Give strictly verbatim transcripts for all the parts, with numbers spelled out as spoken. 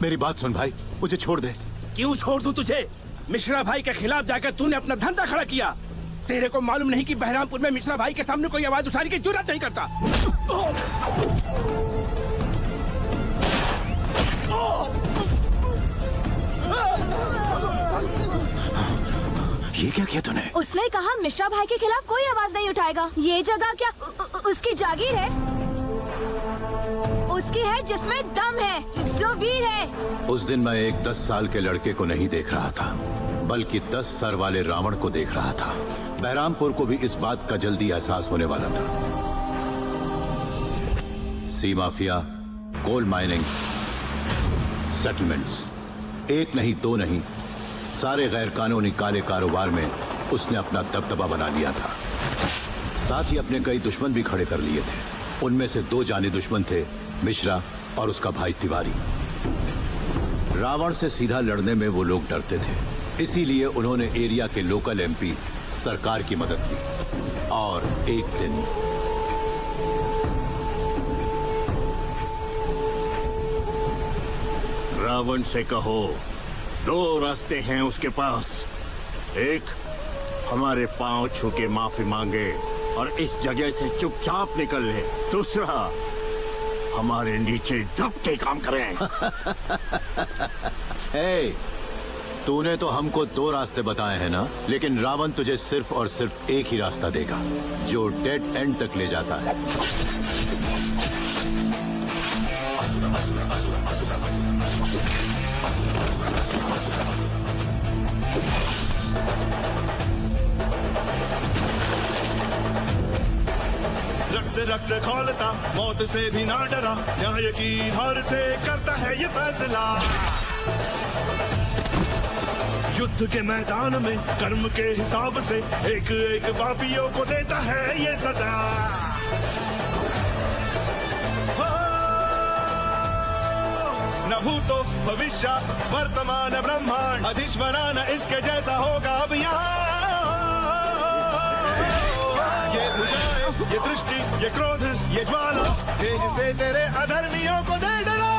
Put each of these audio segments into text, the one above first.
मेरी बात सुन भाई, मुझे छोड़ दे। क्यों छोड़ दूं तुझे? मिश्रा भाई के खिलाफ जाकर तूने अपना धंधा खड़ा किया। तेरे को मालूम नहीं कि बहरामपुर में मिश्रा भाई के सामने कोई आवाज उठाने की जुर्रत नहीं करता। ये क्या किया तूने? उसने कहा मिश्रा भाई के खिलाफ कोई आवाज नहीं उठाएगा। ये जगह क्या उ, उ, उसकी जागीर है? उसकी है जिसमें दम है, जो वीर है। उस दिन मैं एक दस साल के लड़के को नहीं देख रहा था, बल्कि दस सर वाले रावण को देख रहा था। बहरामपुर को भी इस बात का जल्दी एहसास होने वाला था। Sea mafia, coal mining, settlements, एक नहीं दो नहीं, सारे गैर कानूनी काले कारोबार में उसने अपना दबदबा बना लिया था। साथ ही अपने कई दुश्मन भी खड़े कर लिए थे। उनमें से दो जानी दुश्मन थे मिश्रा और उसका भाई तिवारी। रावण से सीधा लड़ने में वो लोग डरते थे, इसीलिए उन्होंने एरिया के लोकल एमपी सरकार की मदद ली। और एक दिन रावण से कहो दो रास्ते हैं उसके पास। एक, हमारे पांव छू के माफी मांगे और इस जगह से चुपचाप निकल ले। दूसरा, हमारे नीचे दब के काम करें। hey, तूने तो हमको दो रास्ते बताए हैं ना, लेकिन रावण तुझे सिर्फ और सिर्फ एक ही रास्ता देगा, जो डेड एंड तक ले जाता है। रक्त रक्त खोलता, मौत से भी ना डरा, न्याय की धार से करता है ये फैसला। युद्ध के मैदान में कर्म के हिसाब से एक एक पापियों को देता है ये सजा। न भूतो भविष्य वर्तमान ब्रह्मांड, अधीश्वरान इसके जैसा होगा अब यहाँ। ये बुझाए, ये दृष्टि, ये क्रोध, ये ज्वाला, तेज से तेरे अधर्मियों को दे डरा।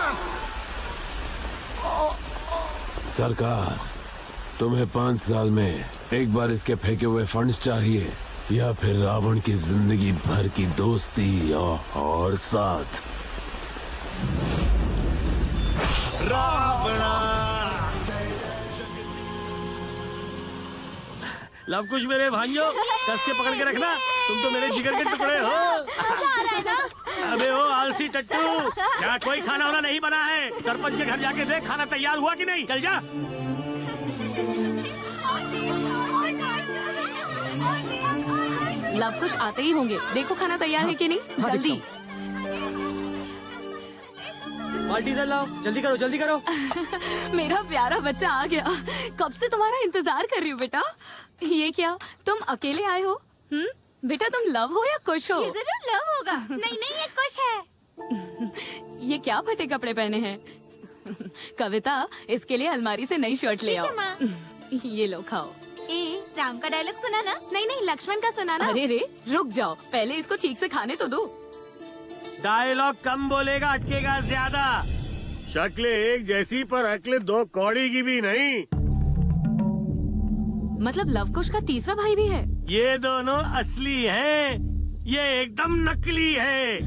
सरकार, तुम्हें पांच साल में एक बार इसके फेंके हुए फंड्स चाहिए, या फिर रावण की जिंदगी भर की दोस्ती और, और साथ? रावणा। लव कुछ मेरे भाइयों, कस के पकड़ के रखना, तुम तो मेरे जिगर के टुकड़े हो। अबे ओ आलसी टट्टू, यहाँ कोई खाना वाना नहीं बना है। सरपंच के घर जाके देख खाना तैयार हुआ कि नहीं। चल जा। लव कुछ आते ही होंगे, देखो खाना तैयार है कि नहीं। हाँ, जल्दी बाल्टी इधर लाओ, जल्दी करो जल्दी करो। मेरा प्यारा बच्चा आ गया, कब से तुम्हारा इंतजार कर रही हूँ बेटा। ये क्या, तुम अकेले आए हो? हम्म, बेटा तुम लव हो या खुश हो? ये जरूर लव होगा। नहीं नहीं, ये खुश है। ये क्या फटे कपड़े पहने हैं? कविता, इसके लिए अलमारी से नई शर्ट ले आओ। ये लो खाओ। ए, राम का डायलॉग सुना ना? नहीं नहीं, लक्ष्मण का सुना ना। अरे रे, रुक जाओ, पहले इसको ठीक से खाने तो दो। डायलॉग कम बोलेगा, अटकेगा ज्यादा। शक्लें एक जैसी पर अक्लें दो कौड़ी की भी नहीं। मतलब लवकुश का तीसरा भाई भी है? ये दोनों असली हैं, ये एकदम नकली है।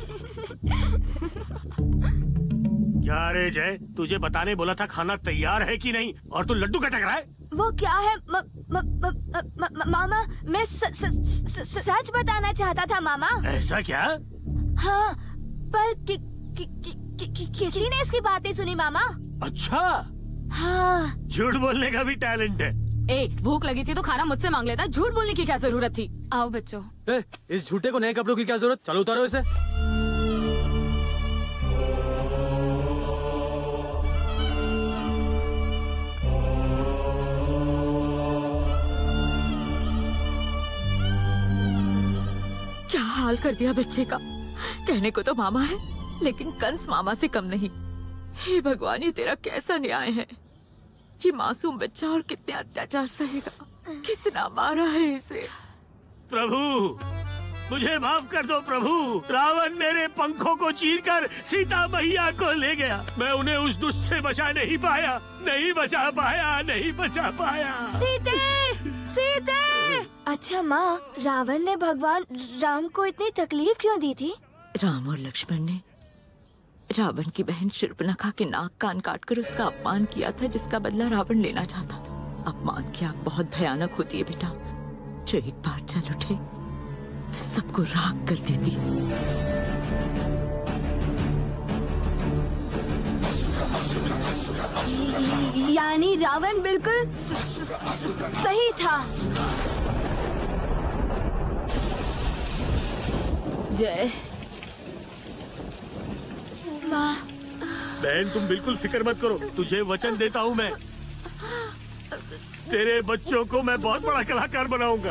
क्या रे जय, तुझे बताने बोला था खाना तैयार है कि नहीं, और तू लड्डू का टकरा है। वो क्या है म, म, म, म, म, मामा, मैं स, स, स, स, सच बताना चाहता था मामा। ऐसा क्या? हाँ, पर कि, कि, कि, कि, कि, किसी ने इसकी बात नहीं सुनी मामा। अच्छा। हाँ। झूठ बोलने का भी टैलेंट है। ए, भूख लगी थी तो खाना मुझसे मांग लेता, झूठ बोलने की क्या जरूरत थी। आओ बच्चों। ए, इस झूठे को नए कपड़ों की क्या जरूरत, चलो उतारो इसे। क्या हाल कर दिया बच्चे का। कहने को तो मामा है, लेकिन कंस मामा से कम नहीं। हे भगवान, ये तेरा कैसा न्याय है। ये मासूम बच्चा और कितने अत्याचार सहेगा, कितना मारा है इसे। प्रभु, मुझे माफ कर दो प्रभु। रावण मेरे पंखों को चीरकर सीता मैया को ले गया। मैं उन्हें उस दुष्ट से बचा नहीं पाया, नहीं बचा पाया, नहीं बचा पाया। सीते, सीते। अच्छा माँ, रावण ने भगवान राम को इतनी तकलीफ क्यों दी थी? राम और लक्ष्मण ने रावण की बहन शूर्पणखा के नाक कान काटकर उसका अपमान किया था, जिसका बदला रावण लेना चाहता था। अपमान की आग बहुत भयानक होती है बेटा, जो एक बार चल उठे तो सबको राख कर देती। यानी रावण बिल्कुल सही था। जय माँ। बहन तुम बिल्कुल फिक्र मत करो, तुझे वचन देता हूँ मैं, तेरे बच्चों को मैं बहुत बड़ा कलाकार बनाऊंगा।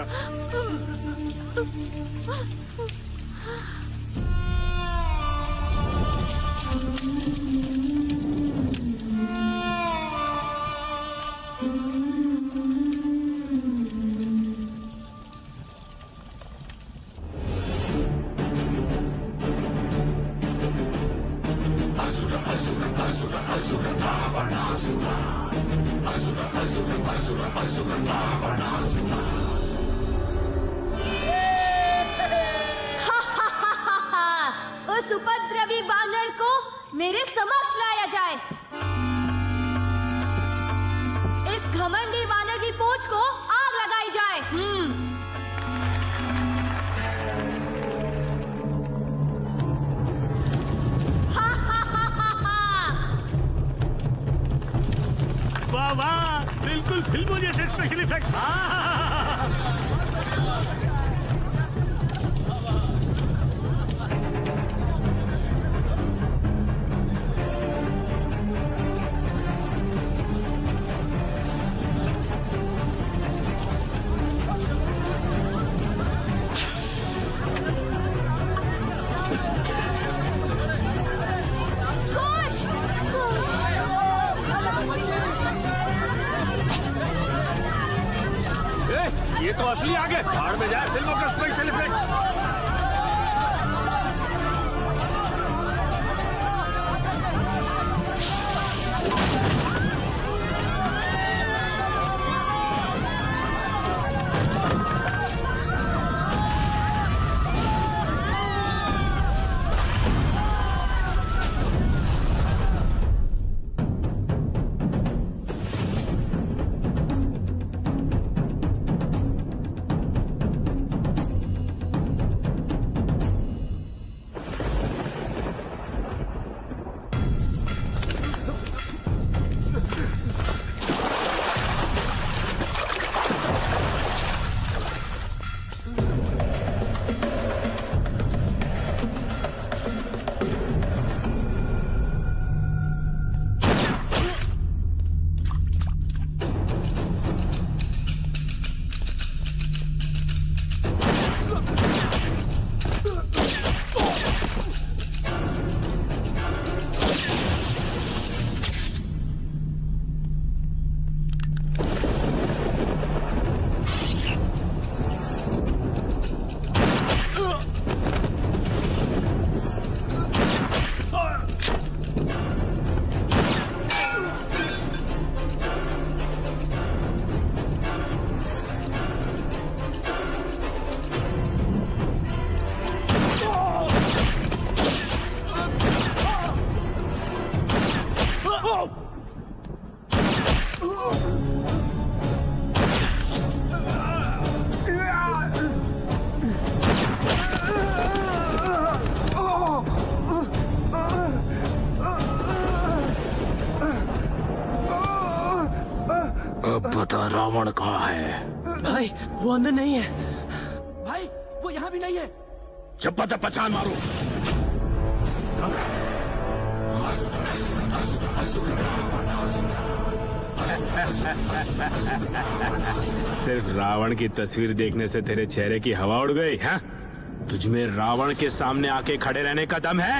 उस उपद्रवी वानर को मेरे समक्ष लाया जाए। इस घमंडी वानर की पूंछ को आग लगाई जाए। हम्म। वाह वाह, बिल्कुल फिल्मों जैसे स्पेशल इफेक्ट। ये तो असली आगे भाड़ में जाए फिल्मों का स्पेशल इफेक्ट। अब बता रावण कहाँ है? भाई वो अंदर नहीं है। भाई वो यहाँ भी नहीं है। चप्पा चप्पा छान मारो। सिर्फ रावण की तस्वीर देखने से तेरे चेहरे की हवा उड़ गई है? तुझमें रावण के सामने आके खड़े रहने का दम है?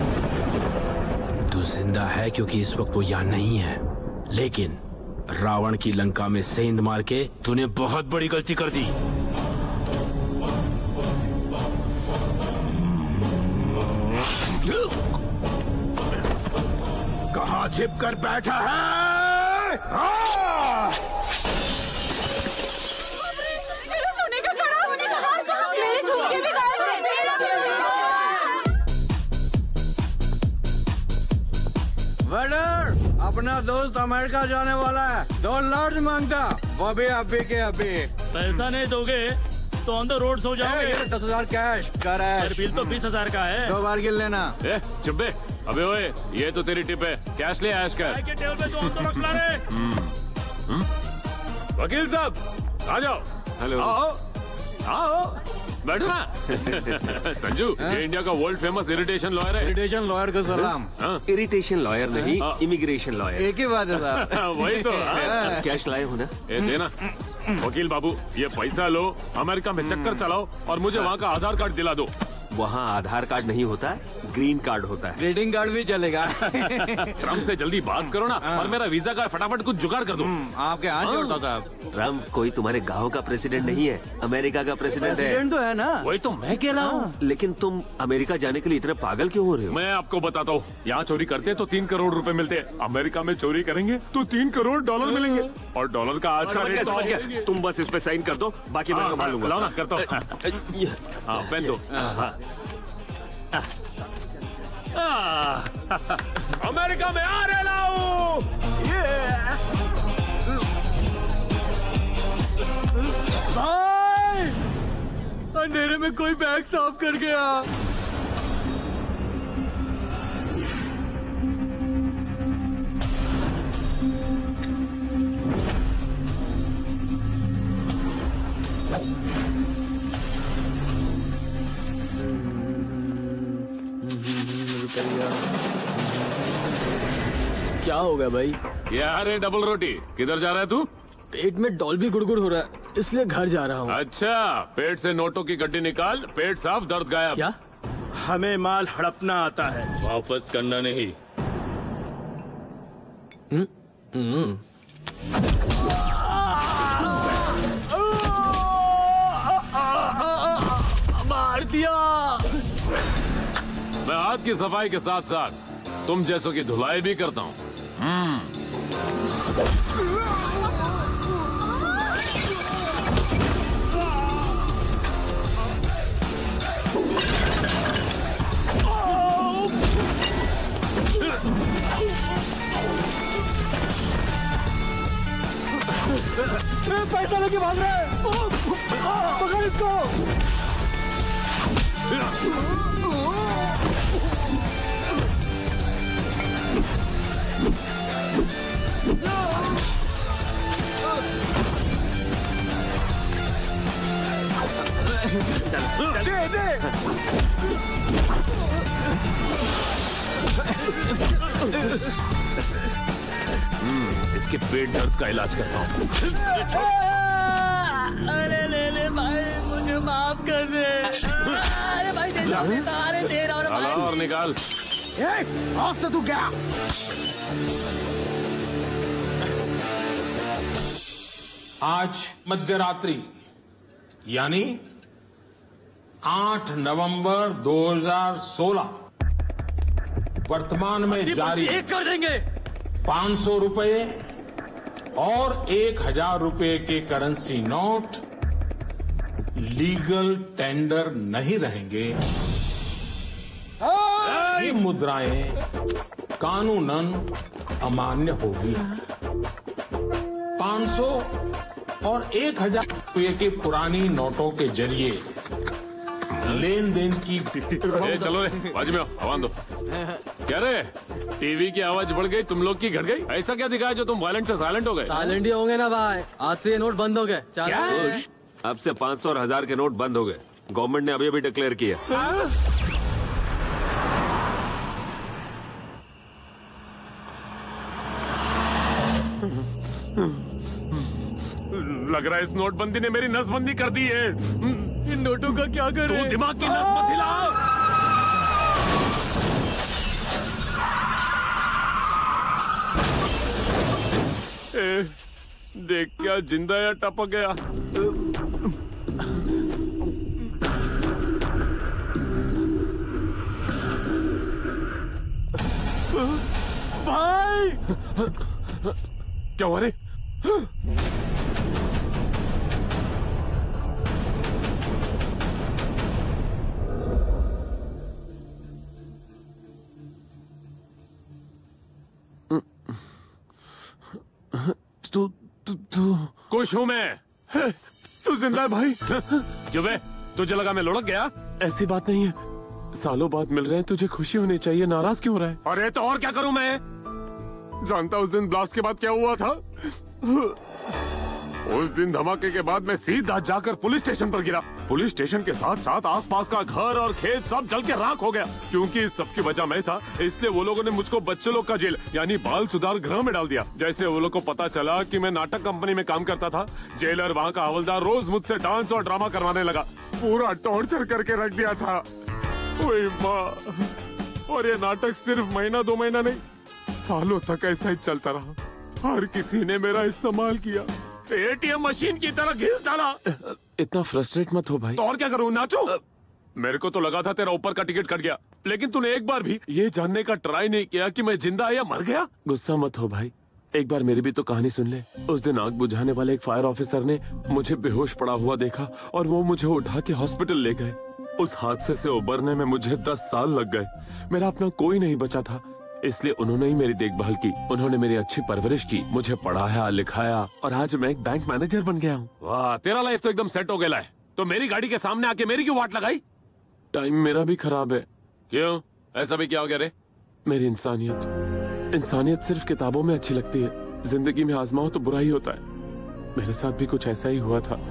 तू जिंदा है क्योंकि इस वक्त वो यहाँ नहीं है, लेकिन रावण की लंका में सेंध मार के तूने बहुत बड़ी गलती कर दी। छिप कर बैठा है? हाँ! मेरा सोने का कड़ा, सोने का हार कहाँ? मेरे झुमके भी गायब हैं। वेटर, अपना दोस्त अमेरिका जाने वाला है, दो लार्ज मांगता, वो भी अभी के अभी। पैसा नहीं दोगे तो ऑन द रोड सो जाओगे। दस हजार कैश कैश। बिल तो बीस हजार का है। दो बार गिन लेना। ए, चुप्पे, अबे ओए, ये तो तेरी टिप है, कैश ले ऐश कर। के टेबल पे तो हम तो रख ला रहे। वकील साहब, आ जाओ। हेलो। आओ, आओ, बैठो ना। संजू, ये इंडिया का वर्ल्ड फेमस इरिटेशन लॉयर है। इरिटेशन लॉयर को सलाम। इरिटेशन लॉयर नहीं, इमिग्रेशन लॉयर। एक ही बात है साहब। वही तो। कैश लाए हो ना? ए, देना। वकील बाबू, ये पैसा लो, अमेरिका में चक्कर चलाओ और मुझे वहाँ का आधार कार्ड दिला दो। वहाँ आधार कार्ड नहीं होता, ग्रीन कार्ड होता है। ग्रीटिंग कार्ड भी चलेगा। ट्रम्प से जल्दी बात करो ना और मेरा वीजा का फटाफट कुछ जुगाड़ कर दो। आपके हाथ जोड़ता साहब। ट्रम्प कोई तुम्हारे गांव का प्रेसिडेंट नहीं है, अमेरिका का प्रेसिडेंट है। प्रेसिडेंट तो है ना। वही तो मैं कह रहा हूँ। लेकिन तुम अमेरिका जाने के लिए इतने पागल क्यों हो रहे हो? मैं आपको बताता हूँ, यहाँ चोरी करते तो तीन करोड़ रुपए मिलते हैं, अमेरिका में चोरी करेंगे तो तीन करोड़ डॉलर मिलेंगे और डॉलर का आज का रेट तो गया। तुम बस इस पे साइन कर दो, बाकी मैं संभाल लूंगा। लाओ ना, करता हूँ। हाँ, पेन दो। अमेरिका में आ रहे लाओ। भाई, अंधेरे में कोई बैग साफ कर गया। क्या हो गया भाई? ये आ रहे डबल रोटी। किधर जा रहा है तू? पेट में डॉल भी गुड़गुड़ हो रहा है, इसलिए घर जा रहा हूँ। अच्छा, पेट से नोटों की गड्डी निकाल, पेट साफ, दर्द गायब। क्या? हमें माल हड़पना आता है, वापस करना नहीं। हम्म। मार दिया। मैं हाथ की सफाई के साथ साथ तुम जैसों की धुलाई भी करता हूँ। पैसा लेके भाग रहा है। पकड़ इसको। दे दे। इसके पेट दर्द का इलाज करता हूँ। अरे ले ले भाई, मुझे माफ कर दे। अरे भाई दे दो, दे दो, अरे दे रहा हूँ भाई। और निकाल। आज तो तू क्या? आज मध्यरात्रि यानी आठ नवंबर दो हज़ार सोलह वर्तमान में जारी एक कर देंगे। पाँच सौ रुपए और एक हजार रुपए के करेंसी नोट लीगल टेंडर नहीं रहेंगे। ये मुद्राएं कानूनन अमान्य होगी। पाँच सौ और एक हजार रुपये के पुरानी नोटों के जरिए लेन देन की ए, चलो रे, बाजू में आओ, आवाज दो। क्या रे, टीवी की आवाज बढ़ गई, तुम लोग की घट गई? ऐसा क्या दिखाया जो तुम वायलेंट से साइलेंट हो गए? साइलेंट ही होंगे ना भाई, आज से ये नोट बंद हो गए। खुश, अब से पाँच सौ और हजार के नोट बंद हो गए। गवर्नमेंट ने अभी अभी डिक्लेयर किया। लग रहा है इस नोटबंदी ने मेरी नसबंदी कर दी है। इन नोटों का क्या करें? तू दिमाग की नस मत हिला। ए, देख क्या जिंदा या टपक गया। भाई क्या हुआ रे? तू तू तू खुश हूं मैं। तू जिंदा है भाई? क्यों बे, तुझे लगा मैं लुढ़क गया? ऐसी बात नहीं है, सालों बाद मिल रहे हैं, तुझे खुशी होनी चाहिए। नाराज क्यों हो रहा है? अरे तो और क्या करूं मैं? जानता उस दिन ब्लास्ट के बाद क्या हुआ था? उस दिन धमाके के बाद मैं सीधा जाकर पुलिस स्टेशन पर गिरा। पुलिस स्टेशन के साथ साथ आसपास का घर और खेत सब जल के राख हो गया। क्योंकि इस सब की वजह मैं था, इसलिए वो लोगों ने मुझको बच्चे लोग का जेल यानी बाल सुधार गृह में डाल दिया। जैसे वो लोग को पता चला कि मैं नाटक कंपनी में काम करता था, जेलर वहाँ का हवलदार रोज मुझसे डांस और ड्रामा करवाने लगा। पूरा टॉर्चर करके रख दिया था। ओए माँ, और ये नाटक सिर्फ महीना दो महीना नहीं, सालों तक ऐसा ही चलता रहा। हर किसी ने मेरा इस्तेमाल किया, एटीएम मशीन की तरह घिस डाला। इतना फ्रस्ट्रेट मत हो भाई। तो और क्या करूं, नाचो? मेरे को तो लगा था तेरा ऊपर का टिकट कट गया, लेकिन तूने एक बार भी ये जानने का ट्राई नहीं किया कि मैं जिंदा या मर गया। गुस्सा मत हो भाई, एक बार मेरी भी तो कहानी सुन ले। उस दिन आग बुझाने वाले एक फायर ऑफिसर ने मुझे बेहोश पड़ा हुआ देखा और वो मुझे उठा के हॉस्पिटल ले गए। उस हादसे से उबरने में मुझे दस साल लग गए। मेरा अपना कोई नहीं बचा था, इसलिए उन्होंने ही मेरी देखभाल की। उन्होंने मेरी अच्छी परवरिश की, मुझे पढ़ाया लिखाया और आज मैं एक बैंक मैनेजर बन गया हूँ। वाह, तेरा लाइफ तो एकदम सेट हो गया है। तो मेरी गाड़ी के सामने आके मेरी क्यों वाट लगाई? टाइम मेरा भी खराब है। क्यों, ऐसा भी क्या हो गया रे? मेरी इंसानियत इंसानियत सिर्फ किताबों में अच्छी लगती है, जिंदगी में आजमाओ तो बुरा ही होता है। मेरे साथ भी कुछ ऐसा ही हुआ था।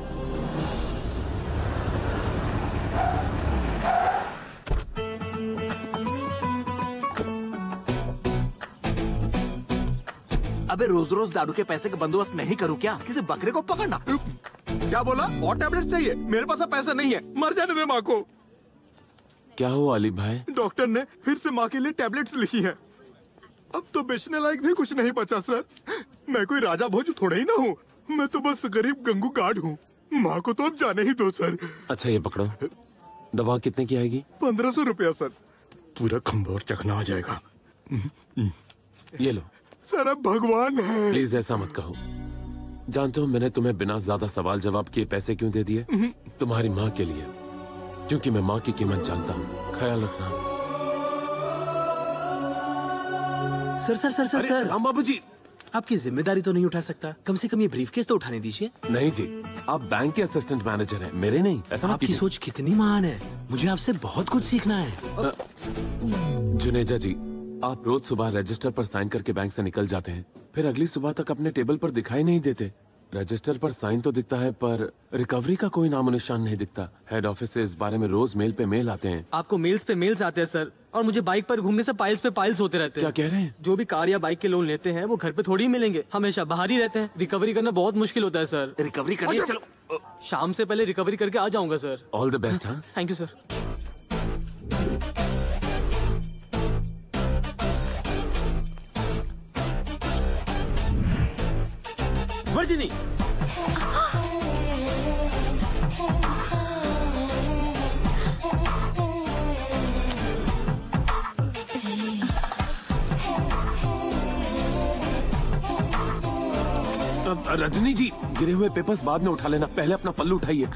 अबे रोज रोज दारू के पैसे का बंदोबस्त नहीं करूं क्या? किसी बकरे को पकड़ना। क्या बोला? और टैबलेट चाहिए? मेरे पास पैसा नहीं है, मर जाने दे माँ को। क्या हुआ अली भाई? डॉक्टर ने फिर से माँ के लिए टैबलेट्स लिखी हैं। अब तो बेचने लायक भी कुछ नहीं बचा सर। मैं कोई राजा भोज थोड़ा ही ना हूँ, मैं तो बस गरीब गंगू गार्ड हूँ। माँ को तो अब जाने ही दो सर। अच्छा ये पकड़ो, दवा कितने की आएगी? पंद्रह सौ रुपया सर। पूरा खंबोर चखना आ जाएगा। ये लो सर, अब भगवान है। प्लीज ऐसा मत कहो। जानते हो मैंने तुम्हें बिना ज्यादा सवाल जवाब किए पैसे क्यों दे दिए? तुम्हारी माँ के लिए, क्योंकि मैं माँ की कीमत जानता हूँ। ख्याल रखना। Sir sir sir sir sir Ram Babu ji, आपकी जिम्मेदारी तो नहीं उठा सकता, कम से कम ये ब्रीफकेस तो उठाने दीजिए। नहीं जी, आप बैंक के असिस्टेंट मैनेजर हैं, मेरे नहीं। ऐसा आपकी सोच कितनी महान है, मुझे आपसे बहुत कुछ सीखना है। जुनेजा जी, आप रोज सुबह रजिस्टर पर साइन करके बैंक से निकल जाते हैं, फिर अगली सुबह तक अपने टेबल पर दिखाई नहीं देते। रजिस्टर पर साइन तो दिखता है पर रिकवरी का कोई नामो निशान नहीं दिखता। हेड ऑफिस से इस बारे में रोज मेल पे मेल आते हैं। आपको मेल्स पे मेल्स आते हैं सर, और मुझे बाइक पर घूमने से पाइल्स पे पाइल्स होते रहते हैं। क्या कह रहे हैं? जो भी कार या बाइक के लोन लेते हैं वो घर पे थोड़ी ही मिलेंगे, हमेशा बाहर ही रहते हैं। रिकवरी करना बहुत मुश्किल होता है सर। रिकवरी करनी, चलो शाम से पहले रिकवरी करके आ जाऊंगा सर। All the best. हाँ, thank you sir. Virgini, Rajni ji, गिरे हुए पेपर्स बाद में उठा लेना, पहले अपना पल्लू उठाइए।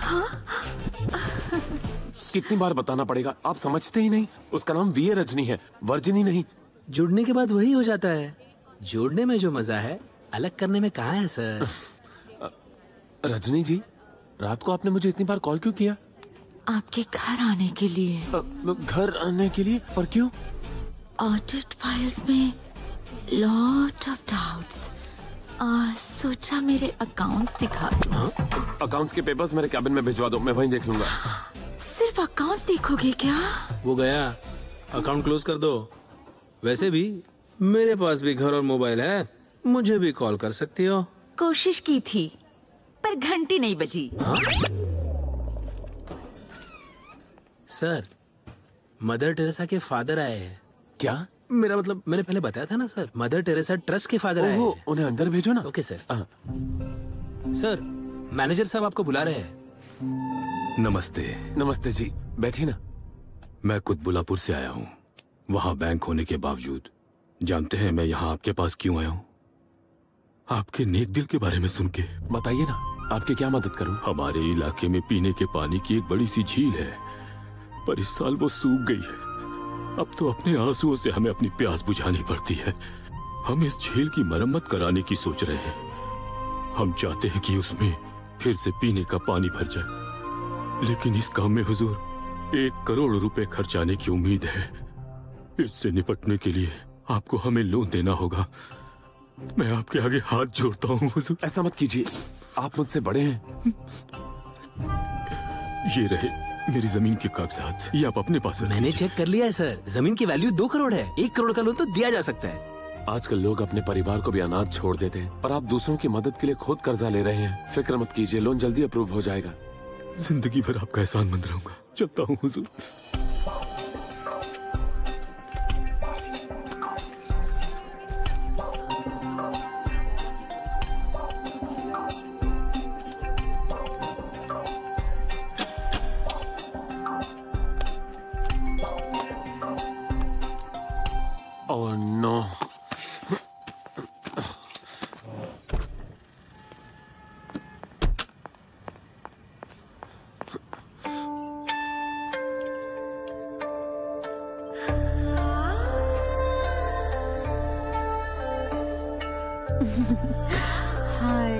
कितनी बार बताना पड़ेगा, आप समझते ही नहीं। उसका नाम वी ए रजनी है, वर्जिनी नहीं। जुड़ने के बाद वही हो जाता है। जोड़ने में जो मजा है अलग करने में कहाँ है सर। रजनी जी, रात को आपने मुझे इतनी बार कॉल क्यों किया? आपके घर आने के लिए। घर आने के लिए? पर क्यों? ऑडिट फाइल्स में लॉट ऑफ डाउट्स। सोचा मेरे अकाउंट्स दिखा दो। अकाउंट्स के पेपर्स मेरे कैबिन में भिजवा दो, मैं वहीं देख लूंगा। सिर्फ अकाउंट्स देखोगे क्या? वो गया, अकाउंट क्लोज कर दो। वैसे भी मेरे पास भी घर और मोबाइल है, मुझे भी कॉल कर सकती हो। कोशिश की थी पर घंटी नहीं बजी। हाँ? सर, मदर टेरेसा के फादर आए हैं। क्या? मेरा मतलब, मैंने पहले बताया था ना सर, मदर टेरेसा ट्रस्ट के फादर आए हैं। उन्हें अंदर भेजो ना। Okay sir. सर, मैनेजर साहब आपको बुला रहे हैं। नमस्ते। नमस्ते जी, बैठिए ना। मैं कुतबुलापुर से आया हूँ। वहाँ बैंक होने के बावजूद जानते हैं मैं यहाँ आपके पास क्यों आया हूँ? आपके नेक दिल के बारे में सुन के। बताइए ना, आपकी क्या मदद करूं? हमारे इलाके में पीने के पानी की एक बड़ी सी झील है, पर इस साल वो सूख गई है। अब तो अपने आंसुओं से हमें अपनी प्यास बुझानी पड़ती है। हम इस झील की मरम्मत कराने की सोच रहे हैं। हम चाहते हैं कि उसमें फिर से पीने का पानी भर जाए, लेकिन इस काम में हुजूर एक करोड़ रुपए खर्च आने की उम्मीद है। इससे निपटने के लिए आपको हमें लोन देना होगा। मैं आपके आगे हाथ जोड़ता हूँ हुजूर। ऐसा मत कीजिए, आप मुझसे बड़े हैं। ये रहे मेरी जमीन के कागजात, ये आप अपने पास रखिए। मैंने चेक कर लिया है सर, जमीन की वैल्यू दो करोड़ है। एक करोड़ का लोन तो दिया जा सकता है। आजकल लोग अपने परिवार को भी अनाथ छोड़ देते हैं, पर आप दूसरों की मदद के लिए खुद कर्जा ले रहे हैं। फिक्र मत कीजिए, लोन जल्दी अप्रूव हो जाएगा। जिंदगी भर आपका एहसानमंद रहूंगा। चलता हूँ हुजूर। Oh no. हाय।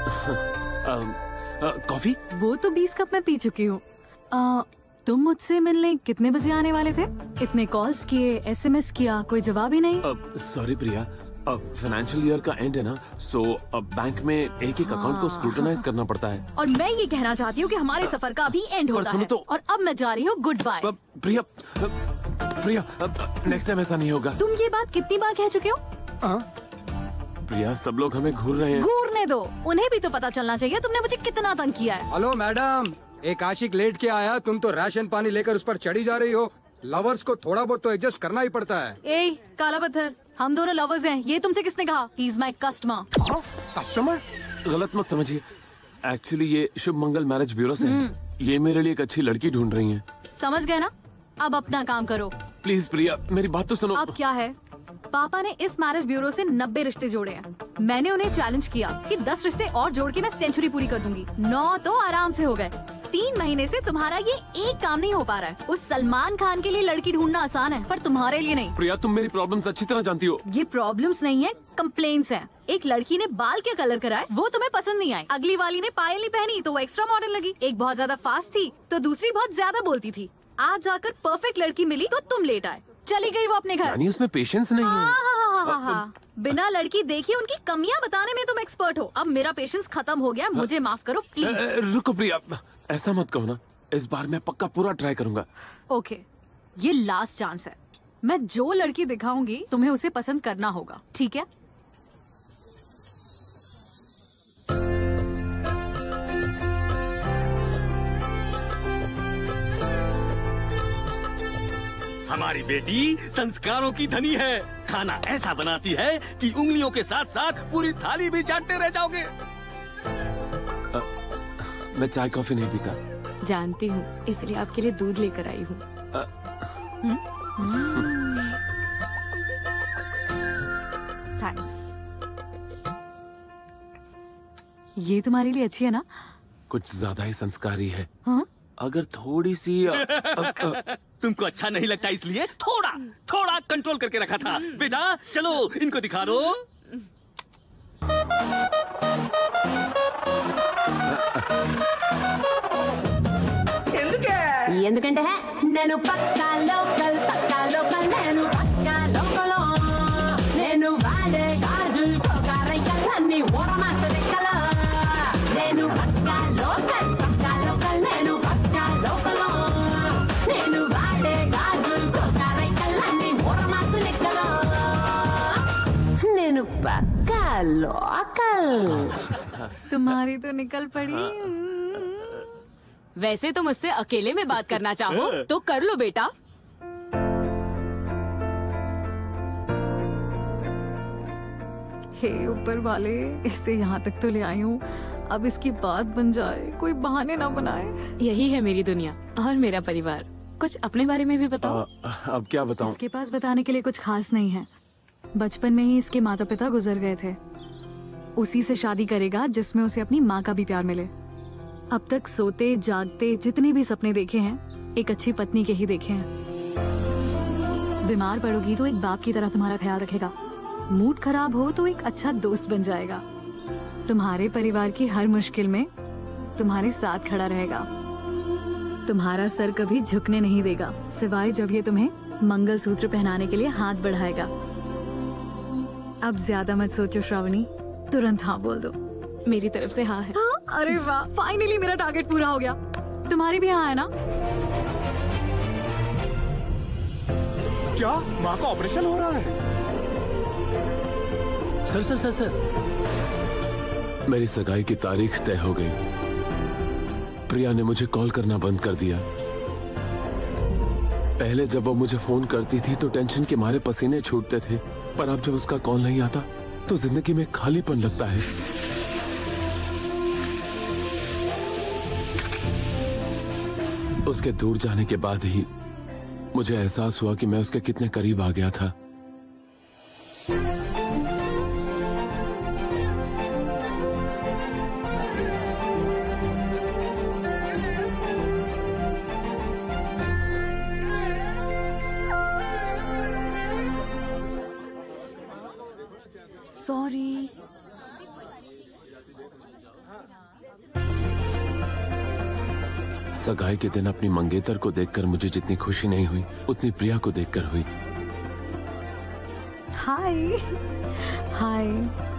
कॉफी? वो तो बीस कप मैं पी चुकी हूँ। अ, तुम मुझसे मिलने कितने बजे आने वाले थे? इतने कॉल्स किए, एसएमएस किया, कोई जवाब ही नहीं। सॉरी प्रिया, फाइनेंशियल ईयर का एंड है ना, सो अब बैंक में एक एक अकाउंट को स्क्रूटनाइज करना पड़ता है। और मैं ये कहना चाहती हूँ कि हमारे सफर का अभी एंड होता है। तो... और अब मैं जा रही हूँ, good bye. Priya, Priya, next time ऐसा नहीं होगा। तुम ये बात कितनी बार कह चुके हो? प्रिया, सब लोग हमें घूर रहे हैं। घूरने दो, उन्हें भी तो पता चलना चाहिए तुमने मुझे कितना तंग किया है। हेलो मैडम, एक आशिक लेट के आया, तुम तो राशन पानी लेकर उस पर चढ़ी जा रही हो। लवर्स को थोड़ा बहुत तो एडजस्ट करना ही पड़ता है। ए काला पत्थर, हम दोनों लवर्स हैं, ये तुमसे किसने कहा? He is my customer. Customer? गलत मत समझिए, एक्चुअली ये शुभ मंगल मैरिज ब्यूरो से है। ये मेरे लिए एक अच्छी लड़की ढूंढ रही हैं। समझ गए ना? अब अपना काम करो। प्लीज प्रिया, मेरी बात तो सुनो। अब क्या है, पापा ने इस मैरिज ब्यूरो से नब्बे रिश्ते जोड़े हैं। मैंने उन्हें चैलेंज किया कि दस रिश्ते और जोड़ के मैं सेंचुरी पूरी कर दूंगी। नौ तो आराम से हो गए। तीन महीने से तुम्हारा ये एक काम नहीं हो पा रहा है। उस सलमान खान के लिए लड़की ढूंढना आसान है, पर तुम्हारे लिए नहीं। प्रिया, तुम मेरी प्रॉब्लम्स अच्छी तरह जानती हो। ये प्रॉब्लम्स नहीं है, कंप्लेंट्स हैं। एक लड़की ने बाल क्या कलर कराए, वो तुम्हें पसंद नहीं आई। अगली वाली ने पायल नहीं पहनी तो वो एक्स्ट्रा मॉडर्न लगी। एक बहुत ज्यादा फास्ट थी तो दूसरी बहुत ज्यादा बोलती थी। आज जाकर परफेक्ट लड़की मिली तो तुम लेट आए। चली गई वो अपने घर। यानी उसमें पेशेंस नहीं है। हाँ, हाँ, हाँ, हाँ। बिना लड़की देखे उनकी कमियां बताने में तुम एक्सपर्ट हो। अब मेरा पेशेंस खत्म हो गया, मुझे माफ करो प्लीज। रुको प्रिया, ऐसा मत कहो ना। इस बार मैं पक्का पूरा ट्राई करूंगा। ओके, ये लास्ट चांस है। मैं जो लड़की दिखाऊंगी तुम्हें उसे पसंद करना होगा, ठीक है? हमारी बेटी संस्कारों की धनी है। खाना ऐसा बनाती है कि उंगलियों के साथ साथ पूरी थाली भी चाटते रह जाओगे। आ, मैं चाय कॉफी नहीं पीता। जानती हूँ, इसलिए आपके लिए दूध लेकर आई हूँ। थैंक्स। ये तुम्हारे लिए अच्छी है ना? कुछ ज्यादा ही संस्कारी है। हाँ? अगर थोड़ी सी आ, आ, आ, तुमको अच्छा नहीं लगता इसलिए थोड़ा थोड़ा कंट्रोल करके रखा था। बेटा चलो इनको दिखा दो। ఎందుకంటే నేను పక్కా లోకల్ పక్కా లోకల్ నేను పక్కా లోకల్ నేను వాడే గాజుల్ కోకారైకలన్నీ ఓరమాస లెక్కల నేను పక్కా లోకల్ పక్కా లోకల్ నేను పక్కా లోకల్ నేను వాడే గాజుల్ కోకారైకలన్నీ ఓరమాస లెక్కల నేను పక్కా లోకల్। तुम्हारी तो निकल पड़ी। वैसे तुम मुझसे अकेले में बात करना चाहो तो कर लो बेटा। हे ऊपर वाले, इसे यहाँ तक तो ले आई हूँ, अब इसकी बात बन जाए, कोई बहाने ना बनाए। यही है मेरी दुनिया और मेरा परिवार। कुछ अपने बारे में भी बताओ। आ, अब क्या बताऊं? इसके पास बताने के लिए कुछ खास नहीं है। बचपन में ही इसके माता पिता गुजर गए थे। उसी से शादी करेगा जिसमें उसे अपनी माँ का भी प्यार मिले। अब तक सोते जागते जितने भी सपने देखे हैं एक अच्छी पत्नी के ही देखे हैं। बीमार पड़ोगी तो एक बाप की तरह तुम्हारा ख्याल रखेगा, मूड खराब हो तो एक अच्छा दोस्त बन जाएगा, तुम्हारे परिवार की हर मुश्किल में तुम्हारे साथ खड़ा रहेगा, तुम्हारा सर कभी झुकने नहीं देगा सिवाय जब ये तुम्हें मंगलसूत्र पहनाने के लिए हाथ बढ़ाएगा। अब ज्यादा मत सोचो श्रावणी, तुरंत हाँ बोल दो। मेरी तरफ से हाँ है। हाँ? अरे वाह, फाइनली मेरा टारगेट पूरा हो गया। तुम्हारी भी हाँ है ना? क्या माँ का ऑपरेशन हो रहा है? सर सर सर सर मेरी सगाई की तारीख तय हो गई। प्रिया ने मुझे कॉल करना बंद कर दिया। पहले जब वो मुझे फोन करती थी तो टेंशन के मारे पसीने छूटते थे, पर अब जब उसका कॉल नहीं आता तो जिंदगी में खालीपन लगता है। उसके दूर जाने के बाद ही मुझे एहसास हुआ कि मैं उसके कितने करीब आ गया था। सॉरी। सगाई के दिन अपनी मंगेतर को देखकर मुझे जितनी खुशी नहीं हुई उतनी प्रिया को देखकर हुई। हाय हाय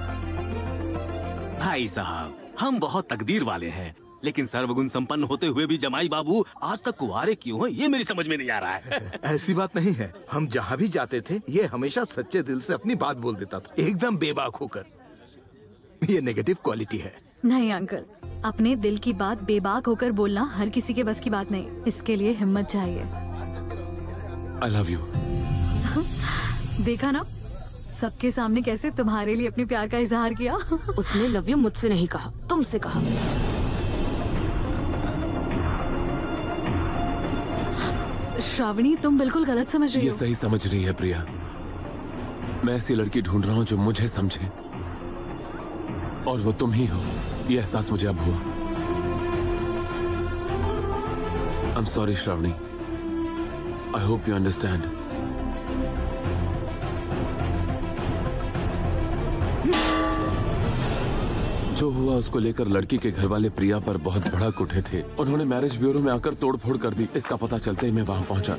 भाई साहब, हम बहुत तकदीर वाले हैं, लेकिन सर्वगुण संपन्न होते हुए भी जमाई बाबू आज तक कुंवारे क्यों हैं, ये मेरी समझ में नहीं आ रहा है। ऐसी बात नहीं है, हम जहाँ भी जाते थे ये हमेशा सच्चे दिल से अपनी बात बोल देता था, एकदम बेबाक होकर। ये नेगेटिव क्वालिटी है। नहीं अंकल, अपने दिल की बात बेबाक होकर बोलना हर किसी के बस की बात नहीं, इसके लिए हिम्मत चाहिए। I love you. देखा ना, सबके सामने कैसे तुम्हारे लिए अपने प्यार का इजहार किया। उसने लव यू मुझसे नहीं कहा, तुमसे कहा। श्रावणी, तुम बिल्कुल गलत समझ रही ये हो। सही समझ रही है प्रिया। मैं ऐसी लड़की ढूंढ रहा हूँ जो मुझे समझे, और वो तुम ही हो, ये एहसास मुझे अब हुआ। I am sorry Shravani, I hope you understand. जो हुआ उसको लेकर लड़की के घर वाले प्रिया पर बहुत भड़क उठे थे। उन्होंने मैरिज ब्यूरो में आकर तोड़फोड़ कर दी। इसका पता चलते ही मैं वहां पहुंचा।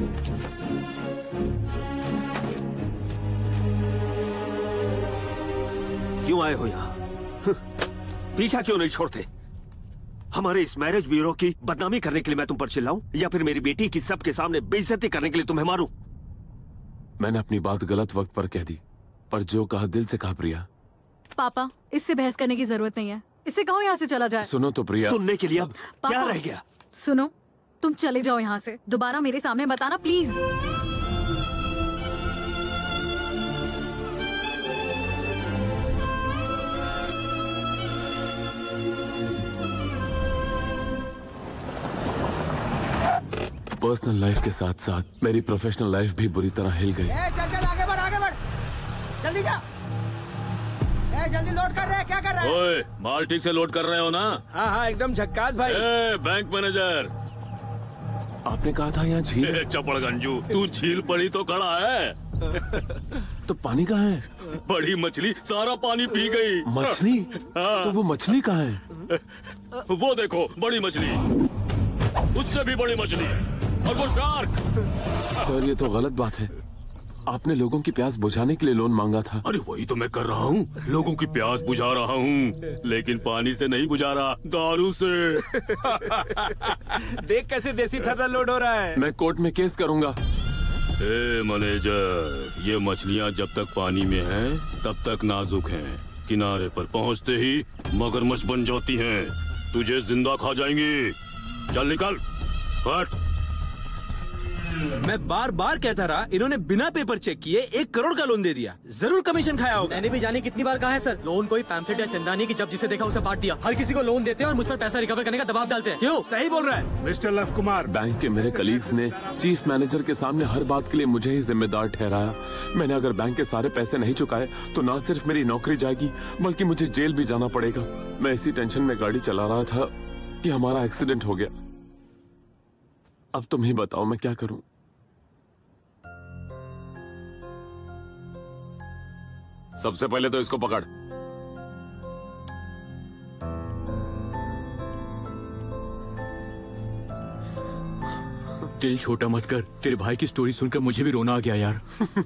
क्यों आए हो यहाँ? पीछा क्यों नहीं छोड़ते? हमारे इस मैरिज ब्यूरो की बदनामी करने के लिए मैं तुम पर चिल्लाऊं, या फिर मेरी बेटी की सबके सामने बेइज्जती करने के लिए तुम्हें मारूं? मैंने अपनी बात गलत वक्त पर कह दी, पर जो कहा दिल से कहा प्रिया। पापा, इससे बहस करने की जरूरत नहीं है, इससे कहो यहाँ से चला जाए। सुनो तो प्रिया। सुनने के लिए अब क्या रह गया? सुनो, तुम चले जाओ यहाँ से, दोबारा मेरे सामने बताना प्लीज। पर्सनल लाइफ के साथ साथ मेरी प्रोफेशनल लाइफ भी बुरी तरह हिल गई। ए, चल चल आगे बढ़ आगे बढ़, जल्दी जा। ए, जल्दी लोड कर रहे हैं, क्या कर रहे हैं? ओए, माल ठीक से लोड कर रहे हो ना? हाँ हाँ एकदम झक्कास भाई। ए, बैंक मैनेजर, आपने कहा था यहाँ झील। चपड़ गंजू, तू झील पड़ी तो खड़ा है। तो पानी कहाँ है? बड़ी मछली सारा पानी पी गई। मछली? हाँ। तो वो मछली कहाँ है? वो देखो, बड़ी मछली, उससे भी बड़ी मछली, और वो शार्क। सर, ये तो गलत बात है। आपने लोगों की प्यास बुझाने के लिए लोन मांगा था। अरे वही तो मैं कर रहा हूँ, लोगों की प्यास बुझा रहा हूँ, लेकिन पानी से नहीं बुझा रहा, दारू से। देख कैसे देसी ठर्रा लोड हो रहा है। मैं कोर्ट में केस करूंगा। ए मैनेजर, ये मछलियाँ जब तक पानी में हैं, तब तक नाजुक हैं। किनारे पर पहुँचते ही मगरमच्छ बन जाती हैं, तुझे जिंदा खा जाएंगी। चल निकल, हट। मैं बार बार कहता रहा, इन्होंने बिना पेपर चेक किए एक करोड़ का लोन दे दिया। जरूर कमीशन खाया होगा। मैंने भी जाने कितनी बार कहा है सर, लोन कोई पैम्फलेट या चंदा नहीं कि जब जिसे देखा उसे बांट दिया। हर किसी को लोन देते हैं और मुझ पर पैसा रिकवर करने का दबाव डालते हैं। क्यों? सही बोल रहा है मिस्टर लव कुमार। बैंक के मेरे कलीग्स ने चीफ मैनेजर के सामने हर बात के लिए मुझे ही जिम्मेदार ठहराया। मैंने अगर बैंक के सारे पैसे नहीं चुकाए तो ना सिर्फ मेरी नौकरी जाएगी बल्कि मुझे जेल भी जाना पड़ेगा। मैं इसी टेंशन में गाड़ी चला रहा था कि हमारा एक्सीडेंट हो गया। अब तुम ही बताओ मैं क्या करूं। सबसे पहले तो इसको पकड़। दिल छोटा मत कर, तेरे भाई की स्टोरी सुनकर मुझे भी रोना आ गया यार।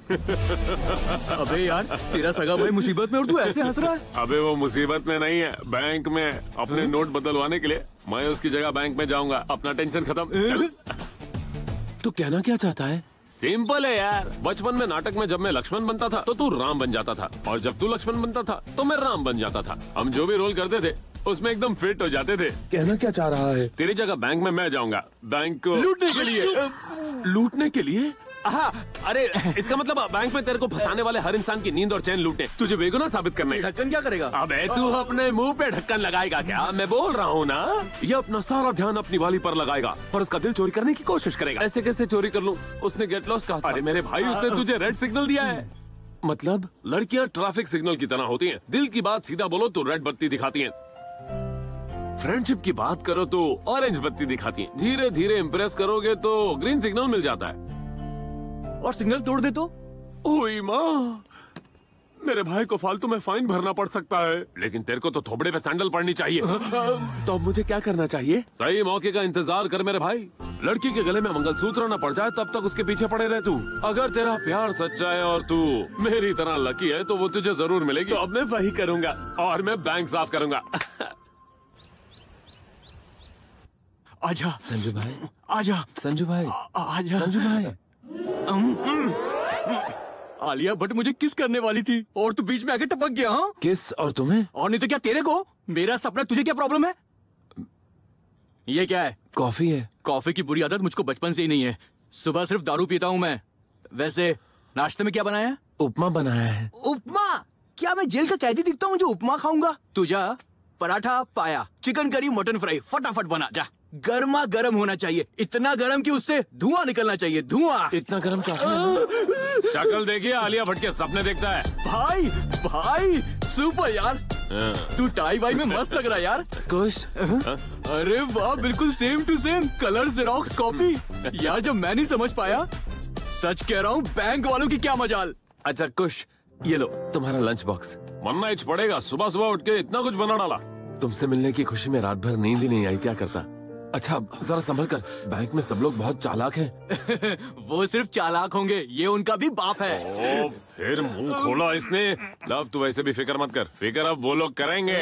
अबे यार, तेरा सगा भाई मुसीबत में और तू ऐसे हंस रहा है। अबे वो मुसीबत में नहीं है, बैंक में। अपने नोट बदलवाने के लिए मैं उसकी जगह बैंक में जाऊंगा। अपना टेंशन खत्म। तू कहना क्या चाहता है? सिंपल है यार। बचपन में नाटक में जब मैं लक्ष्मण बनता था तो तू राम बन जाता था, और जब तू लक्ष्मण बनता था तो मैं राम बन जाता था। हम जो भी रोल करते थे उसमें एकदम फिट हो जाते थे। कहना क्या चाह रहा है? तेरी जगह बैंक में मैं जाऊंगा, बैंक को लूटने के लिए। लूटने के लिए? हाँ, अरे इसका मतलब बैंक में तेरे को फंसाने वाले हर इंसान की नींद और चैन लूटने, तुझे बेगुनाह साबित करने। ढक्कन क्या करेगा? अबे तू अपने मुंह पे ढक्कन लगाएगा क्या? मैं बोल रहा हूँ ना, ये अपना सारा ध्यान अपनी वाली पर लगाएगा और उसका दिल चोरी करने की कोशिश करेगा। ऐसे कैसे चोरी कर लूं? उसने गेट लॉस कहा था। अरे मेरे भाई, उसने तुझे रेड सिग्नल दिया है। मतलब लड़कियां ट्रैफिक सिग्नल की तरह होती हैं। दिल की बात सीधा बोलो तो रेड बत्ती दिखाती हैं, फ्रेंडशिप की बात करो तो ऑरेंज बत्ती दिखाती हैं, धीरे धीरे इम्प्रेस करोगे तो ग्रीन सिग्नल मिल जाता है, और सिग्नल तोड़ दे तो? ओए माँ, मेरे भाई को फालतू में फाइन भरना पड़ सकता है। लेकिन तेरे को तो थोबड़े पे सैंडल पड़नी चाहिए। तो अब मुझे क्या करना चाहिए? सही मौके का इंतजार कर मेरे भाई। लड़की के गले में मंगलसूत्र न पड़ जाए तब तक उसके पीछे पड़े रहे तू। अगर तेरा प्यार सच्चा है और तू मेरी तरह लकी है तो वो तुझे जरूर मिलेगी। तो अब मैं वही करूंगा और मैं बैंक साफ करूंगा। आजा संजू भाई, आजा संजू भाई, आजा संजू भाई। आलिया भट्ट मुझे किस करने वाली थी और तू बीच में आके टपक गया। हाँ, किस? और तुम्हें? और नहीं तो क्या तेरे को? मेरा सपना, तुझे क्या प्रॉब्लम है? ये क्या है? कॉफी है। कॉफी की बुरी आदत मुझको बचपन से ही नहीं है। सुबह सिर्फ दारू पीता हूँ मैं। वैसे नाश्ते में क्या बनाया है? उपमा बनाया है। उपमा? क्या मैं जेल का कैदी दिखता हूँ जो उपमा खाऊंगा? तू जा, पराठा पाया, चिकन करी, मटन फ्राई फटाफट बना जा। गर्मा गर्म होना चाहिए, इतना गर्म कि उससे धुआं निकलना चाहिए, धुआं। इतना गर्म काफी। शक्ल देखिए, आलिया भट्ट के सपने देखता है। भाई भाई सुपर यार, तू टाई वाई में मस्त लग रहा है यार। कुछ? अरे वाह, बिल्कुल same to same, colour xerox copy. यार जब मैं नहीं समझ पाया, सच कह रहा हूँ, बैंक वालों की क्या मजाल। अच्छा कुछ, ये लो तुम्हारा लंच बॉक्स। मरना इच पड़ेगा, सुबह सुबह उठ के इतना कुछ बना डाला। तुमसे मिलने की खुशी में रात भर नींद ही नहीं आई, क्या करता। अच्छा जरा संभल कर, बैंक में सब लोग बहुत चालाक हैं। वो सिर्फ चालाक होंगे, ये उनका भी बाप है। ओ, फिर मुंह खोला इसने। लव तू वैसे भी फिक्र मत कर, फिक्र अब वो लोग करेंगे।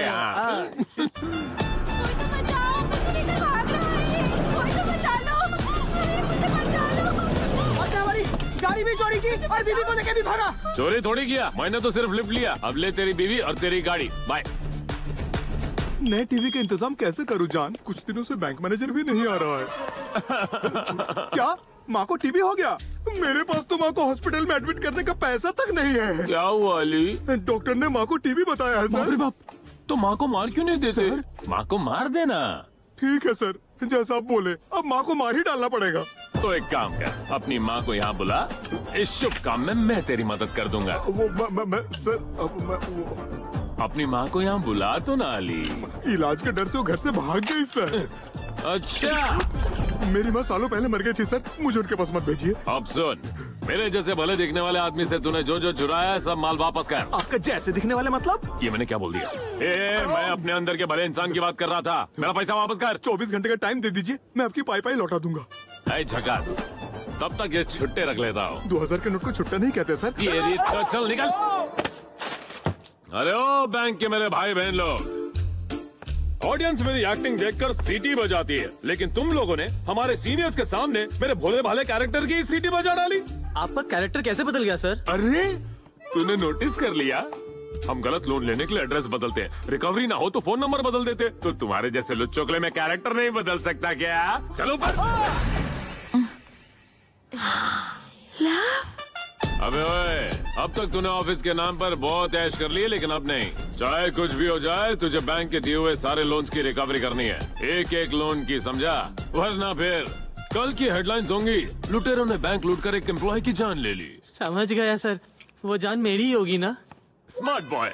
गाड़ी भी चोरी की और बीवी को लेके भी भागा। चोरी थोड़ी किया, मैंने तो सिर्फ लिफ्ट लिया। अब ले तेरी बीवी और तेरी गाड़ी, बाय। नए टीवी का इंतजाम कैसे करूं जान? कुछ दिनों से बैंक मैनेजर भी नहीं आ रहा है। क्या माँ को टीबी हो गया? मेरे पास तो माँ को हॉस्पिटल में एडमिट करने का पैसा तक नहीं है। क्या हुआ अली? डॉक्टर ने माँ को टीबी बताया है सर। बाप, तो माँ को मार क्यों नहीं देते? माँ को मार देना। ठीक है सर, जैसा आप बोले। अब माँ को मार ही डालना पड़ेगा। तो एक काम कर, अपनी माँ को यहाँ बुला। इस शुभ काम में मैं तेरी मदद कर दूंगा। वो म, म, म, सर अब मैं, वो... अपनी माँ को यहाँ बुला तो ना अली। इलाज के डर से वो घर से भाग गई सर। अच्छा, मेरी माँ सालों पहले मर गई थी सर, मुझे उनके पास मत भेजिए। अब सुन, मेरे जैसे भले दिखने वाले आदमी से तूने जो जो चुराया है सब माल वापस कर। आपका जैसे दिखने वाले मतलब? ये मैंने क्या बोल दिया? ए, मैं अपने अंदर के भले इंसान की बात कर रहा था। मेरा पैसा वापस कर। चौबीस घंटे का टाइम दे दीजिए, मैं आपकी पाई पाई लौटा दूंगा। ऐ झकास, तब तक ये छुट्टे रख लेता हूँ। दो हजार के नोट को छुट्टा नहीं कहते सर। ये रीत तो चल निकल। अरे ओ बैंक के मेरे भाई बहन लोग, ऑडियंस मेरी एक्टिंग देखकर सीटी बजाती है, लेकिन तुम लोगों ने हमारे सीनियर्स के सामने मेरे भोले भाले कैरेक्टर की सीटी बजा डाली। आपका कैरेक्टर कैसे बदल गया सर? अरे तूने नोटिस कर लिया? हम गलत लोन लेने के लिए एड्रेस बदलते हैं, रिकवरी ना हो तो फोन नंबर बदल देते। तो तुम्हारे जैसे लुच्चों के लिए मैं कैरेक्टर नहीं बदल सकता क्या? चलो पर अबे ओए, अब तक तूने ऑफिस के नाम पर बहुत ऐश कर ली, लेकिन अब नहीं। चाहे कुछ भी हो जाए, तुझे बैंक के दिए हुए सारे लोन्स की रिकवरी करनी है, एक एक लोन की, समझा? वरना फिर कल की हेडलाइंस होंगी, लुटेरों ने बैंक लूट कर एक एम्प्लॉय की जान ले ली। समझ गया सर, वो जान मेरी ही होगी ना। Smart boy.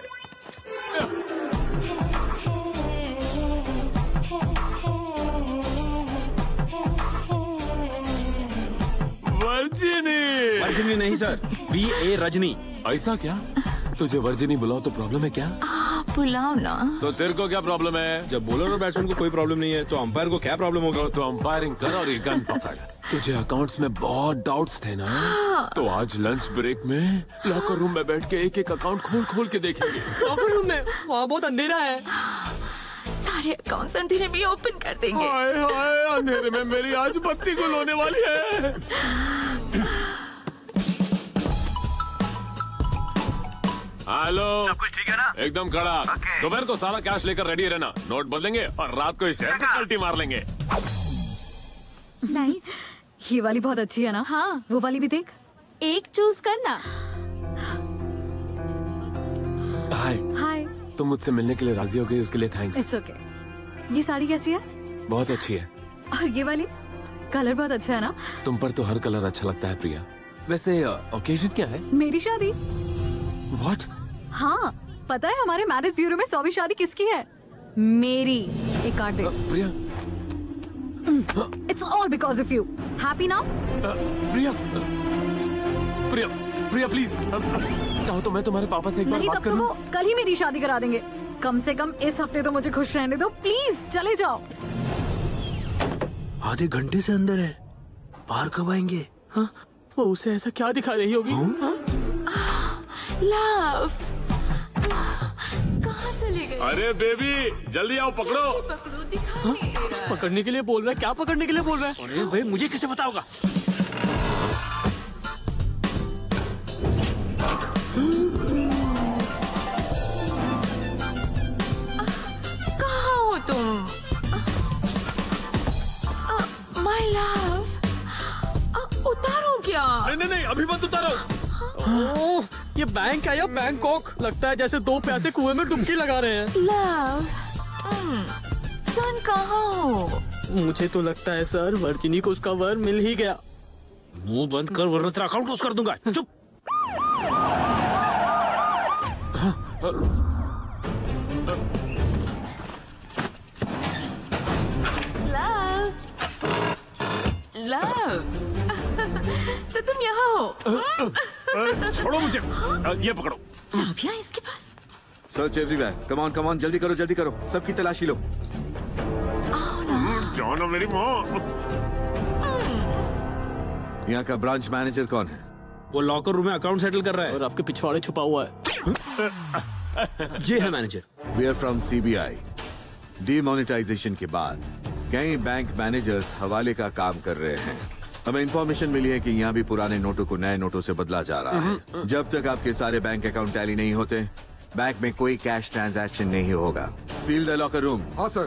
वर्जिनी। वर्जिनी नहीं सर, बी ए रजनी। ऐसा क्या? तुझे वर्जिनी बुलाओ तो प्रॉब्लम है क्या? बुलाओ ना। तो तेरे को क्या प्रॉब्लम है? जब बॉलर और बैट्समैन को कोई प्रॉब्लम नहीं है तो अंपायर को क्या प्रॉब्लम होगा? तो अंपायरिंग कर और ये गन पकड़। तुझे अकाउंट्स में बहुत डाउट्स थे ना? तो आज लंच ब्रेक में लॉकर रूम में बैठ के एक एक अकाउंट खोल खोल के देखेंगे। लॉकर रूम में? वहाँ बहुत अंधेरा है। सारे अकाउंट्स अंधेरे में ओपन कर देंगे। हाय हाय, अंधेरे में मेरी आज बत्ती गुल होने वाली है। हेलो, सब कुछ ठीक है ना? एकदम कड़ा। okay. दोपहर को सारा कैश लेकर रेडी रहना, नोट बदलेंगे और रात को इस शहर से चलती मार लेंगे। नाइस। ये वाली बहुत अच्छी है ना? हाँ। वो वाली भी देख। एक चूज करना। हाय। हाय। तुम मुझसे मिलने के लिए राजी हो गई, उसके लिए थैंक्स। It's okay. ये साड़ी कैसी है? बहुत अच्छी है। और ये वाली? कलर बहुत अच्छा है ना? तुम पर तो हर कलर अच्छा लगता है प्रिया। वैसे ओकेजन क्या है? मेरी शादी। व्हाट? हाँ, पता है हमारे मैरिज ब्यूरो में सौवीं शादी किसकी है? मेरी। एक कार्ड दे। Priya. It's all because of you. Happy now? Priya, Priya, Priya please, चाहो तो मैं तुम्हारे पापा से एक बार नहीं, बात तब तो करूं? वो कल ही मेरी शादी करा देंगे। कम से कम इस हफ्ते तो मुझे खुश रहने दो, प्लीज। चले जाओ। आधे घंटे से अंदर है, बाहर कब आएंगे? हाँ, वो उसे ऐसा क्या दिखा रही होगी? हाँ? लव, कहाँ चले गए? अरे बेबी, जल्दी आओ, पकड़ो। पकड़ो, दिखा नहीं दे रहा है। पकड़ने के लिए बोल रहा है? क्या पकड़ने के लिए बोल रहा है? अरे भाई, मुझे कैसे पता होगा? कहाँ हो तुम? माय लव, उतारो क्या? नहीं नहीं नहीं, अभी मत उतारो। ओह, ये बैंक है या बैंकॉक? लगता है जैसे दो प्यासे कुएं में डुबकी लगा रहे हैं। लव, सन कहाँ हो? मुझे तो लगता है सर, वर्जिनी को उसका वर मिल ही गया। मुंह बंद कर वरना तेरा अकाउंट क्लोज कर दूंगा। चुप। लव, लव, तो तुम यहाँ हो? छोड़ो मुझे। ये पकड़ो। चाबियाँ इसके पास? Search everywhere. Come on come on, जल्दी करो जल्दी करो, सबकी तलाशी लो। जानो मेरी माँ। यहाँ का ब्रांच मैनेजर कौन है? वो लॉकर रूम में अकाउंट सेटल कर रहा है और आपके पिछवाड़े छुपा हुआ है। ये है manager. We are from CBI. Demonetisation के बाद कई बैंक मैनेजर्स हवाले का काम कर रहे हैं। हमें इंफॉर्मेशन मिली है कि यहाँ भी पुराने नोटों को नए नोटों से बदला जा रहा है। जब तक आपके सारे बैंक अकाउंट टैली नहीं होते, बैंक में कोई कैश ट्रांजैक्शन नहीं होगा। Seal the locker room. हाँ सर।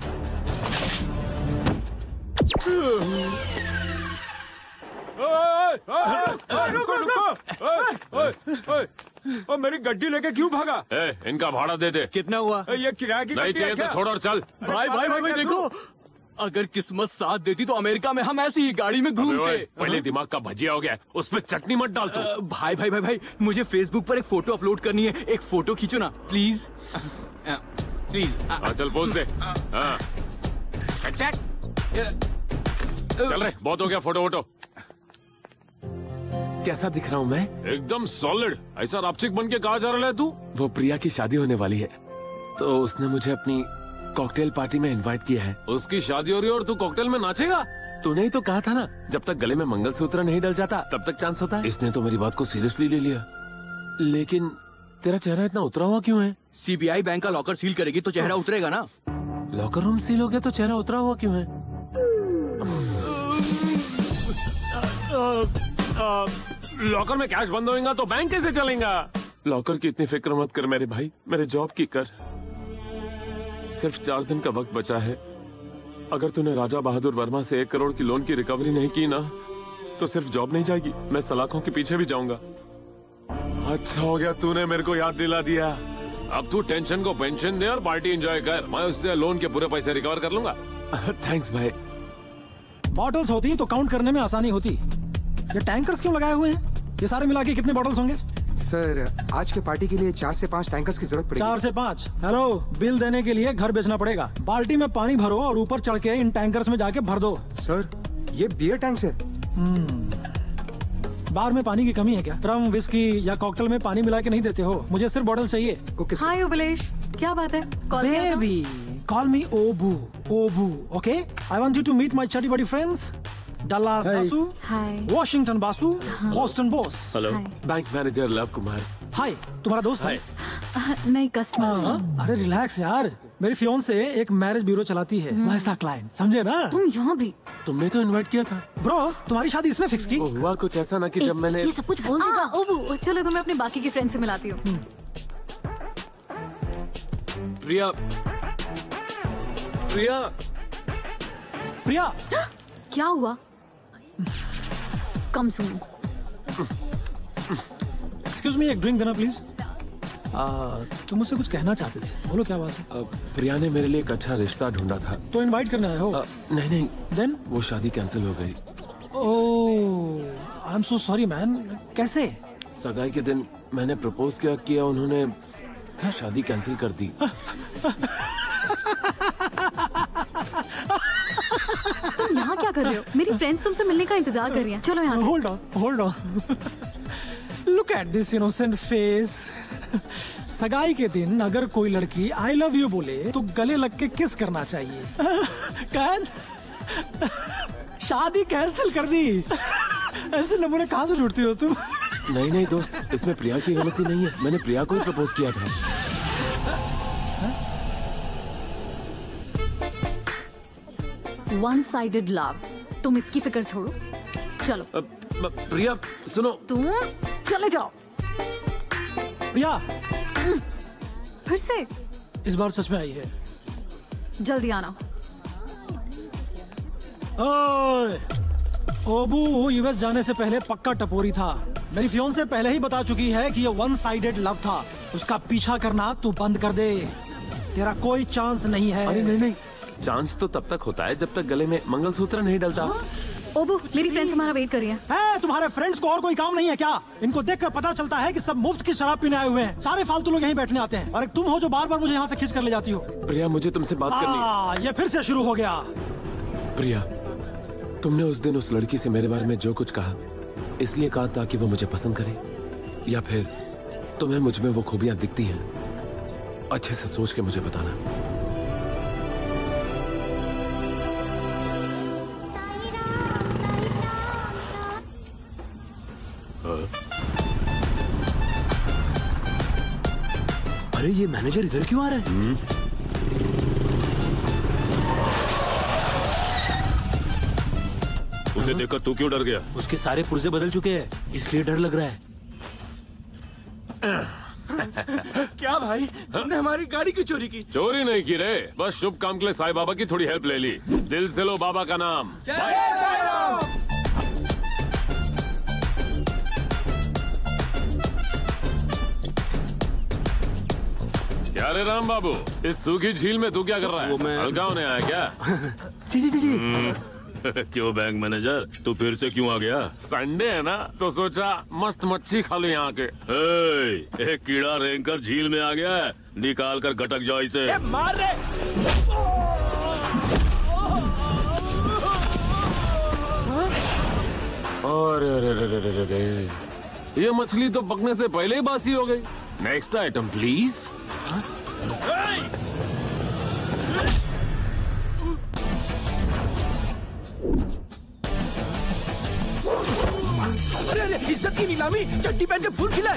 रुको रुको। ओ, मेरी गड्डी लेके क्यों भागा? ए, इनका भाड़ा दे दे। कितना हुआ? ये किराए की नहीं गड्डी चाहिए है तो छोड़ और चल। भाई भाई भाई भाई देखो, अगर किस्मत साथ देती तो अमेरिका में हम ऐसी ही गाड़ी में घूमते। पहले दिमाग का भजिया हो गया, उस पर चटनी मत डाल तू। भाई भाई भाई भाई मुझे फेसबुक पर एक फोटो अपलोड करनी है, एक फोटो खींचो ना प्लीज प्लीज। हाँ चल पोज दे। हाँ चल रहे, बहुत हो गया फोटो वोटो। कैसा दिख रहा हूँ मैं? एकदम सॉलिड। ऐसा रापचिक बन के कहा जा रहा है तू? वो प्रिया की शादी होने वाली है, तो उसने मुझे अपनी कॉकटेल पार्टी में इनवाइट किया है। उसकी शादी हो रही है और तू कॉकटेल में नाचेगा? तूने ही तो कहा था ना, जब तक गले में मंगलसूत्र नहीं डल जाता तब तक चांस होता है। इसने तो मेरी बात को सीरियसली ले लिया। लेकिन तेरा चेहरा इतना उतरा हुआ क्यों है? सीबीआई बैंक का लॉकर सील करेगी तो चेहरा उतरेगा ना। लॉकर रूम सील हो गया तो चेहरा उतरा हुआ क्यों है? लॉकर में कैश बंद होएगा तो बैंक कैसे चलेगा? लॉकर की इतनी फिक्र मत कर मेरे भाई, मेरे जॉब की कर। सिर्फ चार दिन का वक्त बचा है। अगर तूने राजा बहादुर वर्मा से एक करोड़ की लोन की रिकवरी नहीं की ना, तो सिर्फ जॉब नहीं जाएगी, मैं सलाखों के पीछे भी जाऊंगा। अच्छा हो गया तूने मेरे को याद दिला दिया। अब तू टेंशन को पेंशन दे और पार्टी एंजॉय कर, मैं उससे लोन के पूरे पैसे रिकवर कर लूंगा। थैंक्स भाई। बॉटल्स होती तो काउंट करने में आसानी होती। ये टैंकर्स क्यों लगाए हुए हैं? ये सारे मिला के कितने बॉटल्स होंगे? सर आज के पार्टी के लिए चार से पाँच टैंकर्स की जरूरत पड़ेगी। चार से पाँच? हेलो, बिल देने के लिए घर बेचना पड़ेगा। बाल्टी में पानी भरो और ऊपर चढ़ के इन टैंकर्स में जाके भर दो। सर ये बियर टैंक्स है। बार में पानी की कमी है क्या? रम, विस्की या कॉकटेल में पानी मिला के नहीं देते हो? मुझे सिर्फ बॉटल चाहिए। हाय उबलेश, क्या बात है? Call baby, call me Obu. Obu, okay? I want you to meet my चटी buddy friends. Dallas Basu, Washington Basu, Boston boss. Hello, bank manager Luv Kumar. Hi, तुम्हारा दोस्त है? नहीं, कस्टमर। अरे रिलैक्स यार, मेरी फियोंसे एक मैरिज ब्यूरो चलाती है, वैसा क्लाइंट, समझे ना? तुम यहाँ भी? तुमने तो इनवाइट किया था। ब्रो, तुम्हारी शादी इसने फिक्स की? हुआ कुछ ऐसा ना कि जब मैंने ये सब कुछ बोल देगा। ओबू, चलो तुम्हें अपने बाकी के फ्रेंड से मिलाती हूँ। प्रिया, प्रिया, प्रिया, क्या हुआ? कम सुनो। एक्सक्यूज मी, एक ड्रिंक देना प्लीज। तुम मुझसे कुछ कहना चाहते थे, बोलो क्या बात है? प्रिया ने मेरे लिए एक अच्छा रिश्ता ढूंढा था। तो इनवाइट करने आए हो? आ, नहीं नहीं। देन? वो शादी कैंसिल हो गई। Oh, I am so sorry man. कैसे? सगाई के दिन मैंने प्रपोज किया किया उन्होंने शादी कैंसिल कर दी। तुम यहाँ क्या कर रहे हो? मेरी फ्रेंड्स तुमसे मिलने का इंतजार कर रही हैं। चलो यहाँ से। Hold on, hold on. Look at this innocent face. सगाई के दिन अगर कोई लड़की आई लव यू बोले तो गले लग के किस करना चाहिए। कैन? शादी कैंसिल कर दी। ऐसे नमूने कहाँ से ढूंढती हो तुम? नहीं नहीं दोस्त, इसमें प्रिया की गलती नहीं है, मैंने प्रिया को ही प्रपोज किया था। One sided love. तुम इसकी फिक्र छोड़ो, चलो। प्रिया सुनो, तुम चले जाओ। प्रिया, फिर से? इस बार सच में आई है। जल्दी आना। ओए, ओबू यूएस जाने से पहले पक्का टपोरी था। मेरी फियोंसे पहले ही बता चुकी है कि ये वन साइडेड लव था। उसका पीछा करना तू बंद कर दे, तेरा कोई चांस नहीं है। अरे नहीं नहीं, चांस तो तब तक होता है जब तक गले में मंगलसूत्र नहीं डलता। ओबू, मेरी फ्रेंड्स हमारा वेट कर रही हैं। है, तुम्हारे फ्रेंड्स को और कोई काम नहीं है क्या? इनको देखकर पता चलता है कि सब मुफ्त की शराब पीने आए हुए हैं। सारे फालतू लोग यहीं बैठने आते हैं और एक तुम हो जो बार बार मुझे यहाँ से खींच कर ले जाती हो। प्रिया, मुझे तुमसे बात करनी है। ये फिर से शुरू हो गया। प्रिया, तुमने उस दिन उस लड़की से मेरे बारे में जो कुछ कहा इसलिए कहा ताकि वो मुझे पसंद करे, या फिर तुम्हें मुझ में वो खूबियां दिखती हैं? अच्छे से सोच के मुझे बताना। अरे ये मैनेजर इधर क्यों आ रहा है? उसे देखकर तू क्यों डर गया? उसके सारे पुर्जे बदल चुके हैं, इसलिए डर लग रहा है। क्या भाई, तुमने हमारी गाड़ी की चोरी की? चोरी नहीं की रे, बस शुभ काम के लिए साईं बाबा की थोड़ी हेल्प ले ली। दिल से लो बाबा का नाम। क्या रे राम बाबू, इस सूखी झील में तू क्या कर रहा है? मैं... हल्का होने आया क्या? जी जी जी जी। क्यों बैंक मैनेजर, तू फिर से क्यों आ गया? संडे है ना, तो सोचा मस्त मच्छी खा लो यहाँ के। ए, एक कीड़ा रेंग कर झील में आ गया है, निकाल कर गटक जाओ इसे। ए, मार रे। अरे रे रे रे रे रे, ये मछली तो पकने से पहले ही बासी हो गई। Next item please. अरे अरे, इज्जत की नीलामी, चड्डी पहन के फूल खिलाए।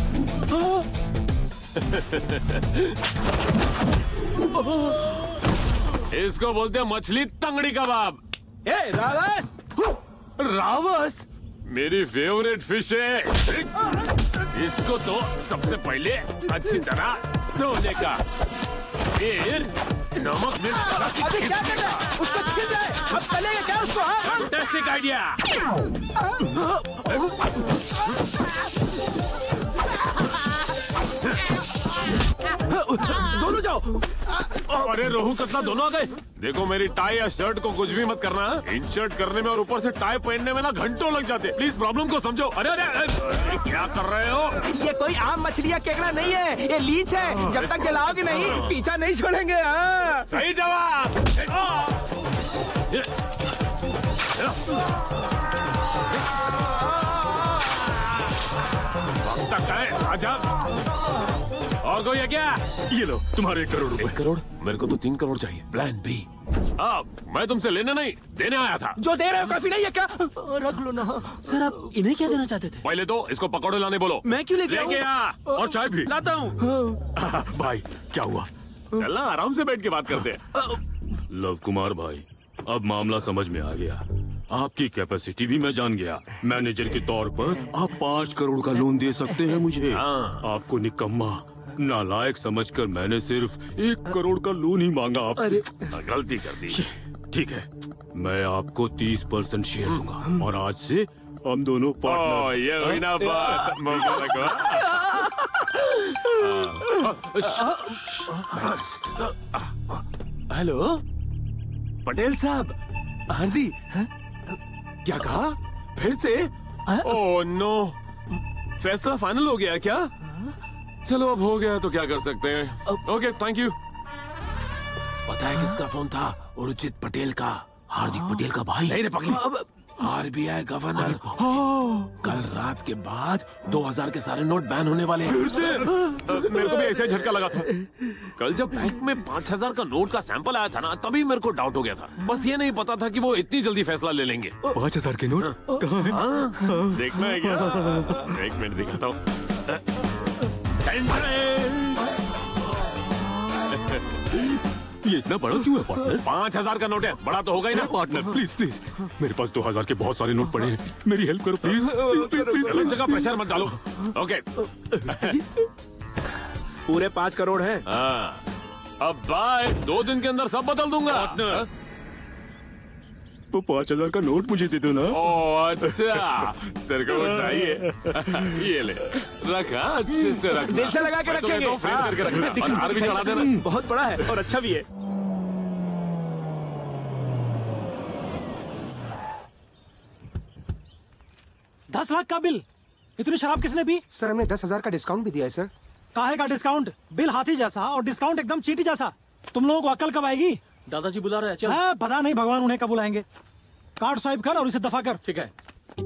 इसको बोलते हैं मछली तंगड़ी कबाब। ए रावस, रावस मेरी फेवरेट फिश है। इसको तो सबसे पहले अच्छी तरह धोने का, फिर नमक मिर्च। अभी क्या कर रहा है? उसको छिल जाए, अब तलेगा क्या उसको? हाँ? Fantastic idea. दोनों जाओ। अरे रोहू कतला दोनों आ गए। देखो मेरी टाई या शर्ट को कुछ भी मत करना। इन शर्ट करने में और ऊपर से टाई पहनने में ना घंटों लग जाते। प्लीज प्रॉब्लम को समझो। अरे अरे, अरे क्या कर रहे हो? ये कोई आम मछली या केकड़ा नहीं है, ये लीच है। जब तक जलाओगे नहीं पीछा नहीं छोड़ेंगे। हाँ। सही जवाब। वक्त तक है। आजा। और कोई है क्या? ये लो तुम्हारे एक करोड़ रुपए। एक करोड़? मेरे को तो तीन करोड़ चाहिए। Plan B. अब मैं तुमसे लेने नहीं देने आया था। जो दे रहे हो काफी नहीं है क्या? रख लो ना। सर आप इन्हें क्या देना चाहते थे? पहले तो इसको पकौड़े लाने बोलो। मैं क्यों लेके लेके आ और चाय भी लाता हूँ। भाई क्या हुआ? चलना आराम से बैठ के बात करते हैं। लव कुमार भाई, अब मामला समझ में आ गया। आपकी कैपेसिटी भी मैं जान गया। मैनेजर के तौर पर आप पाँच करोड़ का लोन दे सकते हैं मुझे। आपको निकम्मा नालायक समझकर मैंने सिर्फ एक करोड़ का लोन ही मांगा आपसे। गलती कर दी। ठीक है, मैं आपको तीस परसेंट शेयर दूंगा और आज से हम दोनों पार्टनर। ये हुई ना बात। हेलो पटेल साहब। हाँ जी। हा? क्या कहा? फिर से? ओह नो, फैसला फाइनल हो गया क्या? चलो अब हो गया तो क्या कर सकते हैं। Okay thank you. पता है किसका फोन था? उर्जित पटेल का, हार्दिक पटेल का भाई। नहीं रे पगली। RBI governor. कल रात के बाद दो हजार के सारे नोट बैन होने वाले हैं। फिर से? मेरे को भी ऐसा झटका लगा था। कल जब बैंक में पाँच हजार का नोट का सैंपल आया था ना, तभी मेरे को डाउट हो गया था। बस ये नहीं पता था कि वो इतनी जल्दी फैसला ले लेंगे। पाँच हजार के नोट कहाँ हैं? हाँ? देखना है क्या? एक मिनट दिखाता हूँ। ये इतना बड़ा क्यों है पार्टनर? पाँच हजार का नोट है, बड़ा तो होगा ही ना। पार्टनर प्लीज प्लीज, मेरे पास दो हजार के बहुत सारे नोट पड़े हैं, मेरी हेल्प करो प्लीज प्लीज प्लीज। अलग जगह प्रेशर मत डालो। ओके पूरे पाँच करोड़ है। हाँ अब बाय, दो दिन के अंदर सब बदल दूंगा। वो पाँच हजार का नोट मुझे दे दो ना। ओह अच्छा, तेरे को वो चाहिए? ये ले रखा, अच्छे से रख। दिल से लगा के रखेंगे। फ्रेम करके रखना और हार भी चढ़ा देना। बहुत बड़ा है और अच्छा भी है। दस लाख का बिल, इतनी शराब किसने पी? सर हमने दस हजार का डिस्काउंट भी दिया है सर। काहे का डिस्काउंट? बिल हाथी जैसा और डिस्काउंट एकदम चींटी जैसा। तुम लोगों को अक्ल कब आएगी? दादाजी बुला रहे हैं। चल। हाँ, पता नहीं भगवान उन्हें कब बुलाएंगे। कार्ड स्वाइप कर और इसे दफा कर। ठीक है।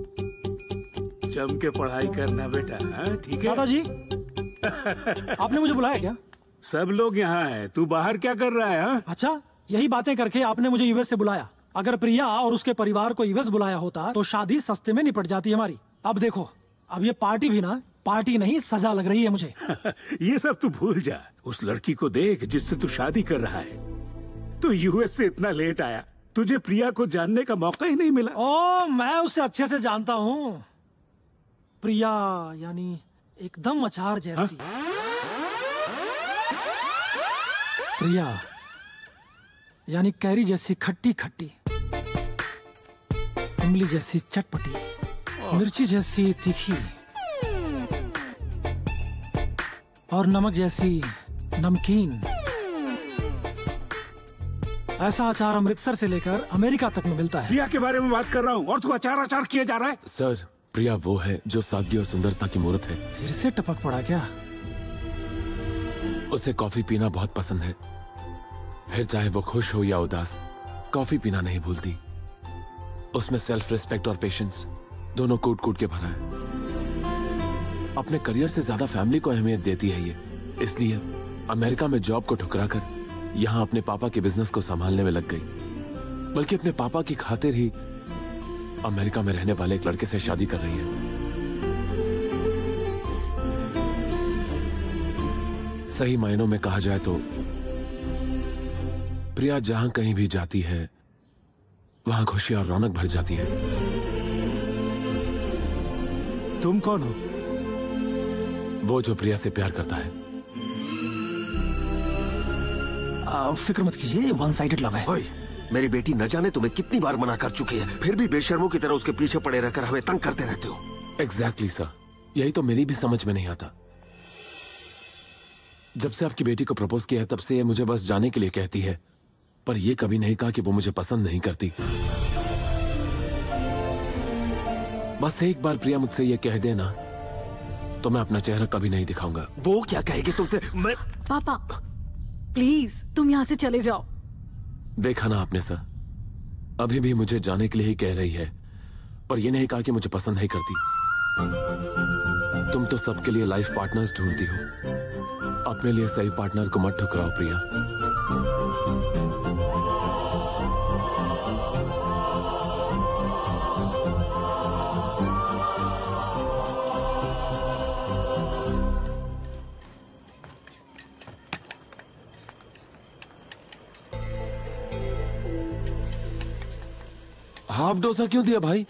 जम के पढ़ाई करना बेटा। हाँ ठीक है दादाजी। आपने मुझे बुलाया क्या? सब लोग यहाँ हैं, तू बाहर क्या कर रहा है? हा? अच्छा, यही बातें करके आपने मुझे यूएस से बुलाया। अगर प्रिया और उसके परिवार को यूएस बुलाया होता तो शादी सस्ते में निपट जाती हमारी। अब देखो, अब ये पार्टी भी ना पार्टी नहीं सजा लग रही है मुझे। ये सब तू भूल जा। उस लड़की को देख जिससे तू शादी कर रहा है। तू यूएस से इतना लेट आया, तुझे प्रिया को जानने का मौका ही नहीं मिला। ओ, मैं उसे अच्छे से जानता हूँ। प्रिया यानी एकदम अचार जैसी। हा? प्रिया यानी कैरी जैसी खट्टी खट्टी, इमली जैसी चटपटी, मिर्ची जैसी तीखी और नमक जैसी नमकीन। ऐसा अचार अमृतसर से लेकर अमेरिका तक में मिलता है। प्रिया के बारे में बात कर रहा हूँ और तू अचार अचार किए जा रहा है। सर, प्रिया वो है जो सादगी और सुंदरता की मूर्त है। फिर से टपक पड़ा क्या? उसे कॉफी पीना बहुत पसंद है। फिर चाहे वो खुश हो या उदास, कॉफी पीना नहीं भूलती। उसमें सेल्फ रिस्पेक्ट और पेशेंस दोनों कूट कूट के भरा है। अपने करियर से ज्यादा फैमिली को अहमियत देती है ये। इसलिए अमेरिका में जॉब को ठुकराकर यहाँ अपने पापा के बिजनेस को संभालने में लग गई। बल्कि अपने पापा की खातिर ही अमेरिका में रहने वाले एक लड़के से शादी कर रही है। सही मायनों में कहा जाए तो प्रिया जहां कहीं भी जाती है वहां खुशी और रौनक भर जाती है। तुम कौन हो? वो जो प्रिया से प्यार करता है। आ, फिक्र मत कीजिए, वन साइडेड लव है। ओए, मेरी बेटी न जाने तुम्हें कितनी बार मना कर चुकी है, फिर भी बेशर्मों की तरह उसके पीछे पड़े रहकर हमें तंग करते रहते हो। एग्जैक्टली सर, यही तो मेरी भी समझ में नहीं आता। जब से आपकी बेटी को प्रपोज किया है तब से ये मुझे बस जाने के लिए कहती है, पर ये कभी नहीं कहा कि वो मुझे पसंद नहीं करती। बस एक बार प्रिया मुझसे ये कह देना तो मैं अपना चेहरा कभी नहीं दिखाऊंगा। वो क्या कहेगी तुमसे? मैं... पापा प्लीज तुम यहाँ से चले जाओ। देखा ना आपने सर, अभी भी मुझे जाने के लिए ही कह रही है, पर ये नहीं कहा कि मुझे पसंद नहीं करती। तुम तो सबके लिए लाइफ पार्टनर्स ढूंढती हो, अपने लिए सही पार्टनर को मत ठुकराओ प्रिया। हाफ डोसा क्यों दिया भाई?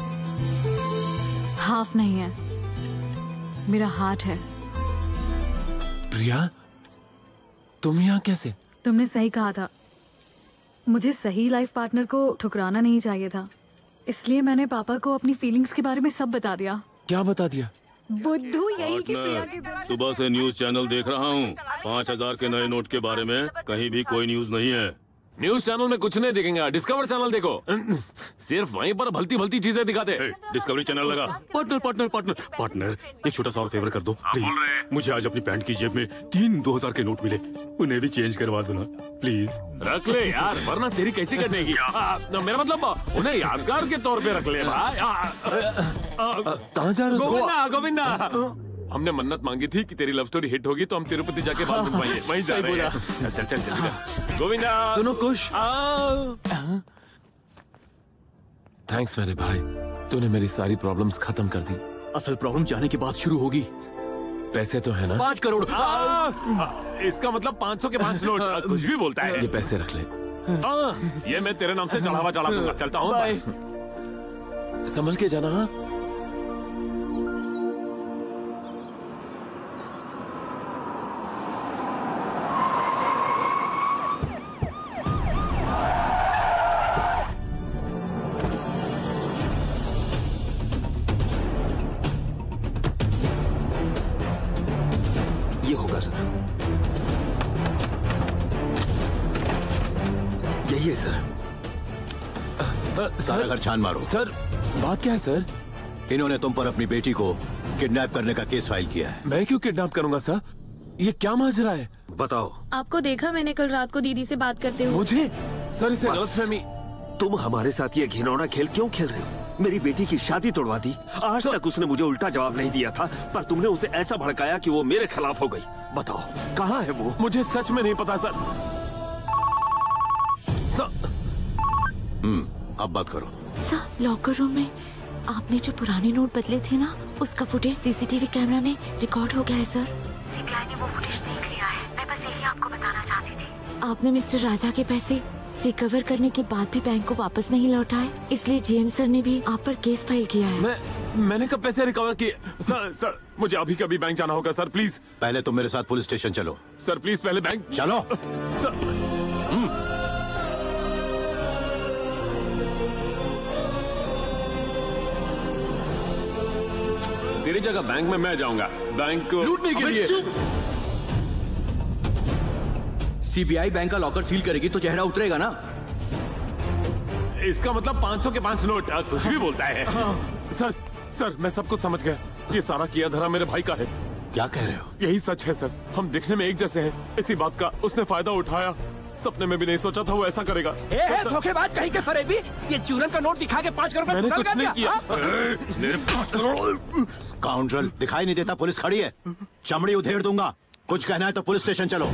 हाफ नहीं है, मेरा हार्ट है। प्रिया, तुम यहाँ कैसे? तुमने सही कहा था, मुझे सही लाइफ पार्टनर को ठुकराना नहीं चाहिए था, इसलिए मैंने पापा को अपनी फीलिंग्स के बारे में सब बता दिया। क्या बता दिया? बुद्धू यही कि प्रिया के दिल... सुबह से न्यूज चैनल देख रहा हूँ, पाँच हजार के नए नोट के बारे में कहीं भी कोई न्यूज नहीं है। न्यूज चैनल में कुछ नहीं दिखेगा, डिस्कवर चैनल देखो, सिर्फ वहीं पर भलती भलती चीजें दिखाते। डिस्कवरी चैनल लगा। पार्टनर पार्टनर पार्टनर पार्टनर एक छोटा सा और फेवर कर दो प्लीज। मुझे आज अपनी पैंट की जेब में तीन दो हजार के नोट मिले, उन्हें भी चेंज करवा दो ना प्लीज। रख ले यार, वरना तेरी कैसी कटेगी। मेरा मतलब उन्हें यादगार के तौर पे रख ले भाई। कहाँ जा रहे हो? गोविंदा गोविंदा, हमने मन्नत मांगी थी कि तेरी लव स्टोरी हिट होगी तो हम तिरुपति जाके बाल बनवाएंगे, वहीं जा रहे हैं। चल चल चल गोविंदा। सुनो कुश, थैंक्स मेरे भाई, तूने मेरी सारी प्रॉब्लम्स खत्म कर दी। असल प्रॉब्लम जाने के बाद शुरू होगी। पैसे तो है ना? पाँच करोड़। इसका मतलब पाँच सौ के पाँच नोट। कुछ भी बोलता है। ये पैसे रख ले। आ, ये मैं तेरे नाम से चढ़ावा चढ़ा दूंगा। चलता हूँ। संभल के जाना। हाँ सारा घर छान मारो। सर बात क्या है सर? इन्होंने तुम पर अपनी बेटी को किडनैप करने का केस फाइल किया है। मैं क्यों किडनैप करूंगा सर? ये क्या माजरा है? बताओ। आपको देखा मैंने कल रात को दीदी से बात करते हुए। मुझे? सर इसे गलतफहमी। तुम हमारे साथ ये घिनौना खेल क्यों खेल रहे हो? मेरी बेटी की शादी तोड़वा दी। आज तक उसने मुझे उल्टा जवाब नहीं दिया था, पर तुमने उसे ऐसा भड़काया कि वो मेरे खिलाफ हो गई। बताओ कहाँ है वो? मुझे सच में नहीं पता सर। सर हम्म अब बात करो। सर लॉकर रूम में आपने जो पुराने नोट बदले थे ना, उसका फुटेज सीसीटीवी कैमरा में रिकॉर्ड हो गया है सर। सीबीआई ने वो फुटेज देख लिया है। मैं बस यही आपको बताना चाहती थी। आपने मिस्टर राजा के पैसे रिकवर करने के बाद भी बैंक को वापस नहीं लौटाए, इसलिए जीएम सर ने भी आप पर केस फाइल किया है। मैं मैंने कब पैसे रिकवर किए? सर सर मुझे अभी कभी बैंक जाना होगा सर, प्लीज। पहले तुम मेरे साथ पुलिस स्टेशन चलो। सर प्लीज पहले बैंक चलो। सर तेरी जगह बैंक में मैं जाऊंगा, बैंक को लूटने के लिए। सीबीआई बैंक का लॉकर सील करेगी तो चेहरा उतरेगा ना। इसका मतलब पाँच सौ के पांच नोट। कुछ भी बोलता है। सर सर मैं सब कुछ समझ गया। ये सारा किया धरा मेरे भाई का है। क्या कह रहे हो? यही सच है सर। हम दिखने में एक जैसे हैं, इसी बात का उसने फायदा उठाया। सपने में भी नहीं सोचा था वो ऐसा करेगा। धोखेबाज कहीं के फरेबी, ये चूरन का नोट दिखा के पाँच करोड़ मैंने कुछ नहीं किया। मेरे पाँच करोड़ स्काउंड्रल, दिखाई नहीं देता पुलिस खड़ी है? चमड़ी उधेड़ दूंगा। कुछ कहना है तो पुलिस स्टेशन चलो।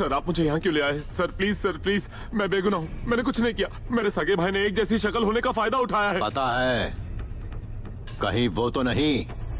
सर आप मुझे यहाँ क्यों ले आए? सर प्लीज सर प्लीज, मैं बेगुनाह हूँ, मैंने कुछ नहीं किया। मेरे सगे भाई ने एक जैसी शक्ल होने का फायदा उठाया है। पता है, कहीं वो तो नहीं?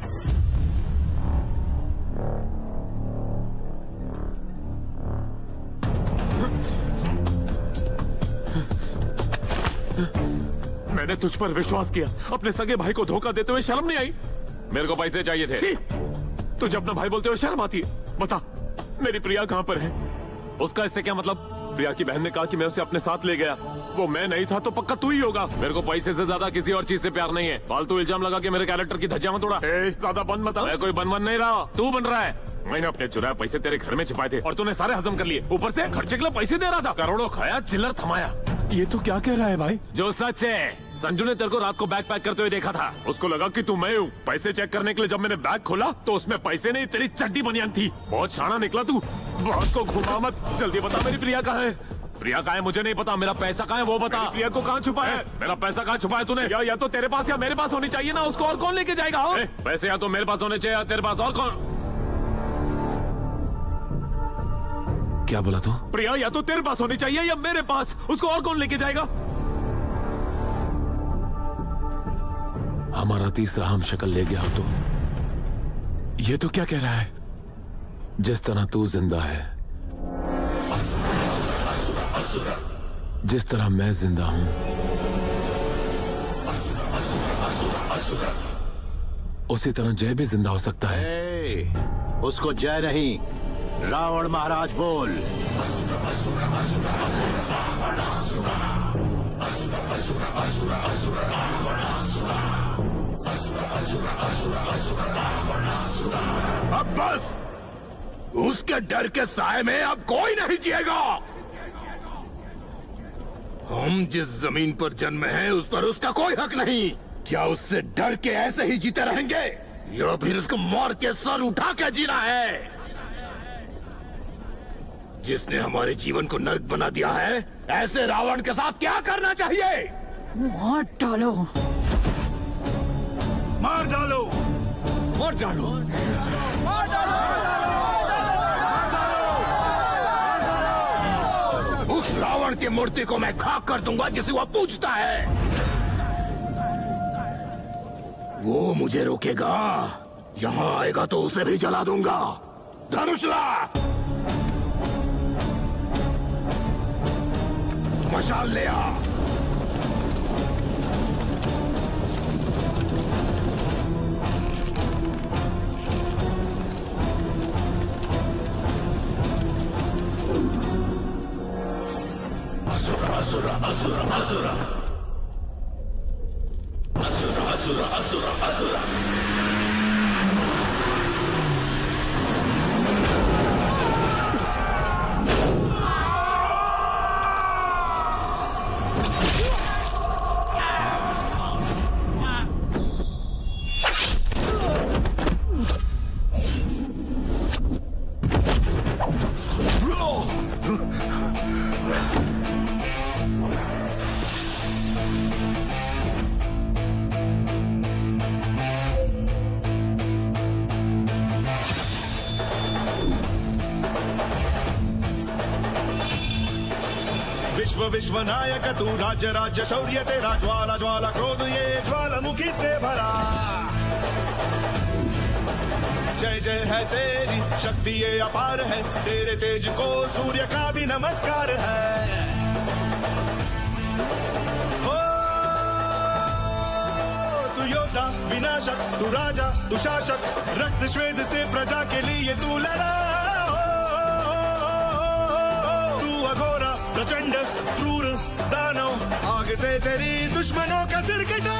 मैंने तुझ पर विश्वास किया, अपने सगे भाई को धोखा देते हुए शर्म नहीं आई? मेरे को पैसे चाहिए थे। तुझे अपना भाई बोलते हुए शर्म आती है? बता मेरी प्रिया कहाँ पर है? उसका इससे क्या मतलब? प्रिया की बहन ने कहा कि मैं उसे अपने साथ ले गया, वो मैं नहीं था तो पक्का तू ही होगा। मेरे को पैसे से ज्यादा किसी और चीज से प्यार नहीं है। फालतू इल्जाम लगा के मेरे कैरेक्टर की धज्जियां मत उड़ा। ज्यादा बन मत। मैं कोई बन बन नहीं रहा, तू बन रहा है। मैंने अपने चुराए पैसे तेरे घर में छिपाए थे और तूने सारे हजम कर लिए, ऊपर से खर्चे के लिए पैसे दे रहा था। करोड़ों खाया, चिल्लर थमाया। ये तो क्या कह रहा है भाई? जो सच है, संजू ने तेरे को रात को बैग पैक करते हुए देखा था। उसको लगा कि तू मैं हूँ। पैसे चेक करने के लिए जब मैंने बैग खोला तो उसमें पैसे नहीं, तेरी चड्डी बनियान थी। बहुत शाना निकला तू। बहुत को घुमा मत, जल्दी बता मेरी प्रिया कहाँ है? प्रिया कहाँ है मुझे नहीं पता, मेरा पैसा कहाँ है वो बता। प्रिया को कहाँ छुपा है? मेरा पैसा कहाँ छुपा है तूने? या, या तो तेरे पास या मेरे पास होनी चाहिए ना, उसको और कौन लेके जाएगा? हो? पैसे या तो मेरे पास होने चाहिए या तेरे पास, और कौन? क्या बोला तू? प्रिया या तो तेरे पास होनी चाहिए या मेरे पास, उसको और कौन लेके जाएगा? हमारा तीसरा हम शक्ल ले गया तो ये तो क्या कह रहा है? जिस तरह तू जिंदा है, जिस तरह मैं जिंदा हूं, उसी तरह जय भी जिंदा हो सकता है। ए, उसको जय नहीं, रावण महाराज बोल। अब बस, उसके डर के साए में अब कोई नहीं जिएगा। हम जिस जमीन पर जन्मे हैं उस पर उसका कोई हक नहीं। क्या उससे डर के ऐसे ही जीते रहेंगे या फिर उसको मार के सर उठा के जीना है? जिसने हमारे जीवन को नर्क बना दिया है, ऐसे रावण के साथ क्या करना चाहिए? मार डालो, मार डालो, मार डालो, मार डालो। उस रावण की मूर्ति को मैं खाक कर दूंगा जिसे वह पूजता है। वो मुझे रोकेगा, यहाँ आएगा तो उसे भी जला दूंगा। धनुष ला, मशाल ले आ। असुर असुर असुर असुर असुर असुर असुर असुर विश्वनायक तू राज्य राज्य शौर्य तेरा ज्वाला ज्वाला क्रोध ये ज्वालामुखी से भरा। जय जय है तेरी शक्ति ये अपार है, तेरे तेज को सूर्य का भी नमस्कार है। ओ तू योद्धा विनाशक, तू राजा तू शासक, रक्त श्वेत से प्रजा के लिए तू लड़ा। तू अघोरा प्रचंड क्रूर दानव, आगे से तेरी दुश्मनों का सिर कटा।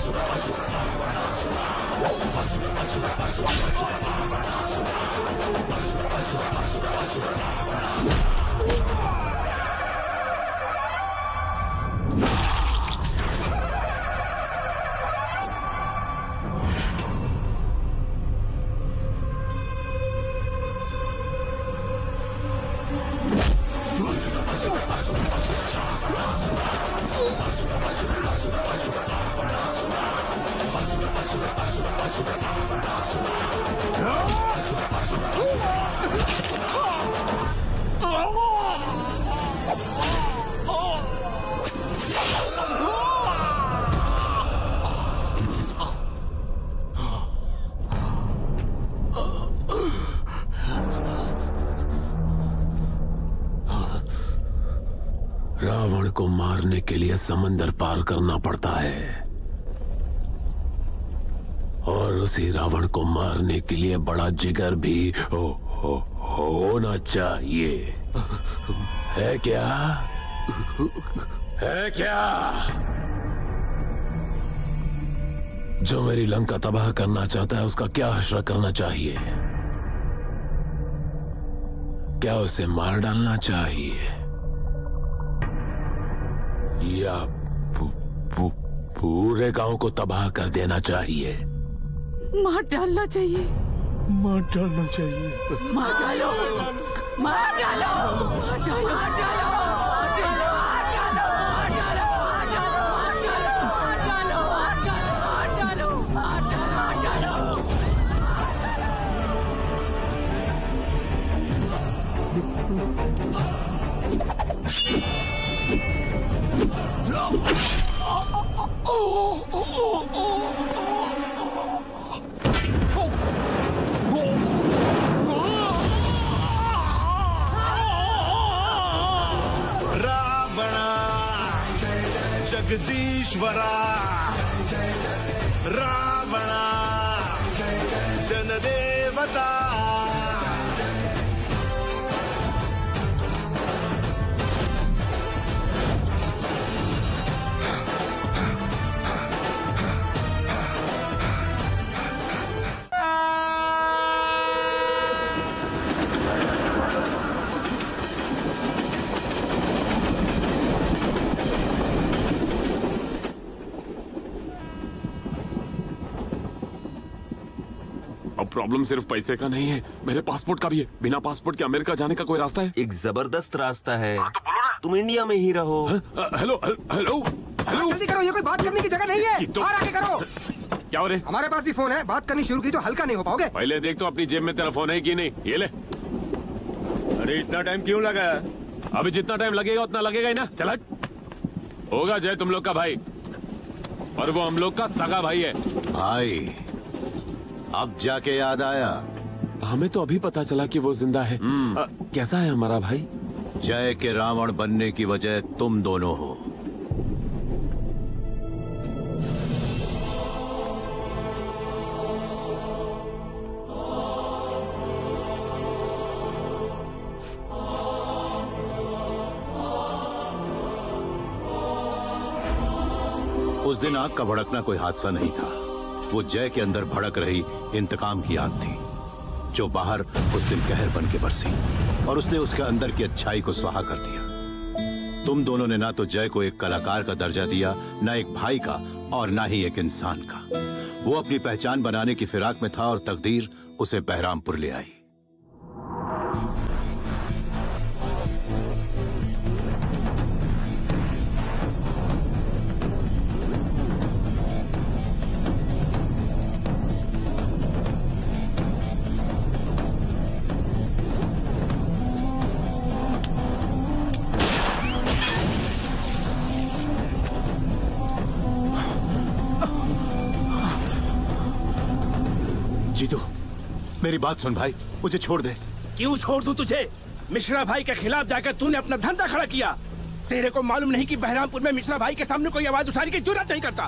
रावण को मारने के लिए समंदर पार करना पड़ता है और उसी रावण को मारने के लिए बड़ा जिगर भी हो, हो, होना चाहिए। है क्या? है क्या? जो मेरी लंका तबाह करना चाहता है उसका क्या हश्र करना चाहिए? क्या उसे मार डालना चाहिए या पू, पू, पूरे गांव को तबाह कर देना चाहिए? मार डालना चाहिए। मार डालना चाहिए। मार डालो, मार डालो, मार डालो, मार डालो, मार डालो, मार डालो, मार डालो, मार डालो, मार डालो, मार डालो, मार डालो, मार रावणा जगदीश्वरा रावणा जनदेवता प्रॉब्लम सिर्फ पैसे का नहीं है, मेरे पासपोर्ट का भी है। बिना पासपोर्ट के अमेरिका जाने का कोई रास्ता है? एक जबरदस्त रास्ता है। तुम इंडिया में ही रहो। हेलो हेलो हेलो, जल्दी करो, ये कोई बात करने की जगह नहीं है। तो... और आगे करो। क्या हो रहे? हमारे पास भी फोन है, बात करनी शुरू की तो हल्का नहीं हो पाओगे। पहले देख तो अपनी जेब में तेरा फोन है कि नहीं। ये ले। अरे इतना टाइम क्यों लगा? अभी जितना टाइम लगेगा उतना लगेगा ही ना। चल हट। होगा जय तुम लोग का भाई, और वो हम लोग का सगा भाई है। भाई अब जाके याद आया? हमें तो अभी पता चला कि वो जिंदा है। आ, कैसा है हमारा भाई? जय के रावण बनने की वजह तुम दोनों हो। उस दिन आग का भड़कना कोई हादसा नहीं था, वो जय के अंदर भड़क रही इंतकाम की आग थी, जो बाहर उस दिन कहर बन के बरसी और उसने उसके अंदर की अच्छाई को स्वाहा कर दिया। तुम दोनों ने ना तो जय को एक कलाकार का दर्जा दिया, ना एक भाई का, और ना ही एक इंसान का। वो अपनी पहचान बनाने की फिराक में था और तकदीर उसे बहरामपुर ले आई। जीतू, मेरी बात सुन भाई, मुझे छोड़ दे। क्यों छोड़ दूं तुझे? मिश्रा भाई के खिलाफ जाकर तूने अपना धंधा खड़ा किया। तेरे को मालूम नहीं कि बहरामपुर में मिश्रा भाई के सामने कोई आवाज उठाने की जुर्रत नहीं करता।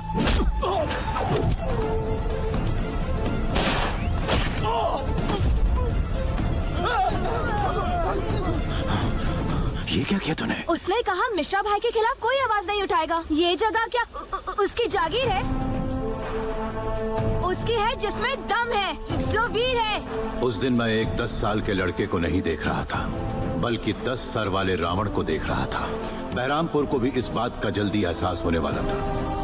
ये क्या किया तूने? उसने कहा मिश्रा भाई के खिलाफ कोई आवाज नहीं उठाएगा। ये जगह क्या उ, उ, उसकी जागीर है? उसकी है जिसमें दम है, जो वीर है। उस दिन मैं एक दस साल के लड़के को नहीं देख रहा था, बल्कि दस सर वाले रावण को देख रहा था। बहरामपुर को भी इस बात का जल्दी एहसास होने वाला था।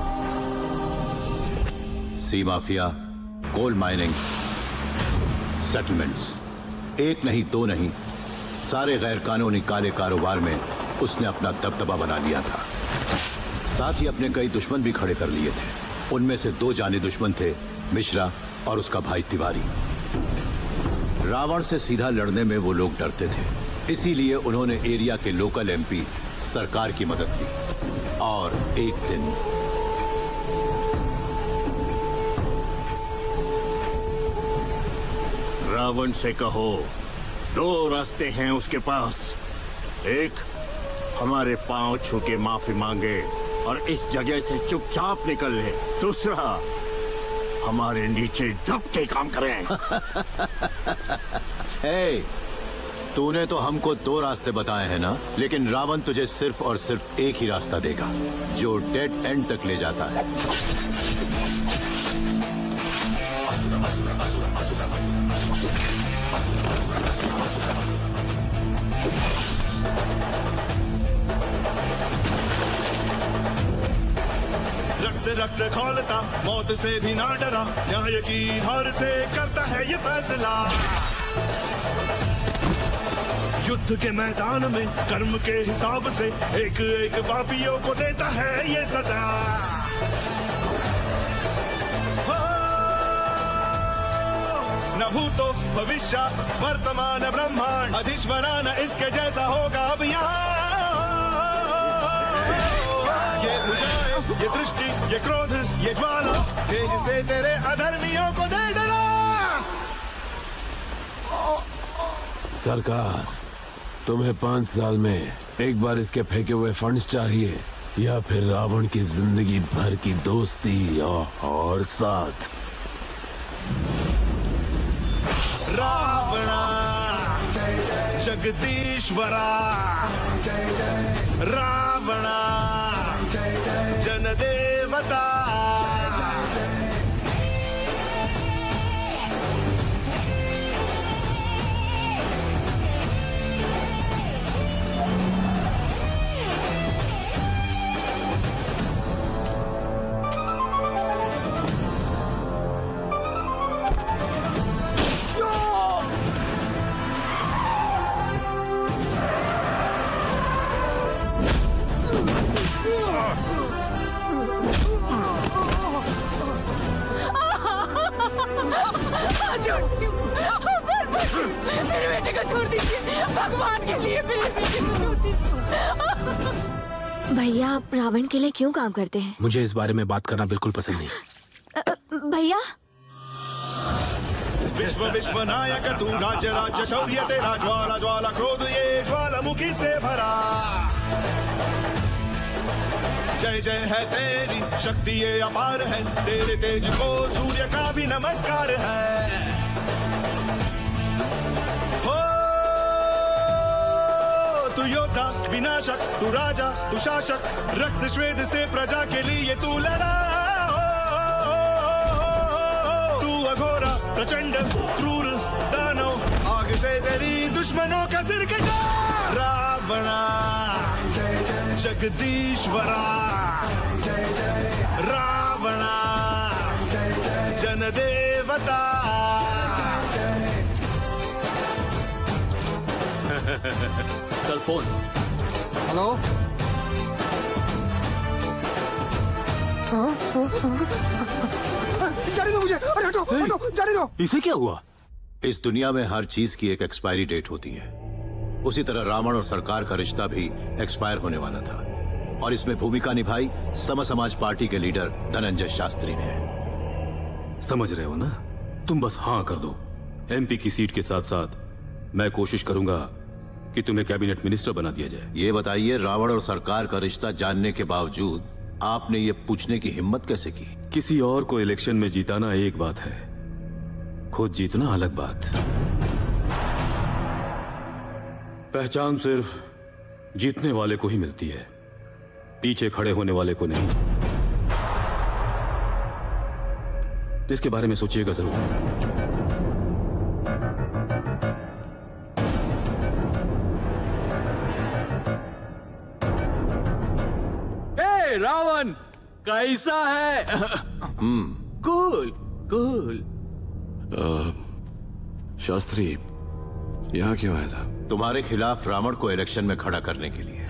Sea mafia, coal mining, settlements, एक नहीं दो नहीं, सारे गैर कानूनी काले कारोबार में उसने अपना दबदबा बना लिया था। साथ ही अपने कई दुश्मन भी खड़े कर लिए थे। उनमें से दो जाने दुश्मन थे, मिश्रा और उसका भाई तिवारी। रावण से सीधा लड़ने में वो लोग डरते थे, इसीलिए उन्होंने एरिया के लोकल एमपी सरकार की मदद ली। और एक दिन रावण से कहो दो रास्ते हैं उसके पास। एक, हमारे पांव छू के माफी मांगे और इस जगह से चुपचाप निकल ले। दूसरा, हमारे नीचे दब के काम करें। hey, तूने तो हमको दो रास्ते बताए हैं ना, लेकिन रावण तुझे सिर्फ और सिर्फ एक ही रास्ता देगा, जो डेड एंड तक ले जाता है। रक्त रक्त खोलता, मौत से भी ना डरा, न्याय की धार से करता है ये फैसला। युद्ध के मैदान में कर्म के हिसाब से एक एक पापियों को देता है ये सजा। हो, न भूतो भविष्य वर्तमान ब्रह्मांड, अधीश्वरा न इसके जैसा होगा अब यहाँ। ये बुझाए, ये दृष्टि, ये क्रोध, ये ज्वाला, तेज से तेरे अधर्मियों को दे डरा। सरकार, तुम्हें पांच साल में एक बार इसके फेंके हुए फंड्स चाहिए, या फिर रावण की जिंदगी भर की दोस्ती और, और साथ। रावणा जगदीश्वरा, रावणा जनदेवता। मेरे बेटे को छोड़ दीजिए, भगवान के लिए मेरे बेटे को छोड़ दीजिए। भैया, आप रावण के लिए क्यों काम करते हैं? मुझे इस बारे में बात करना बिल्कुल पसंद नहीं। भैया, विश्व विश्व नायक तू, राज्य राज्य शौर्य तेरा, ज्वाला ज्वाला क्रोध ये ज्वालामुखी से भरा। जय जय है तेरी शक्ति ये अपार है, तेरे तेज को सूर्य का भी नमस्कार है। हो तू योद्धा विनाशक, तू राजा तू शासक, रक्त श्वेत से प्रजा के लिए तू लड़ा। तू अघोरा प्रचंड क्रूर दानव, आग से तेरी दुश्मनों का सिर कटा। रावणा जगदीश्वरा, रावणा जनदेवता। चल फोन। हेलो। जाने दो मुझे, अरे हटो हटो, जाने दो। इसे क्या हुआ? इस दुनिया में हर चीज की एक एक्सपायरी डेट होती है। उसी तरह रावण और सरकार का रिश्ता भी एक्सपायर होने वाला था, और इसमें भूमिका निभाई सम समाज पार्टी के लीडर धनंजय शास्त्री ने। समझ रहे हो ना? तुम बस हाँ कर दो। एमपी की सीट के साथ साथ मैं कोशिश करूंगा कि तुम्हें कैबिनेट मिनिस्टर बना दिया जाए। ये बताइए, रावण और सरकार का रिश्ता जानने के बावजूद आपने ये पूछने की हिम्मत कैसे की? किसी और को इलेक्शन में जिताना एक बात है, खुद जीतना अलग बात। पहचान सिर्फ जीतने वाले को ही मिलती है, पीछे खड़े होने वाले को नहीं। इसके बारे में सोचिएगा जरूर। हे रावण, कैसा है? Cool cool. शास्त्री, यहाँ क्यों आया था? तुम्हारे खिलाफ रावण को इलेक्शन में खड़ा करने के लिए।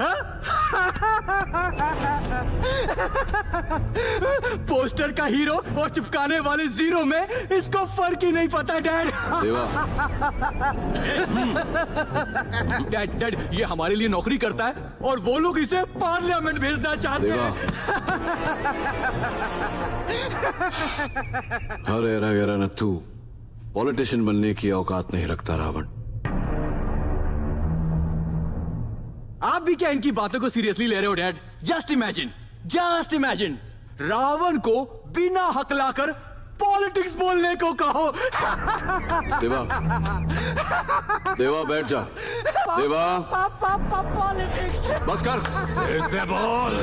पोस्टर का हीरो और चिपकाने वाले जीरो में इसको फर्क ही नहीं पता डैड। देवा। डैड डैड ये हमारे लिए नौकरी करता है और वो लोग इसे पार्लियामेंट भेजना चाहते हैं। अरे रगेरा नथु, पॉलिटिशियन बनने की औकात नहीं रखता रावण। आप भी क्या इनकी बातों को सीरियसली ले रहे हो dad? Just imagine, just imagine, Ravan को बिना हक लाकर पॉलिटिक्स बोलने को कहो। देवा, देवा बैठ जा। देवा, पॉलिटिक्स बस कर। फिर से बोल।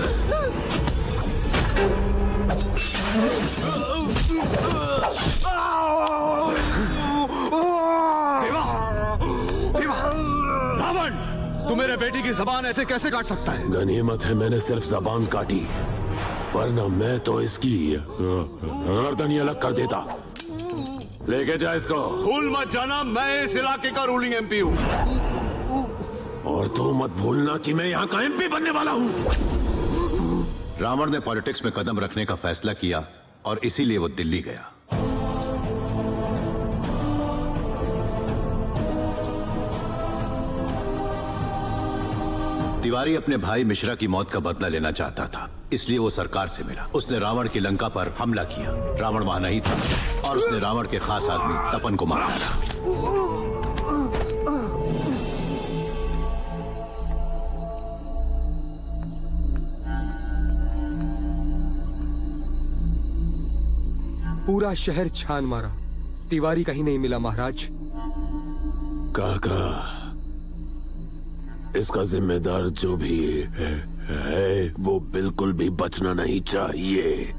देवा, देवा, रावण, तू मेरे बेटी की जबान ऐसे कैसे काट सकता है? गनीमत है मैंने सिर्फ जबान काटी, वरना मैं तो इसकी गर्दन ही अलग कर देता। लेके जा इसको। भूल मत जाना मैं इस इलाके का रूलिंग एमपी हूँ। और तू मत भूलना कि मैं यहाँ का एमपी बनने वाला हूँ। रावण ने पॉलिटिक्स में कदम रखने का फैसला किया और इसीलिए वो दिल्ली गया। तिवारी अपने भाई मिश्रा की मौत का बदला लेना चाहता था, इसलिए वो सरकार से मिला। उसने रावण की लंका पर हमला किया। रावण वहां नहीं था और उसने रावण के खास आदमी तपन को मार डाला। पूरा शहर छान मारा, तिवारी कहीं नहीं मिला महाराज। काका, इसका जिम्मेदार जो भी है, है वो बिल्कुल भी बचना नहीं चाहिए।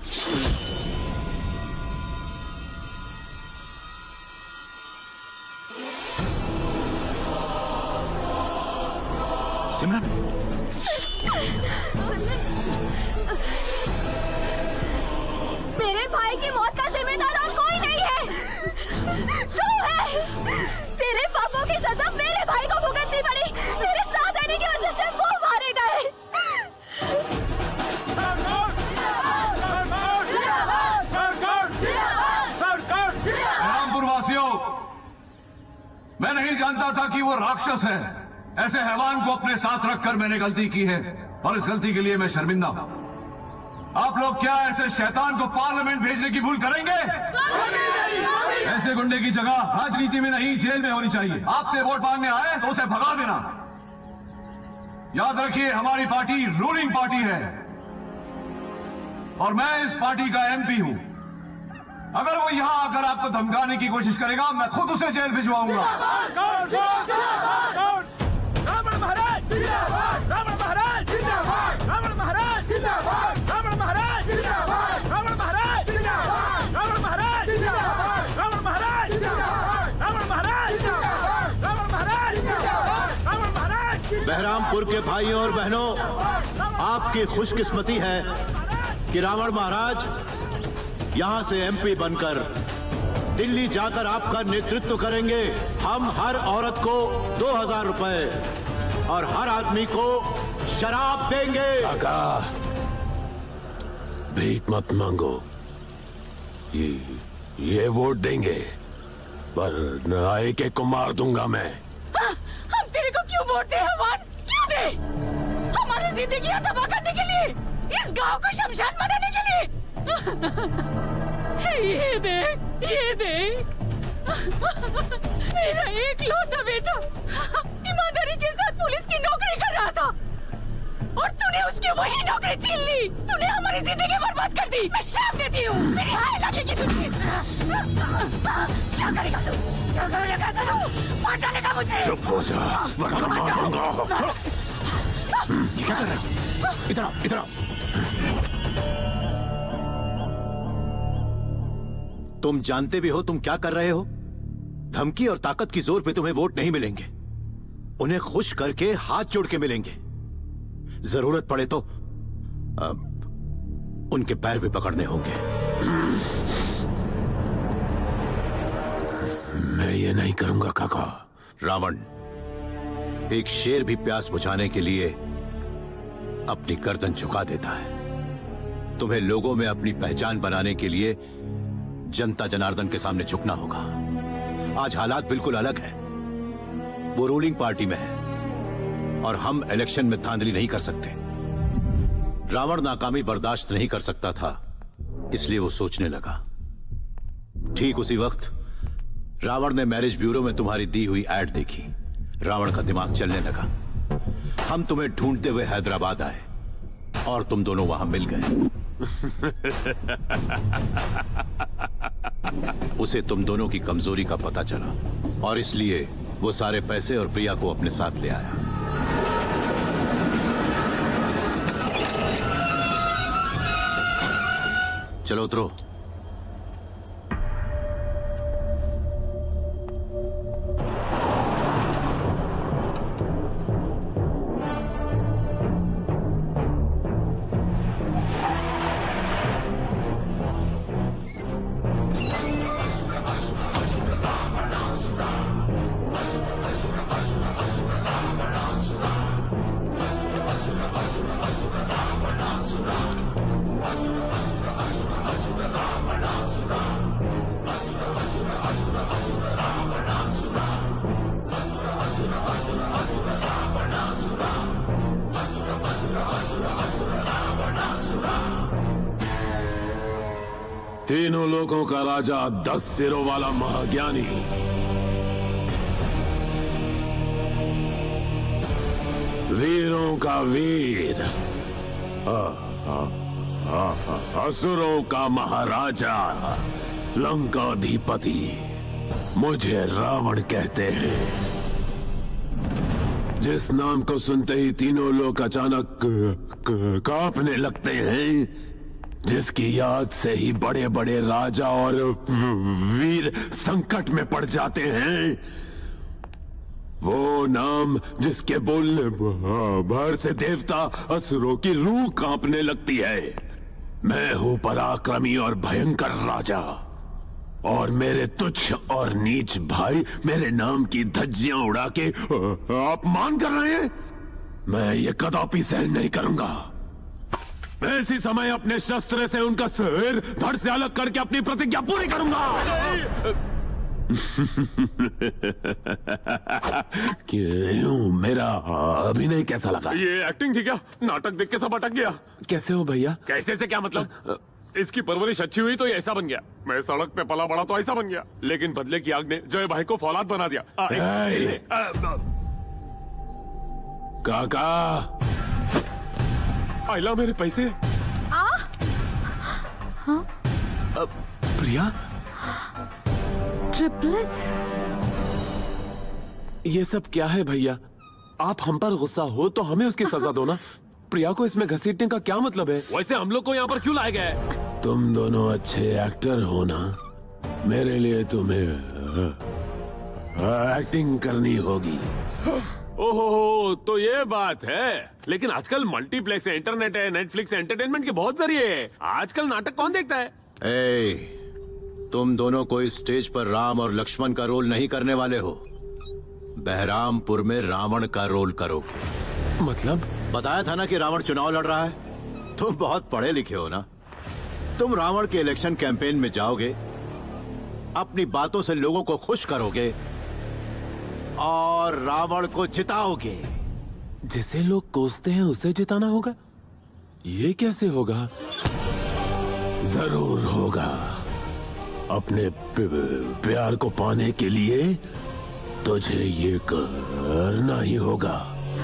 सिमरन, मेरे भाई की मौत का जिम्मेदार और कोई नहीं है, तू है। तेरे पापों की सजा मेरे भाई को भुगतनी पड़ी। तेरे साथ रहने की वजह से वो मारे गए। रामपुर वासियों, मैं नहीं जानता था कि वो राक्षस है। ऐसे हैवान को अपने साथ रखकर मैंने गलती की है और इस गलती के लिए मैं शर्मिंदा हूं। आप लोग क्या ऐसे शैतान को पार्लियामेंट भेजने की भूल करेंगे? ऐसे गुंडे की जगह राजनीति में नहीं जेल में होनी चाहिए। आपसे वोट मांगने आए तो उसे भगा देना। याद रखिए, हमारी पार्टी रूलिंग पार्टी है और मैं इस पार्टी का एमपी हूं। अगर वो यहां आकर आपको धमकाने की कोशिश करेगा, मैं खुद उसे जेल भिजवाऊंगा। रावण महाराज जिंदाबाद! रावण महाराज जिंदाबाद! रावण महाराज जिंदाबाद! रावण महाराज जिंदाबाद! रावण महाराज जिंदाबाद! रावण महाराज जिंदाबाद! रावण महाराज जिंदाबाद! रावण महाराज जिंदाबाद! रावण महाराज जिंदाबाद! रावण महाराज। बहरामपुर के भाइयों और बहनों, आपकी खुशकिस्मती है कि रावण महाराज यहां से एमपी बनकर दिल्ली जाकर आपका नेतृत्व करेंगे। हम हर औरत को दो हजार रुपए और हर आदमी को शराब देंगे। काका, भीख मत मांगो, ये ये वोट देंगे, पर नायके को मार दूंगा मैं। हाँ, हम तेरे को क्यों वोट दे हवान? क्यों दे? हमारी जिंदगी तबाह करने के लिए, इस गांव को शमशान बनाने के लिए। ये देख, ये देख, मेरा एक लौता बेटा ईमानदारी के साथ पुलिस की नौकरी कर रहा था और तूने उसकी वही नौकरी छीन ली। तूने हमारी जिंदगी बर्बाद कर दी। मैं श्राप देती हूँ, मेरी हाय लगेगी तुझे। क्या करेगा तू? क्या करेगा तू? मार डालेगा मुझे। चुप हो जा, वरना मार दूंगा। ये क्या कर रहा है? इधर आओ, इधर आओ। तुम जानते भी हो तुम क्या कर रहे हो? धमकी और ताकत की जोर पे तुम्हें वोट नहीं मिलेंगे। उन्हें खुश करके हाथ जोड़ के मिलेंगे। जरूरत पड़े तो आ, उनके पैर भी पकड़ने होंगे। मैं ये नहीं करूंगा काका। रावण, एक शेर भी प्यास बुझाने के लिए अपनी गर्दन झुका देता है। तुम्हें लोगों में अपनी पहचान बनाने के लिए जनता जनार्दन के सामने झुकना होगा। आज हालात बिल्कुल अलग है। वो रूलिंग पार्टी में है और हम इलेक्शन में धांधली नहीं कर सकते। रावण नाकामी बर्दाश्त नहीं कर सकता था, इसलिए वो सोचने लगा। ठीक उसी वक्त रावण ने मैरिज ब्यूरो में तुम्हारी दी हुई एड देखी। रावण का दिमाग चलने लगा। हम तुम्हें ढूंढते हुए हैदराबाद आए और तुम दोनों वहां मिल गए। उसे तुम दोनों की कमजोरी का पता चला और इसलिए वो सारे पैसे और प्रिया को अपने साथ ले आया। चलो उतरो। तीनों लोगों का राजा, दस सिरों वाला महाज्ञानी, वीरों का वीर, आ, आ, आ, आ, असुरों का महाराजा, लंकाधिपति, मुझे रावण कहते हैं। जिस नाम को सुनते ही तीनों लोग अचानक कांपने लगते हैं, जिसकी याद से ही बड़े बड़े राजा और वीर संकट में पड़ जाते हैं, वो नाम जिसके बोलने भर से देवता असुरों की रूह कांपने लगती है। मैं हूं पराक्रमी और भयंकर राजा, और मेरे तुच्छ और नीच भाई मेरे नाम की धज्जियां उड़ा के अपमान कर रहे हैं। मैं ये कदापि सहन नहीं करूंगा। मैं इसी समय अपने शस्त्र से उनका सिर धड़ से अलग करके अपनी प्रतिज्ञा पूरी करूंगा। क्यों, मेरा अभिनय कैसा लगा? ये एक्टिंग थी क्या? नाटक देख के सब अटक गया। कैसे हो भैया? कैसे से क्या मतलब? इसकी परवरिश अच्छी हुई तो ये ऐसा बन गया। मैं सड़क पे पला बड़ा तो ऐसा बन गया, लेकिन बदले की आग ने जय भाई को फौलाद बना दिया। आ, ए, आ, आ, काका, आइला मेरे पैसे। आ? हाँ? प्रिया, ट्रिपलेट्स? ये सब क्या है भैया? आप हम पर गुस्सा हो तो हमें उसकी सजा दो ना। प्रिया को इसमें घसीटने का क्या मतलब है? वैसे हम लोग को यहाँ पर क्यों लाए गए? तुम दोनों अच्छे एक्टर हो ना, मेरे लिए तुम्हें एक्टिंग करनी होगी। ओहो, तो ये बात है। लेकिन आजकल मल्टीप्लेक्स है, इंटरनेट है, नेटफ्लिक्स है, एंटरटेनमेंट के बहुत जरिए है। आजकल नाटक कौन देखता है? ए, तुम दोनों कोई स्टेज पर राम और लक्ष्मण का रोल नहीं करने वाले हो। बहरामपुर में रावण का रोल करोगे। मतलब? बताया था ना कि रावण चुनाव लड़ रहा है। तुम बहुत पढ़े लिखे हो ना। तुम रावण के इलेक्शन कैंपेन में जाओगे, अपनी बातों से लोगों को खुश करोगे और रावण को जिताओगे। जिसे लोग कोसते हैं उसे जिताना होगा? ये कैसे होगा? जरूर होगा। अपने प्यार को पाने के लिए तुझे ये करना ही होगा।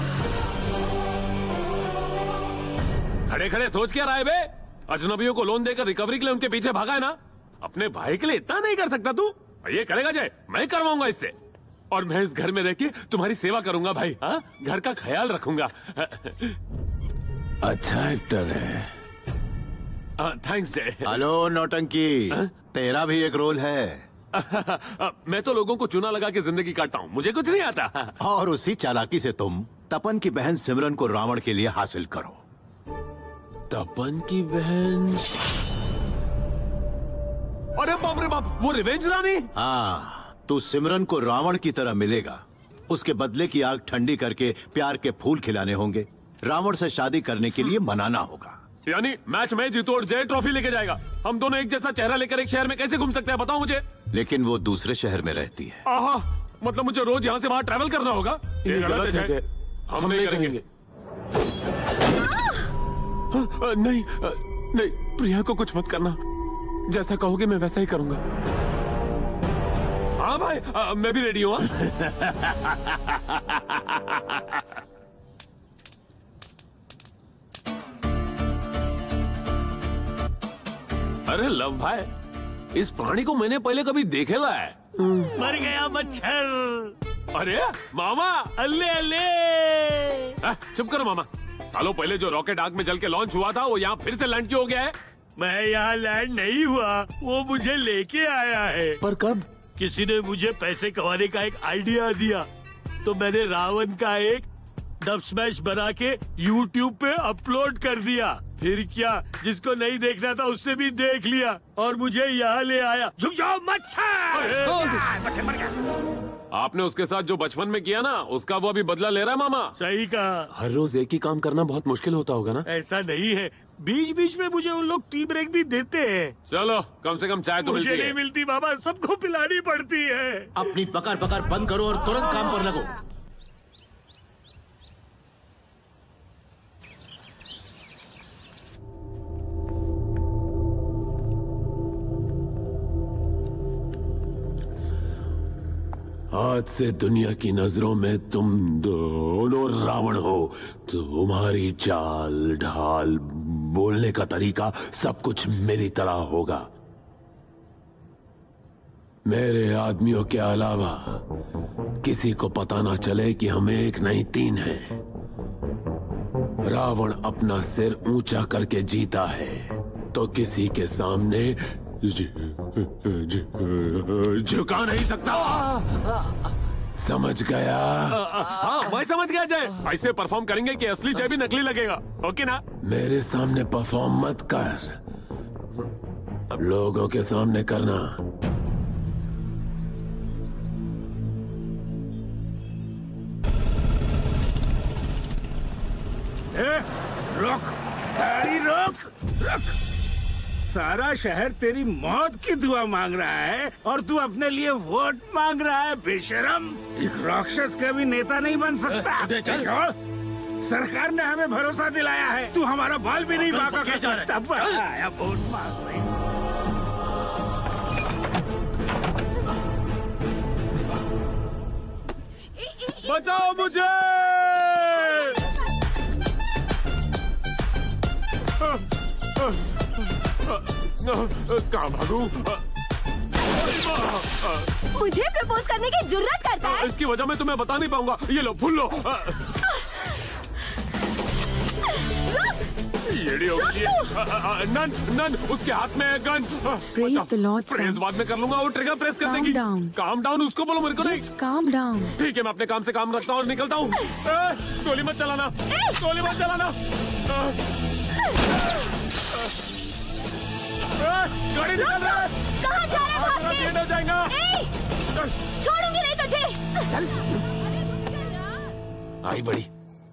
खड़े खड़े सोच क्या रहा है बे? अजनबियों को लोन देकर रिकवरी के लिए उनके पीछे भागा है ना। अपने भाई के लिए इतना नहीं कर सकता तू? ये करेगा जय, मैं करवाऊंगा इससे। और मैं इस घर में रह के तुम्हारी सेवा करूंगा भाई। हाँ, घर का ख्याल रखूंगा। अच्छा एक्टर है, थैंक्स जय। हेलो नौटंकी, तेरा भी एक रोल है। मैं तो लोगों को चुना लगा के जिंदगी काटता हूँ, मुझे कुछ नहीं आता। और उसी चालाकी से तुम तपन की बहन सिमरन को रावण के लिए हासिल करो। तपन की बहन? अरे बाप रे बाप, वो रिवेंज रानी? हाँ, तू सिमरन को रावण की तरह मिलेगा। उसके बदले की आग ठंडी करके प्यार के फूल खिलाने होंगे। रावण से शादी करने के लिए मनाना होगा। यानी मैच में जीतो और जय ट्रॉफी लेके जाएगा। हम दोनों एक जैसा चेहरा लेकर एक शहर में कैसे घूम सकते हैं, बताओ मुझे। लेकिन वो दूसरे शहर में रहती है। आहा, मतलब मुझे रोज यहाँ से वहाँ ट्रैवल करना होगा? ये गलत है जय, हम नहीं करेंगे। नहीं नहीं, प्रिया को कुछ मत करना। जैसा कहोगे मैं वैसा ही करूंगा। हाँ भाई, आ, मैं भी रेडी हूँ। अरे लव भाई, इस प्राणी को मैंने पहले कभी देखेला है। मर गया मच्छर। अरे मामा, अल्ले अल्ले। चुप करो मामा। सालों पहले जो रॉकेट आग में जल के लॉन्च हुआ था, वो यहाँ फिर से लैंड क्यों हो गया है? मैं यहाँ लैंड नहीं हुआ, वो मुझे लेके आया है। पर कब? किसी ने मुझे पैसे कमाने का एक आइडिया दिया, तो मैंने रावण का एक डब स्मैश बना के यूट्यूब पे अपलोड कर दिया। फिर क्या, जिसको नहीं देखना था उसने भी देख लिया और मुझे यहाँ ले आया। झुक जाओ मच्छर। मच्छर मर गया। आपने उसके साथ जो बचपन में किया ना, उसका वो अभी बदला ले रहा है मामा। सही कहा। हर रोज एक ही काम करना बहुत मुश्किल होता होगा ना? ऐसा नहीं है, बीच बीच में मुझे उन लोग टी ब्रेक भी देते हैं। चलो, कम से कम चाय तो मुझे मिलती है। नहीं मिलती बाबा, सबको पिलानी पड़ती है। अपनी पकड़ पकड़ बंद करो और तुरंत काम पर लगो। आज से दुनिया की नजरों में तुम दोनों रावण हो। तुम्हारी चाल ढाल, बोलने का तरीका, सब कुछ मेरी तरह होगा। मेरे आदमियों के अलावा किसी को पता ना चले कि हम एक नहीं तीन हैं। रावण अपना सिर ऊंचा करके जीता है, तो किसी के सामने झुका नहीं सकता। समझ गया? हाँ, मैं समझ गया जय। ऐसे परफॉर्म करेंगे कि असली जय भी नकली लगेगा, ओके ना? मेरे सामने परफॉर्म मत कर, लोगों के सामने करना। ए, रोक गाड़ी, रोक रोक। सारा शहर तेरी मौत की दुआ मांग रहा है और तू अपने लिए वोट मांग रहा है, बेशरम। एक राक्षस का भी नेता नहीं बन सकता। चल। सरकार ने हमें भरोसा दिलाया है, तू हमारा बाल भी नहीं बांका कर सकता। आया वोट मांग रही। बचाओ मुझे। कहाँ भागूं? मुझे प्रपोज करने की जुर्रत करता है? इसकी वजह मैं तुम्हें बता नहीं पाऊंगा। ये लो, फूल लो। ये नन नन उसके हाथ में है gun. Praise the Lord, press बाद में कर लूंगा, वो ट्रिगर प्रेस कर देगी। काम डाउन उसको बोलो, मेरे को नहीं। Calm down. ठीक है, मैं अपने काम से काम रखता हूँ और निकलता हूँ। गोली मत चलाना, गोली मत चलाना। गाड़ी निकल रहा है। कहाँ जा रहा है? भाग के। हो जाएगा। छोड़ूंगी नहीं तुझे। चल। आई बड़ी।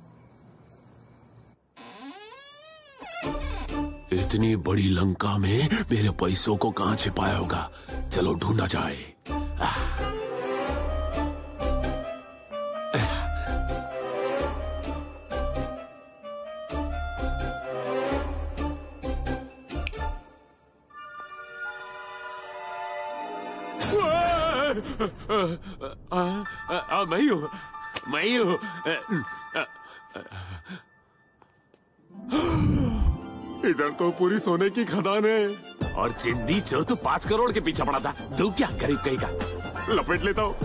इतनी बड़ी लंका में मेरे पैसों को कहाँ छिपाया होगा? चलो ढूंढा जाए। मैं ही हूँ, मैं ही हूँ। इधर तो पूरी सोने की खदान है और चिंदी चोर तो पांच करोड़ के पीछे पड़ा था। तू क्या गरीब कहीं का? लपेट लेता हूँ।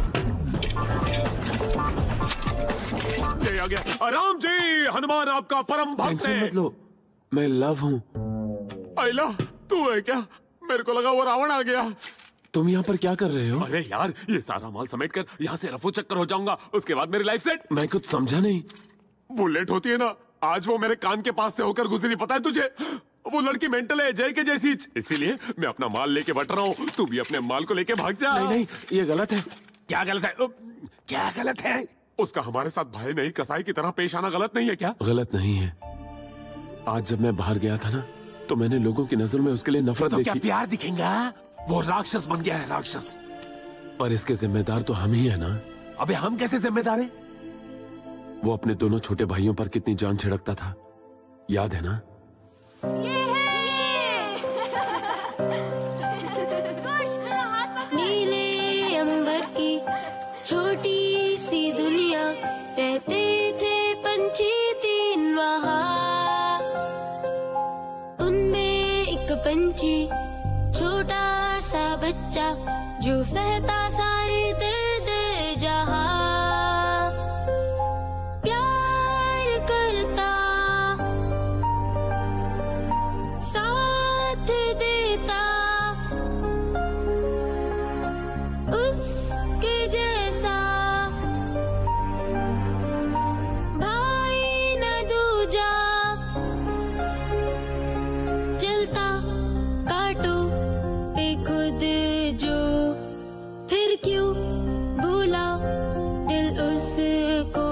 ये आ गया। राम जी, हनुमान आपका परम भक्त है। मत लो, मैं लव हूँ। आइला, तू है क्या? मेरे को लगा वो रावण आ गया। तुम यहाँ पर क्या कर रहे हो? अरे यार, ये सारा माल समेट कर यहाँ से रफू चक्कर हो जाऊंगा, उसके बाद मेरी लाइफ सेट। मैं कुछ समझा नहीं। बुलेट होती है ना, आज वो मेरे कान के पास से होकर गुजरी, पता है तुझे? वो लड़की मेंटल है, जय के जैसी, इसीलिए मैं अपना माल लेके बट रहा हूँ। तू भी अपने माल को लेके भाग जा। नहीं नहीं, ये गलत है। क्या गलत है? क्या गलत है? उसका हमारे साथ भाई नहीं, कसाई की तरह पेश आना गलत नहीं है क्या? गलत नहीं है। आज जब मैं बाहर गया था ना, तो मैंने लोगों की नजर में उसके लिए नफरत तो देखी। क्या प्यार दिखेगा? वो राक्षस बन गया है, राक्षस। पर इसके जिम्मेदार तो हम ही है ना। अबे हम कैसे जिम्मेदार हैं? वो अपने दोनों छोटे भाइयों पर कितनी जान छिड़कता था, याद है ना? नीले अंबर की छोटी सी दुनिया, रहते थे पंछी तीन वहाँ। उनमें एक पंछी छोटा सा बच्चा, जो सहता सारे दर्द जहाँ। प्यार करता, साथ देता, उसके जैसा भाई न दूजा। चलता काटो पे खुद जो, फिर क्यों भूला दिल उसको।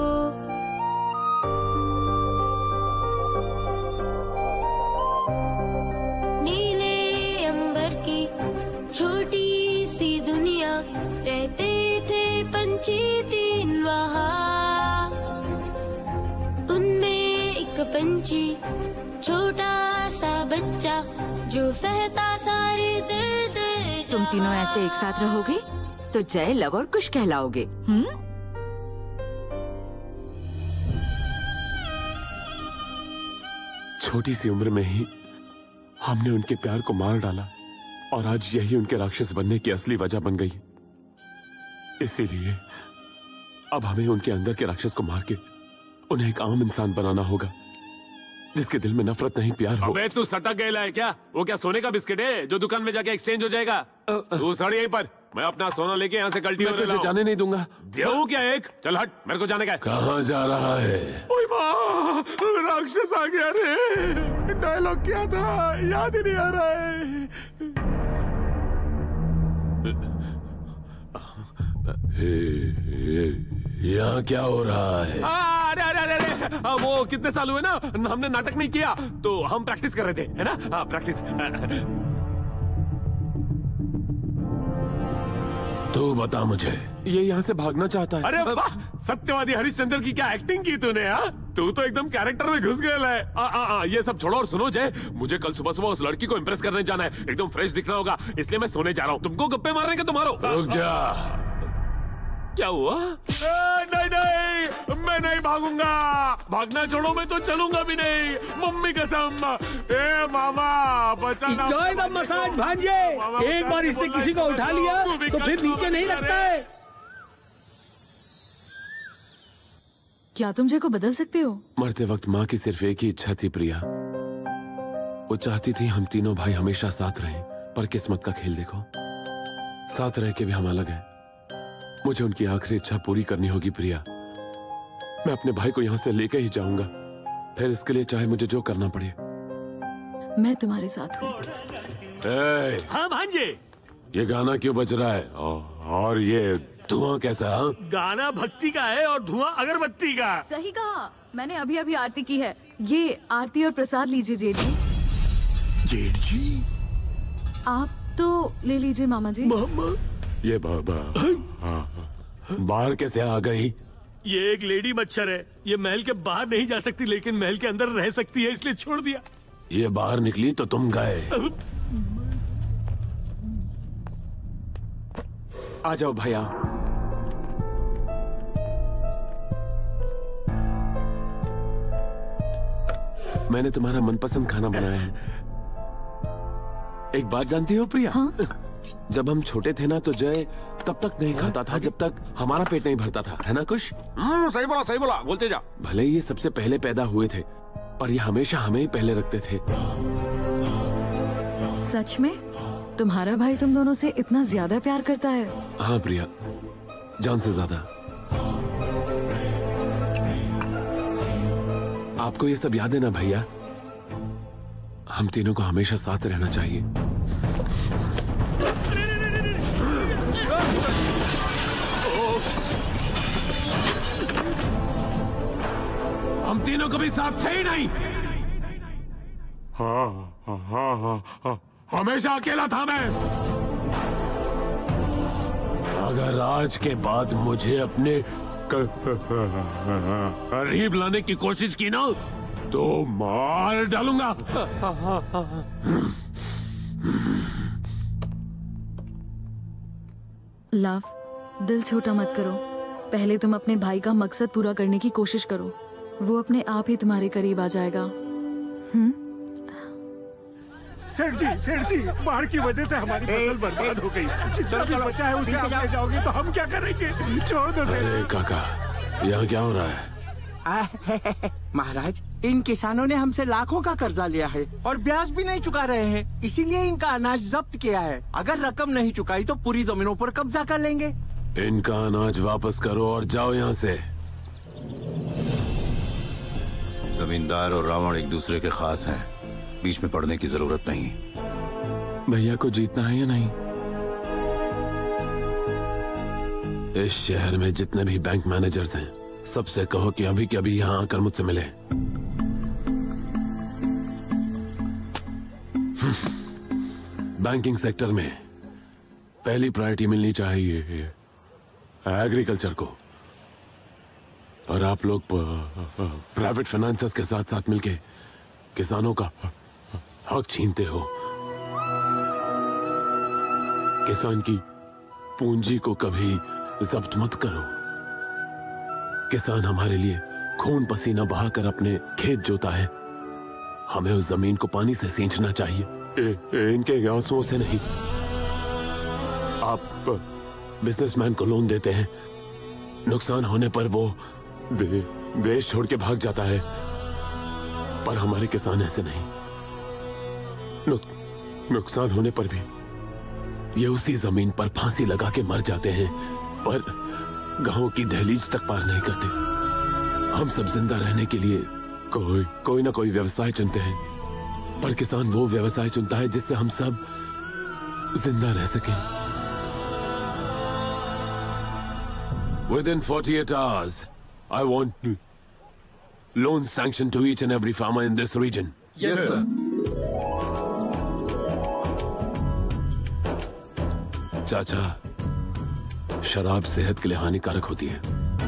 नीले अंबर की छोटी सी दुनिया, रहते थे पंछी तीन वहाँ। उनमें एक पंछी छोटा सा बच्चा, जो सहता सारे दर्द। तुम तीनों ऐसे एक साथ रहोगे तो जय, लव और कुश कहलाओगे। हम्म? छोटी सी उम्र में ही हमने उनके प्यार को मार डाला, और आज यही उनके राक्षस बनने की असली वजह बन गई। इसीलिए अब हमें उनके अंदर के राक्षस को मार के उन्हें एक आम इंसान बनाना होगा, जिसके दिल में नफरत नहीं, प्यार हो। अबे तू सटक गया है क्या? वो क्या सोने का बिस्किट है जो दुकान में जाके एक्सचेंज हो जाएगा? तू सड़ यहीं पर, मैं अपना सोना लेके यहाँ से गलती मैं तुझे जाने नहीं दूंगा। देऊ क्या एक? चल हट, मेरे को जाने का है। कहाँ जा रहा है? ओए माँ, राक्षस आ गया रे। डायलॉग क्या था याद ही नहीं आ रहा है। यहाँ क्या हो रहा है? अरे अरे अरे अरे, वो कितने साल हुए ना, हमने नाटक नहीं किया, तो हम प्रैक्टिस कर रहे थे, है ना? हाँ, प्रैक्टिस। तू बता मुझे, ये यहाँ से भागना चाहता है? अरे वाह, सत्यवादी हरिश्चंद्र की क्या एक्टिंग की तूने। हाँ, तू तो एकदम कैरेक्टर में घुस गया है। आ, आ, आ, ये सब छोड़ो और सुनो जय, मुझे कल सुबह सुबह उस लड़की को इम्प्रेस करने जाना है, एकदम फ्रेश दिखना होगा, इसलिए मैं सोने जा रहा हूँ। तुमको गप्पे मारने के तुम्हारो। रुक जा। क्या हुआ? ए, नहीं नहीं, मैं नहीं भागूंगा। भागना छोड़ो, मैं तो चलूंगा भी नहीं, मम्मी कसम। ए मामा बचाना। Enjoy the massage भांजे। एक बार इसने किसी को उठा लिया तो फिर नीचे नहीं लगता है। क्या तुम जय को बदल सकते हो? मरते वक्त माँ की सिर्फ एक ही इच्छा थी प्रिया, वो चाहती थी हम तीनों भाई हमेशा साथ रहें, पर किस्मत का खेल देखो, साथ रह के भी हम अलग हैं। मुझे उनकी आखिरी इच्छा पूरी करनी होगी प्रिया। मैं अपने भाई को यहाँ से लेकर ही जाऊंगा, फिर इसके लिए चाहे मुझे जो करना पड़े। मैं तुम्हारे साथ हूँ। ए, हाँ भांजे। ये गाना क्यों बज रहा है? और ये धुआं कैसा? हाँ? गाना भक्ति का है और धुआं अगरबत्ती का। सही कहा, मैंने अभी अभी आरती की है। ये आरती और प्रसाद लीजिए जेठ जी। जेठ जी? आप तो ले लीजिए मामा जी। मामा? ये बाबा बाहर कैसे आ गई? ये एक लेडी मच्छर है, ये महल के बाहर नहीं जा सकती लेकिन महल के अंदर रह सकती है, इसलिए छोड़ दिया। ये बाहर निकली तो तुम गए। आ जाओ भैया। मैंने तुम्हारा मनपसंद खाना बनाया है। एक बात जानती हो प्रिया? हाँ? जब हम छोटे थे ना तो जय तब तक नहीं खाता था जब तक हमारा पेट नहीं भरता था, है ना कुश? हम्म, सही बोला सही बोला, बोलते जा। भले ये सबसे पहले पैदा हुए थे, पर ये हमेशा हमें ही पहले रखते थे। सच में तुम्हारा भाई तुम दोनों से इतना ज्यादा प्यार करता है? हाँ प्रिया, जान से ज्यादा। आपको ये सब याद है ना भैया? हम तीनों को हमेशा साथ रहना चाहिए। हम तीनों कभी साथ थे ही नहीं। हाँ हाँ हाँ हाँ हाँ हमेशा अकेला था मैं। अगर आज के बाद मुझे अपने करीब लाने की कोशिश की ना तो मार डालूंगा। लव, दिल छोटा मत करो। पहले तुम अपने भाई का मकसद पूरा करने की कोशिश करो, वो अपने आप ही तुम्हारे करीब आ जाएगा। हम्म? सेठ जी, सेठ जी, बाढ़ की वजह से हमारी फसल बर्बाद हो गई। जितना भी बचा है उसे आप ले जाओगे तो हम क्या करेंगे? छोड़ दो सेठ। अरे काका, यहाँ क्या हो रहा है? महाराज, इन किसानों ने हमसे लाखों का कर्जा लिया है और ब्याज भी नहीं चुका रहे हैं, इसीलिए इनका अनाज जब्त किया है। अगर रकम नहीं चुकाई तो पूरी जमीनों पर कब्जा कर लेंगे। इनका अनाज वापस करो और जाओ यहाँ से। जमींदार और रावण एक दूसरे के खास हैं, बीच में पड़ने की जरूरत नहीं। भैया को जीतना है या नहीं? इस शहर में जितने भी बैंक मैनेजर्स हैं, सबसे कहो कि अभी के अभी यहाँ आकर मुझसे मिले। बैंकिंग सेक्टर में पहली प्रायोरिटी मिलनी चाहिए एग्रीकल्चर को, और आप लोग प्राइवेट फाइनेंसर्स के साथ साथ मिलके किसानों का हक छीनते हो। किसान की पूंजी को कभी जब्त मत करो। किसान हमारे लिए खून पसीना बहाकर अपने खेत जोता है, हमें उस जमीन को पानी से सींचना चाहिए, ए, ए, इनके आंसुओं से नहीं। आप बिजनेसमैन को लोन देते हैं, नुकसान होने पर वो दे, देश छोड़ के भाग जाता है, पर हमारे किसान ऐसे नहीं। नुक, नुकसान होने पर भी ये उसी जमीन पर फांसी लगा के मर जाते हैं, पर गांव की दहलीज तक पार नहीं करते। हम सब जिंदा रहने के लिए कोई कोई ना कोई व्यवसाय चुनते हैं, पर किसान वो व्यवसाय चुनता है जिससे हम सब जिंदा रह सकें। Within forty-eight hours, I want loan sanction to each and every farmer in this region. Yes, sir. चाचा, शराब सेहत के लिए हानिकारक होती है।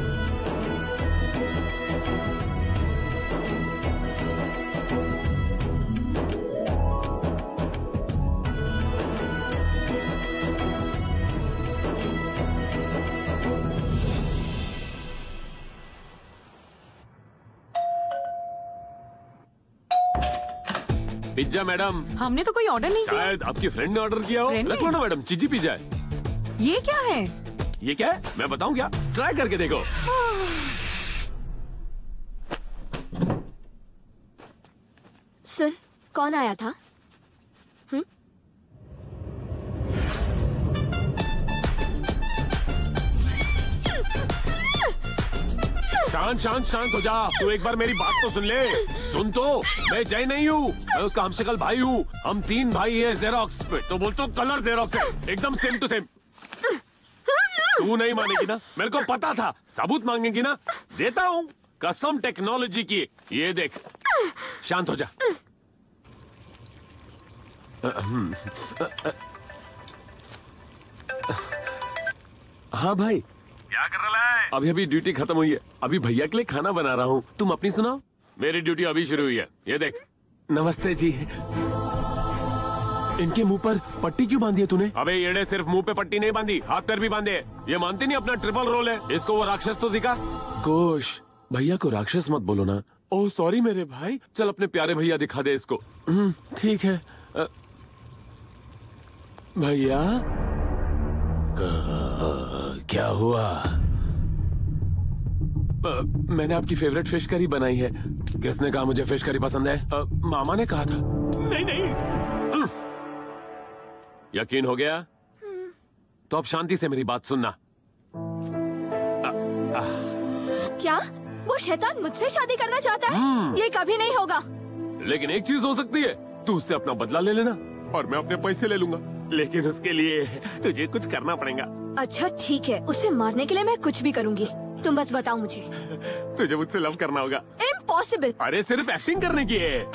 Pizza madam. हमने तो कोई ऑर्डर नहीं किया। शायद आपकी फ्रेंड ने ऑर्डर किया हो। फ्रेंड ने? रखो ना मैडम, चिज्जी पिज्जा है। ये क्या है? ये क्या है मैं बताऊं क्या? ट्राई करके देखो। सुन, कौन आया था? हम्म? शांत शांत शांत हो जा। तू एक बार मेरी बात तो सुन ले। सुन तो, मैं जय नहीं हूँ, मैं उसका हमशक्ल भाई हूँ। हम तीन भाई हैं जेरोक्स पे, तो बोलते हो कलर जेरोक्स है, एकदम सेम टू सेम। तू नहीं मानेगी ना? मेरे को पता था। सबूत मांगेगी ना? देता हूँ, कसम टेक्नोलॉजी की। ये देख, शांत हो जा। हाँ भाई, क्या कर रहा है? अभी अभी ड्यूटी खत्म हुई है, अभी भैया के लिए खाना बना रहा हूँ। तुम अपनी सुनाओ। मेरी ड्यूटी अभी शुरू हुई है, ये देख। नमस्ते जी। इनके मुंह पर पट्टी क्यों बांधी है तूने? अबे येड़े, सिर्फ मुंह पे पट्टी नहीं बांधी, हाथ पैर भी बांधे। ये मानते नहीं अपना ट्रिपल रोल है। इसको वो राक्षस तो दिखा। कोश, भैया को राक्षस मत बोलो ना। ओह सॉरी मेरे भाई, चल अपने प्यारे भैया दिखा दे इसको। ठीक है। अ, भैया क्या हुआ? आ, मैंने आपकी फेवरेट फिश करी बनाई है। किसने कहा मुझे फिश करी पसंद है? आ, मामा ने कहा था। नहीं नहीं, यकीन हो गया? तो अब शांति से मेरी बात सुनना। आ, आ, क्या वो शैतान मुझसे शादी करना चाहता है? ये कभी नहीं होगा। लेकिन एक चीज हो सकती है, तू उससे अपना बदला ले लेना और मैं अपने पैसे ले लूंगा, लेकिन उसके लिए तुझे कुछ करना पड़ेगा। अच्छा ठीक है, उसे मारने के लिए मैं कुछ भी करूंगी, तुम बस बताओ मुझे। तुझे मुझसे लव करना होगा। इम्पॉसिबल। अरे सिर्फ एक्टिंग करने की है।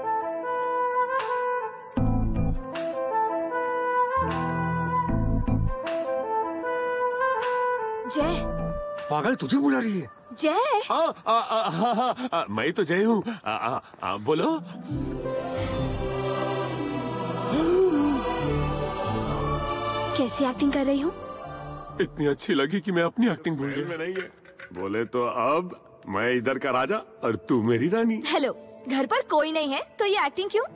जय। पागल तुझे बुला रही है? जय। आ, आ, आ, आ, आ, आ, मैं तो जय हूँ। आ, आ, आ, बोलो। कैसी एक्टिंग कर रही हूँ? इतनी अच्छी लगी कि मैं अपनी एक्टिंग भूल गया। नहीं है। बोले तो अब मैं इधर का राजा और तू मेरी रानी। हेलो, घर पर कोई नहीं है तो ये एक्टिंग क्यों?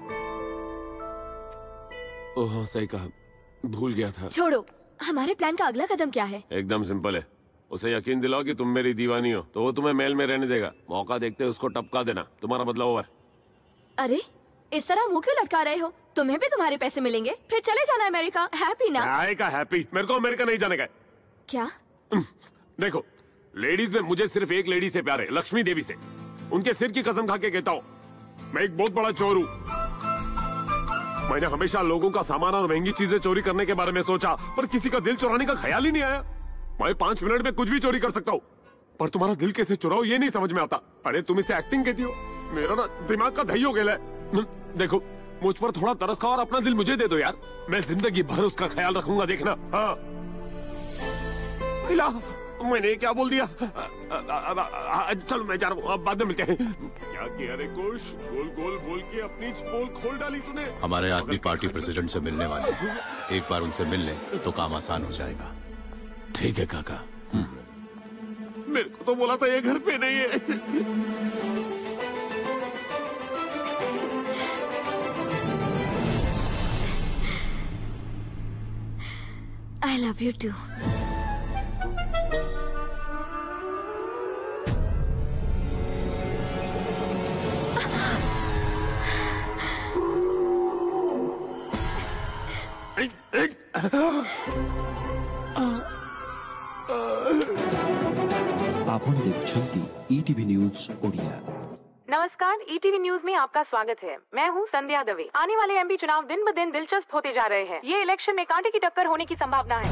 ओह सही कहा, भूल गया था। छोड़ो, हमारे प्लान का अगला कदम क्या है? एकदम सिंपल है, उसे यकीन दिलाओ कि तुम मेरी दीवानी हो तो वो तुम्हें महल में रहने देगा। मौका देखते उसको टपका देना। तुम्हारा मतलब ओवर। अरे इस तरह मुंह क्यों लटका रहे हो? तुम्हें भी तुम्हारे पैसे मिलेंगे, फिर चले जाना अमेरिका। हैप्पी ना? आए का हैप्पी? मेरे को अमेरिका नहीं जाने का। क्या? देखो, लेडीज में मुझे सिर्फ एक लेडी से प्यार है, लक्ष्मी देवी से। उनके सिर की कसम खा के कहता हूँ, मैं एक बहुत बड़ा चोर हूँ। मैंने हमेशा लोगों का सामान और महंगी चीजें चोरी करने के बारे में सोचा, पर किसी का दिल चुराने का ख्याल ही नहीं आया। मैं पांच मिनट में कुछ भी चोरी कर सकता हूँ, पर तुम्हारा दिल कैसे चुराओ ये नहीं समझ में आता। अरे तुम इसे एक्टिंग कहती हो? मेरा ना दिमाग का दही हो गया है। देखो, मुझ पर थोड़ा तरस खाओ और अपना दिल मुझे दे दो यार, मैं जिंदगी भर उसका ख्याल रखूंगा, देखना। हाँ मैंने क्या बोल दिया? चलो मैं जा रहा हूँ, अब बाद में मिलते हैं। क्या किया रे कुश? गोल गोल बोल के अपनी पोल खोल डाली तूने। हमारे आदमी पार्टी प्रेसिडेंट से मिलने वाले हैं, एक बार उनसे मिल लें तो काम आसान हो जाएगा। ठीक है काका। मेरे को तो बोला था ये घर पे नहीं है। I love you too. आपण देखुछंती ईटीवी न्यूज ओडिया। नमस्कार, ईटीवी न्यूज में आपका स्वागत है। मैं हूं संध्या दवे। आने वाले एमपी चुनाव दिन ब दिन दिलचस्प होते जा रहे हैं। ये इलेक्शन में कांटे की टक्कर होने की संभावना है।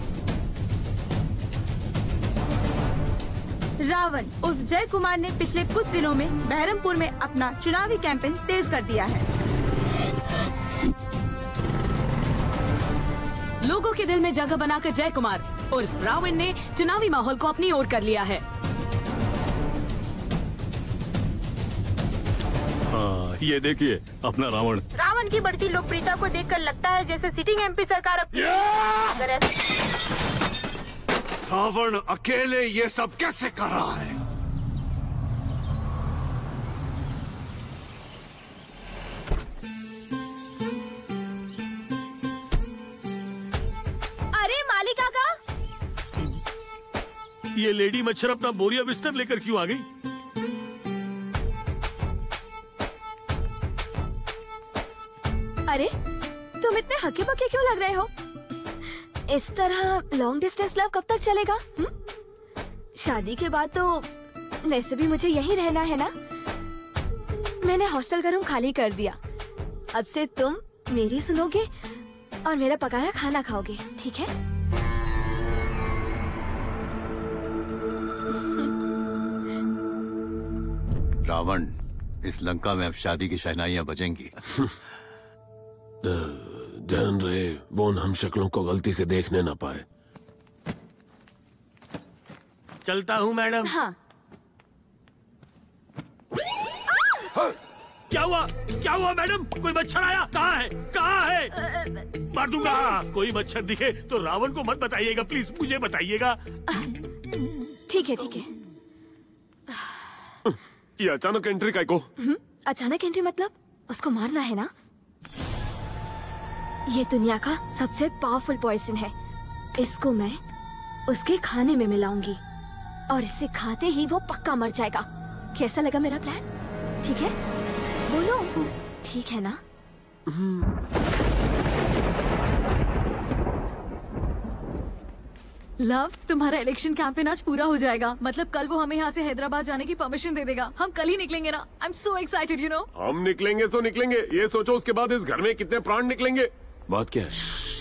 रावण उर्फ जय कुमार ने पिछले कुछ दिनों में बहरमपुर में अपना चुनावी कैंपेन तेज कर दिया है। लोगों के दिल में जगह बनाकर जय कुमार उर्फ रावण ने चुनावी माहौल को अपनी ओर कर लिया है। हाँ, ये देखिए अपना रावण। रावण की बढ़ती लोकप्रियता को देखकर लगता है जैसे सिटिंग एमपी सरकार अब अगर रावण अकेले ये सब कैसे कर रहा है? अरे मालिका का ये लेडी मच्छर अपना बोरिया बिस्तर लेकर क्यों आ गई? अरे तुम इतने हके बके क्यों लग रहे हो? इस तरह लॉन्ग डिस्टेंस लव कब तक चलेगा? हुँ? शादी के बाद तो वैसे भी मुझे यहीं रहना है ना। मैंने हॉस्टल का रूम खाली कर दिया। अब से तुम मेरी सुनोगे और मेरा पकाया खाना खाओगे, ठीक है? रावण, इस लंका में अब शादी की शहनाइयां बजेंगी। ध्यान रहे वो उन हम शक्लों को गलती से देखने ना पाए। चलता हूँ मैडम। हाँ। क्या हुआ? क्या हुआ मैडम? कोई मच्छर आया? कहाँ है? कहाँ है? मार दूंगा। कोई मच्छर दिखे तो रावण को मत बताइएगा प्लीज, मुझे बताइएगा। ठीक है ठीक है। ये अचानक एंट्री काय को? अचानक एंट्री मतलब उसको मारना है ना? ये दुनिया का सबसे पावरफुल पॉइजन है। इसको मैं उसके खाने में मिलाऊंगी और इसे खाते ही वो पक्का मर जाएगा। कैसा लगा मेरा प्लान? ठीक है? बोलो ठीक है ना? लव, तुम्हारा इलेक्शन कैंपेन आज पूरा हो जाएगा। मतलब कल वो हमें यहाँ से हैदराबाद जाने की परमिशन दे देगा। हम कल ही निकलेंगे ना। I am so excited, you know. हम निकलेंगे सो निकलेंगे, ये सोचो उसके बाद इस घर में कितने प्राण निकलेंगे। बात क्या है?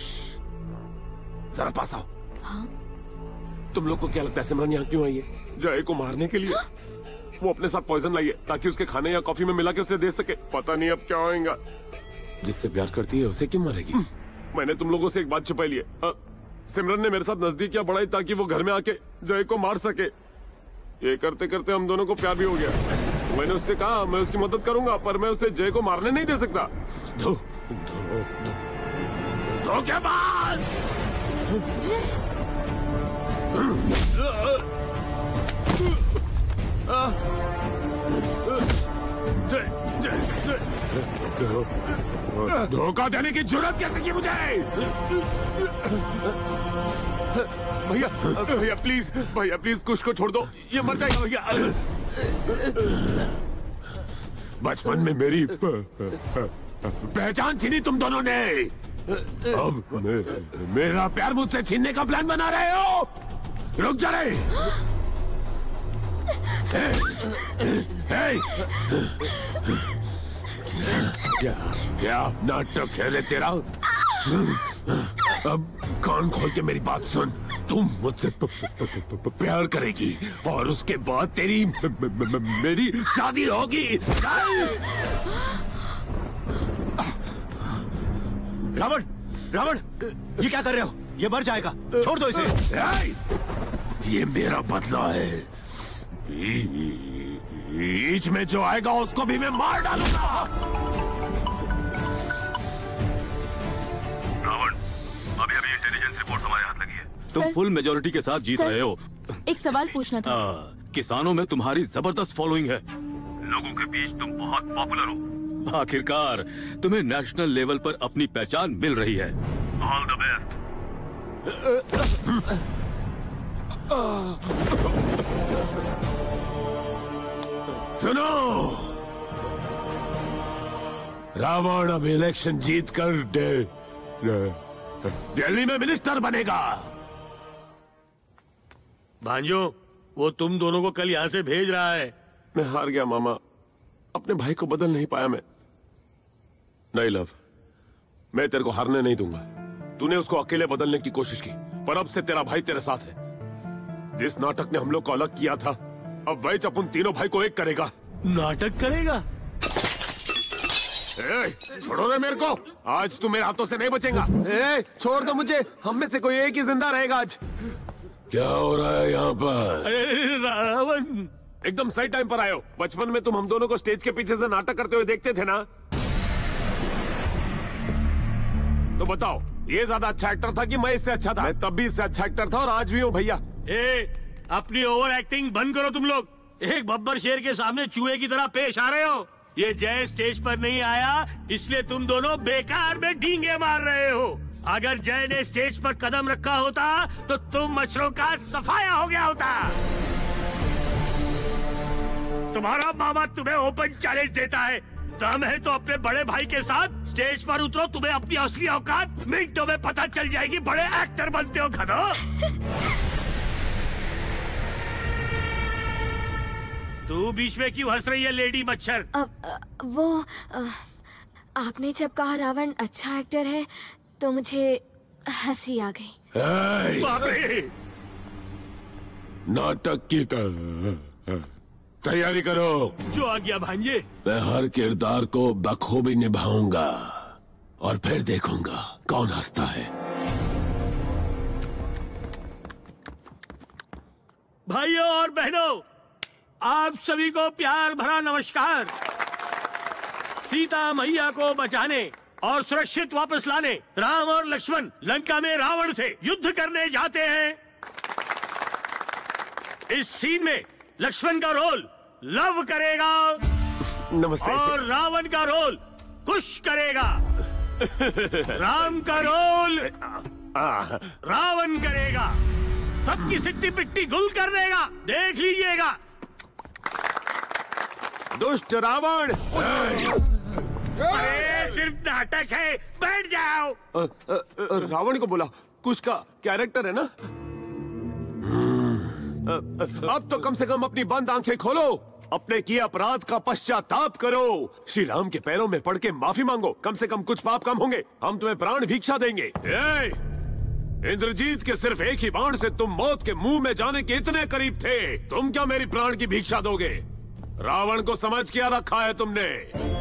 जरा पास आओ। हाँ? तुम लोग को क्या लगता है सिमरन यहाँ क्यों आई है? जय को मारने के लिए। वो अपने साथ पॉइजन लाई है ताकि उसके खाने या कॉफी में मिला के उसे दे सके। पता नहीं अब क्या होगा। जिससे प्यार करती है उसे क्यों मारेगी? मैंने तुम लोगों से एक बात छुपाई ली है। सिमरन ने मेरे साथ नजदीकियां बढ़ाई ताकि वो घर में आके जय को मार सके। ये करते करते हम दोनों को प्यार भी हो गया। मैंने उससे कहा मैं उसकी मदद करूंगा, पर मैं उसे जय को मारने नहीं दे सकता। धो, धो, धो, धोखेबाज! धोखा देने की जरूरत कैसे की मुझे? भैया भैया प्लीज, भैया प्लीज कुछ को छोड़ दो, ये मर जाएगा भैया। बचपन में मेरी पहचान छीनी तुम दोनों ने। अब मे, मेरा प्यार मुझसे छीनने का प्लान बना रहे हो? रुक जा रहे। क्या क्या नाटक है रे तेरा? अब कान खोल के मेरी बात सुन। तुम मुझसे प्यार करेगी और उसके बाद तेरी मेरी शादी होगी। रावण, रावण, ये क्या कर रहे हो? ये मर जाएगा, छोड़ दो इसे। ये मेरा बदला है। बीच में जो आएगा उसको भी मैं मार डालूंगा। रावण, अभी अभी इंटेलिजेंस रिपोर्ट हमारे हाथ लगी है। तुम सर, फुल मेजोरिटी के साथ जीत सर, रहे हो। एक सवाल पूछना था। आ, किसानों में तुम्हारी जबरदस्त फॉलोइंग है। लोगों के बीच तुम बहुत पॉपुलर हो। आखिरकार तुम्हें नेशनल लेवल पर अपनी पहचान मिल रही है। All the best. सुनो, रावण अब इलेक्शन जीत कर दे, दिल्ली में मिनिस्टर बनेगा। भांजो, वो तुम दोनों को कल यहाँ से भेज रहा है। मैं हार गया मामा, अपने भाई को बदल नहीं पाया मैं। नहीं लव, मैं तेरे को हारने नहीं दूंगा। तूने उसको अकेले बदलने की कोशिश की, पर अब से तेरा भाई तेरे साथ है। जिस नाटक ने हम लोग को अलग किया था, अब वही अपन तीनों भाई को एक करेगा। नाटक करेगा? ए, छोड़ो रे मेरे को, आज तू मेरे हाथों से नहीं बचेगा। ए, छोड़ दो मुझे, हम में से कोई एक ही जिंदा रहेगा आज। क्या हो रहा है यहाँ पर? अरे रावण, एकदम सही टाइम पर आए हो। बचपन में तुम हम दोनों को स्टेज के पीछे से नाटक करते हुए देखते थे ना? तो बताओ, ये ज्यादा अच्छा एक्टर था कि मैं इससे अच्छा था? मैं तब भी इससे अच्छा एक्टर था और आज भी हूँ भैया। ए, अपनी ओवर एक्टिंग बंद करो तुम लोग। एक बब्बर शेर के सामने चूहे की तरह पेश आ रहे हो। ये जय स्टेज पर नहीं आया, इसलिए तुम दोनों बेकार में डींगे मार रहे हो। अगर जय ने स्टेज पर कदम रखा होता तो तुम मच्छरों का सफाया हो गया होता। तुम्हारा मामा तुम्हें ओपन चैलेंज देता है। दम है तो अपने बड़े भाई के साथ स्टेज पर उतरो, तुम्हें अपनी असली औकात मिनटों में पता चल जाएगी। बड़े एक्टर बनते हो गधो। तू बीच में क्यों हंस रही है लेडी मच्छर? अब वो आ, आपने जब कहा रावण अच्छा एक्टर है तो मुझे हंसी आ गई। बाप रे! नाटक की तैयारी करो। जो आ गया भांजे। मैं हर किरदार को बखूबी निभाऊंगा और फिर देखूंगा कौन हंसता है। भाइयों और बहनों, आप सभी को प्यार भरा नमस्कार। सीता मैया को बचाने और सुरक्षित वापस लाने राम और लक्ष्मण लंका में रावण से युद्ध करने जाते हैं। इस सीन में लक्ष्मण का रोल लव करेगा। नमस्ते। और रावण का रोल कुश करेगा। राम का रोल रावण करेगा। सबकी सिट्टी पिट्टी गुल कर देगा, देख लीजिएगा। दुष्ट रावण। अरे सिर्फ नाटक है, बैठ जाओ। रावण को बोला, कुछ का कैरेक्टर है ना? अब तो कम से कम अपनी बंद आंखें खोलो, अपने किए अपराध का पश्चाताप करो, श्री राम के पैरों में पड़ के माफी मांगो, कम से कम कुछ पाप कम होंगे, हम तुम्हें प्राण भिक्षा देंगे। ए, इंद्रजीत के सिर्फ एक ही बाण से तुम मौत के मुंह में जाने के इतने करीब थे, तुम क्या मेरी प्राण की भिक्षा दोगे? रावण को समझ क्या रखा है तुमने?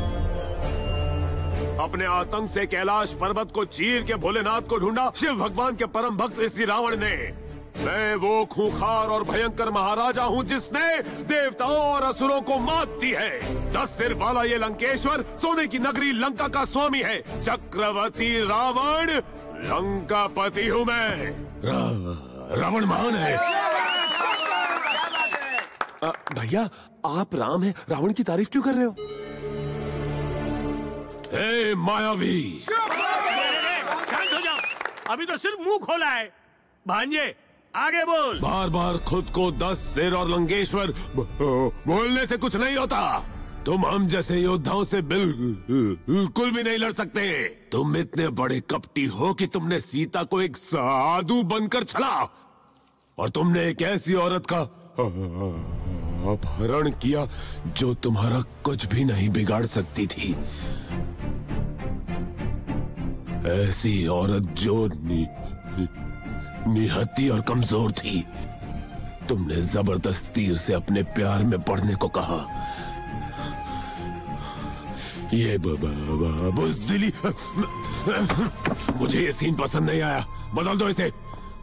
अपने आतंक से कैलाश पर्वत को चीर के भोलेनाथ को ढूंढा शिव भगवान के परम भक्त इसी रावण ने। मैं वो खूंखार और भयंकर महाराजा हूँ जिसने देवताओं और असुरों को मात दी है। दस सिर वाला ये लंकेश्वर सोने की नगरी लंका का स्वामी है। चक्रवर्ती रावण लंकापति हूँ मैं। रा, रावण महान है। आ, भैया आप राम हैं, रावण की तारीफ क्यों कर रहे हो? हे मायावी, शांत हो जाओ, अभी तो सिर्फ मुंह खोला है। भांजे आगे बोल। बार बार खुद को दस सिर और लंकेश्वर बोलने से कुछ नहीं होता। तुम हम जैसे योद्धाओं से बिल्कुल भी नहीं लड़ सकते। तुम इतने बड़े कपटी हो कि तुमने सीता को एक साधु बनकर छला, और तुमने एक ऐसी औरत का अपहरण किया जो तुम्हारा कुछ भी नहीं बिगाड़ सकती थी। ऐसी औरत जो नि, निहत्ती और कमजोर थी। तुमने जबरदस्ती उसे अपने प्यार में पड़ने को कहा। ये बुज़दिली, मुझे ये सीन पसंद नहीं आया, बदल दो इसे।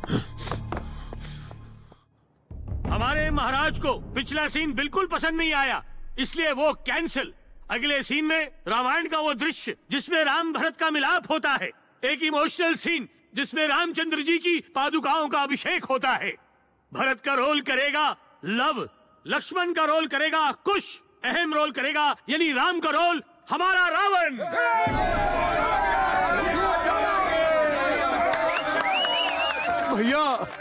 हमारे महाराज को पिछला सीन बिल्कुल पसंद नहीं आया, इसलिए वो कैंसिल। अगले सीन में रामायण का वो दृश्य जिसमें राम भरत का मिलाप होता है, एक इमोशनल सीन जिसमें रामचंद्र जी की पादुकाओं का अभिषेक होता है। भरत का रोल करेगा लव, लक्ष्मण का रोल करेगा कुश, अहम रोल करेगा यानी राम का रोल हमारा रावण। भैया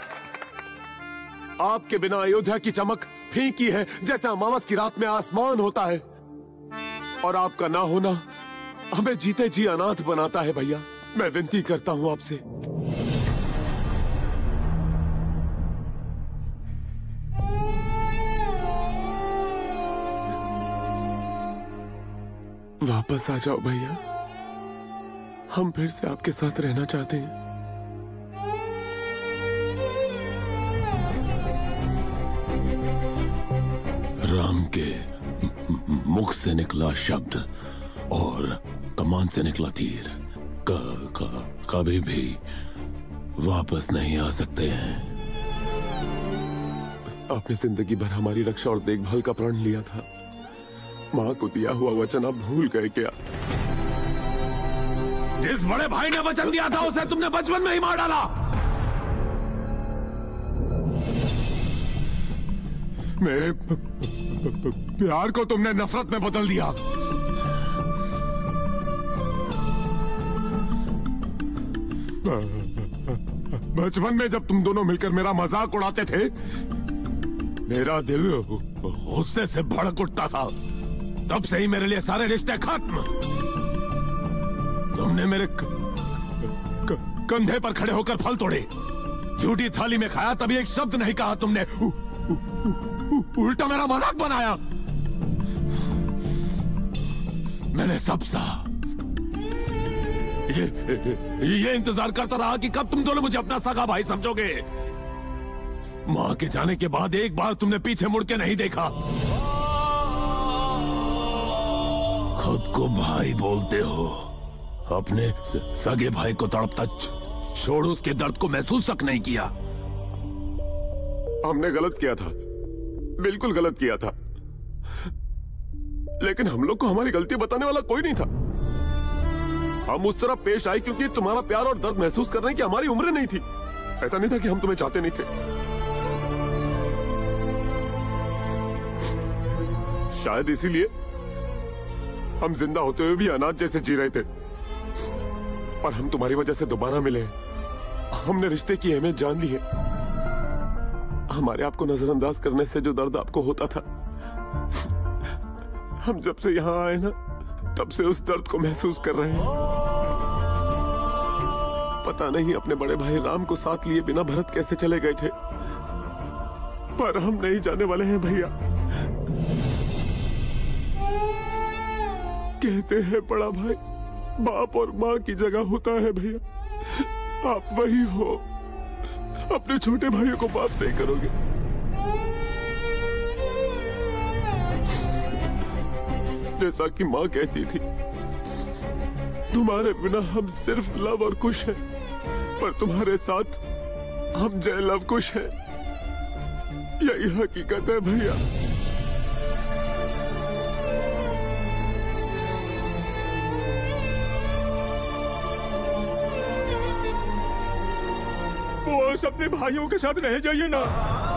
आपके बिना अयोध्या की चमक फीकी है जैसे अमावस की रात में आसमान होता है, और आपका ना होना हमें जीते जी अनाथ बनाता है। भैया मैं विनती करता हूं आपसे, वापस आ जाओ भैया, हम फिर से आपके साथ रहना चाहते हैं। राम के मुख से निकला शब्द और कमान से निकला तीर क, क, कभी भी वापस नहीं आ सकते हैं। आपने जिंदगी भर हमारी रक्षा और देखभाल का प्रण लिया था, माँ को दिया हुआ वचन आप भूल गए क्या? जिस बड़े भाई ने वचन दिया था उसे तुमने बचपन में ही मार डाला। मेरे प्यार को तुमने नफरत में बदल दिया। बचपन में जब तुम दोनों मिलकर मेरा मजाक उड़ाते थे, मेरा दिल गुस्से से भड़क उठता था। तब से ही मेरे लिए सारे रिश्ते खत्म। तुमने मेरे क, क, कंधे पर खड़े होकर फल तोड़े, झूठी थाली में खाया, तभी एक शब्द नहीं कहा तुमने। उ, उ, उ, उ, उल्टा मेरा मजाक बनाया। मैंने सब सहा। ये, ये इंतजार करता रहा कि कब तुम दोनों मुझे अपना सगा भाई समझोगे। माँ के जाने के बाद एक बार तुमने पीछे मुड़ के नहीं देखा। खुद को भाई बोलते हो, अपने सगे भाई को तड़पता छोड़ उसके दर्द को महसूस तक नहीं किया। हमने गलत किया था, बिल्कुल गलत किया था, लेकिन हम लोग को हमारी गलती बताने वाला कोई नहीं था। हम उस तरह पेश आए क्योंकि तुम्हारा प्यार और दर्द महसूस करने की हमारी उम्र नहीं थी। ऐसा नहीं था कि हम तुम्हें चाहते नहीं थे। शायद इसीलिए हम जिंदा होते हुए भी अनाथ जैसे जी रहे थे, पर हम तुम्हारी वजह से दोबारा मिले। हमने रिश्ते की अहमियत जान ली है। हमारे आपको नजरअंदाज करने से जो दर्द आपको होता था, हम जब से यहां आए ना, तब से उस दर्द को महसूस कर रहे हैं। पता नहीं अपने बड़े भाई राम को साथ लिए बिना भरत कैसे चले गए थे। पर हम नहीं जाने वाले हैं भैया। कहते हैं बड़ा भाई बाप और माँ की जगह होता है भैया, आप वही हो। अपने छोटे भाइयों को माफ नहीं करोगे। जैसा कि माँ कहती थी, तुम्हारे बिना हम सिर्फ लव और कुश हैं, पर तुम्हारे साथ हम जय लव कुश हैं। यही हकीकत है भैया। बॉस अपने भाइयों के साथ रह जाइए ना।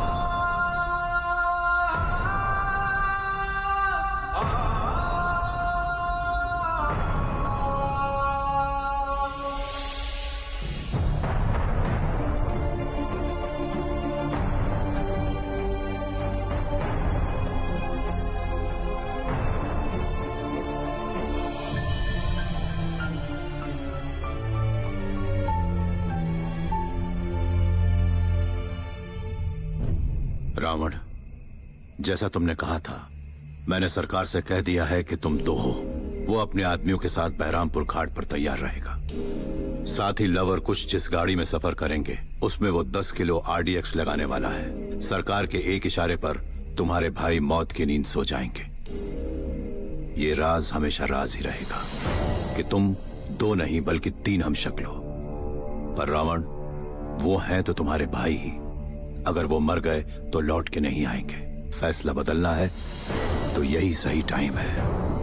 रावण, जैसा तुमने कहा था, मैंने सरकार से कह दिया है कि तुम दो हो। वो अपने आदमियों के साथ बहरामपुर घाट पर तैयार रहेगा। साथ ही लव और कुश जिस गाड़ी में सफर करेंगे उसमें वो दस किलो आरडीएक्स लगाने वाला है। सरकार के एक इशारे पर तुम्हारे भाई मौत की नींद सो जाएंगे। ये राज हमेशा राज ही रहेगा कि तुम दो नहीं बल्कि तीन हम शक्ल हो। पर रावण, वो हैं तो तुम्हारे भाई ही। अगर वो मर गए तो लौट के नहीं आएंगे। फैसला बदलना है तो यही सही टाइम है।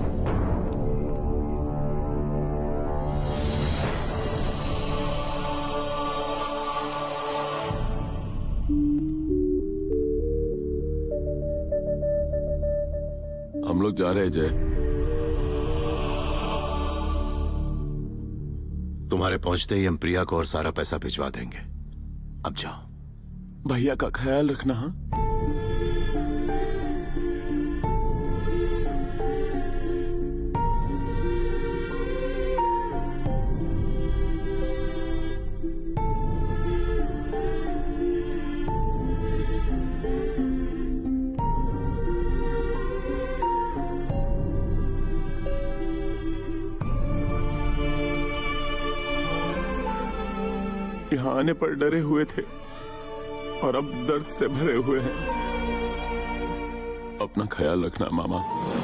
हम लोग जा रहे हैं जय। तुम्हारे पहुंचते ही हम प्रिया को और सारा पैसा भिजवा देंगे। अब जाओ। भैया का ख्याल रखना। हाँ, यहाँ आने पर डरे हुए थे और अब दर्द से भरे हुए हैं। अपना ख्याल रखना मामा।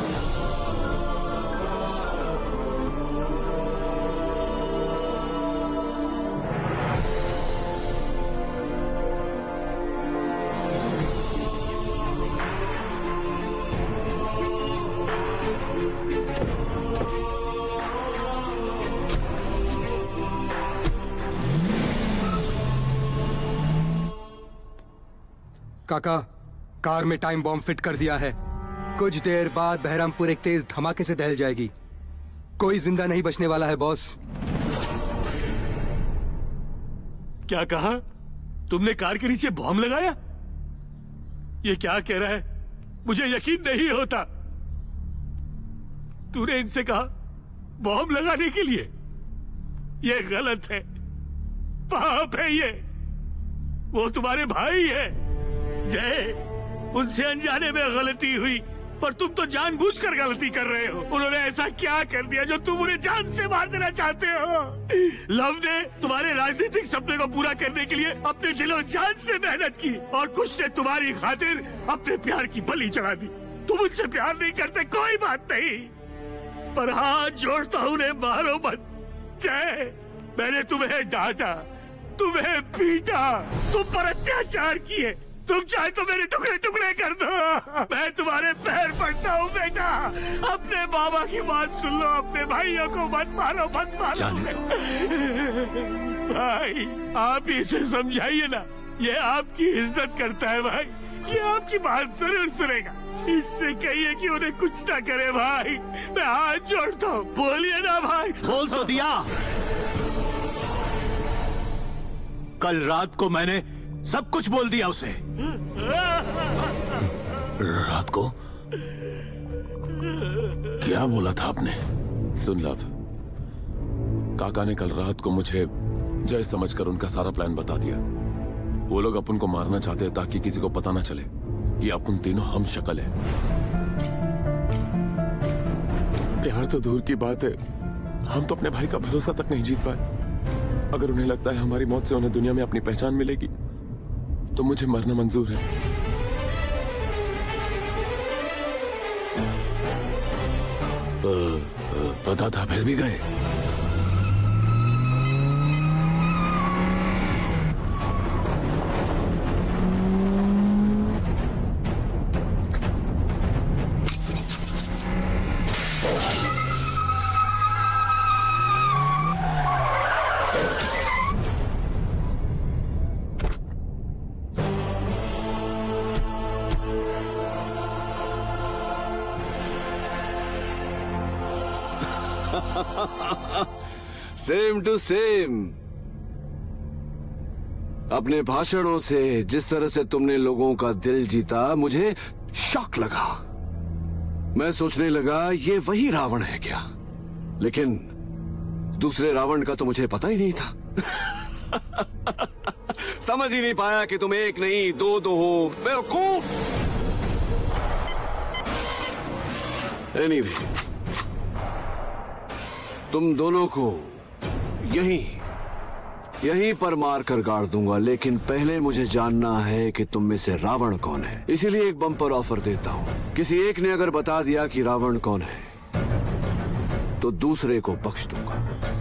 काका, कार में टाइम बॉम्ब फिट कर दिया है। कुछ देर बाद बहरामपुर एक तेज धमाके से दहल जाएगी। कोई जिंदा नहीं बचने वाला है बॉस। क्या कहा तुमने? कार के नीचे बॉम्ब लगाया? ये क्या कह रहा है? मुझे यकीन नहीं होता। तूने इनसे कहा बॉम्ब लगाने के लिए? ये गलत है, पाप है ये। वो तुम्हारे भाई है जय। उनसे अनजाने में गलती हुई, पर तुम तो जानबूझकर गलती कर रहे हो। उन्होंने ऐसा क्या कर दिया जो तुम उन्हें जान से मार देना चाहते हो? लव ने तुम्हारे राजनीतिक सपने को पूरा करने के लिए अपने दिलो जान से मेहनत की, और कुछ ने तुम्हारी खातिर अपने प्यार की बलि चढ़ा दी। तुम उनसे प्यार नहीं करते, कोई बात नहीं, पर हाथ जोड़ता हूँ, उन्हें मारो मत जय। मैंने तुम्हें डांटा, तुम्हें पीटा, तुम पर अत्याचार किए। तुम चाहे तो मेरे टुकड़े टुकड़े कर दो। मैं तुम्हारे पैर पड़ता हूँ बेटा। अपने बाबा की बात सुन लो, अपने भाइयों को मत मारो, मत मारो। भाई आप इसे समझाइए ना, ये आपकी इज्जत करता है भाई, ये आपकी बात जरूर सुनेगा। इससे कहिए कि उन्हें कुछ ना करे भाई। मैं हाथ जोड़ता हूँ, बोलिए ना भाई। बोल तो दिया। कल रात को मैंने सब कुछ बोल दिया उसे। रात को क्या बोला था आपने? सुन लव, काका ने कल रात को मुझे जय समझकर उनका सारा प्लान बता दिया। वो लोग अपन को मारना चाहते ताकि किसी को पता ना चले। कि आप उन तीनों हम शक्ल है। प्यार तो दूर की बात है, हम तो अपने भाई का भरोसा तक नहीं जीत पाए। अगर उन्हें लगता है हमारी मौत से उन्हें दुनिया में अपनी पहचान मिलेगी तो मुझे मरना मंजूर है। पता था फिर भी गए। Same to same. अपने भाषणों से जिस तरह से तुमने लोगों का दिल जीता, मुझे शॉक लगा। मैं सोचने लगा ये वही रावण है क्या, लेकिन दूसरे रावण का तो मुझे पता ही नहीं था। समझ ही नहीं पाया कि तुम एक नहीं दो दो हो, बेवकूफ। एनीवे, तुम दोनों को यहीं यहीं पर मार कर गाड़ दूंगा, लेकिन पहले मुझे जानना है कि तुम में से रावण कौन है। इसीलिए एक बम्पर ऑफर देता हूं। किसी एक ने अगर बता दिया कि रावण कौन है तो दूसरे को बख्श दूंगा।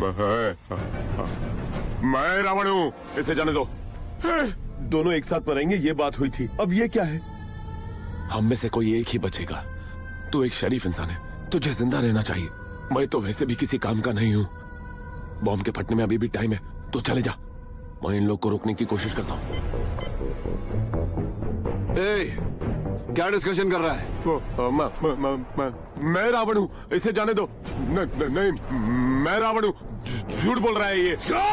मैं रावण हूं, इसे जाने दो। दोनों एक साथ मरेंगे ये बात हुई थी, अब ये क्या है? हम में से कोई एक ही बचेगा। तू एक शरीफ इंसान है, तुझे जिंदा रहना चाहिए। मैं तो वैसे भी किसी काम का नहीं हूं। बॉम्ब के फटने में अभी भी टाइम है, तो चले जा। मैं इन लोग को रोकने की कोशिश करता हूं। ए, क्या डिस्कशन कर रहा है? वो, म, म, म, म, मैं रावण हूं, इसे जाने दो। न, न, नहीं, मैं रावण हूं। झूठ बोल रहा है ये।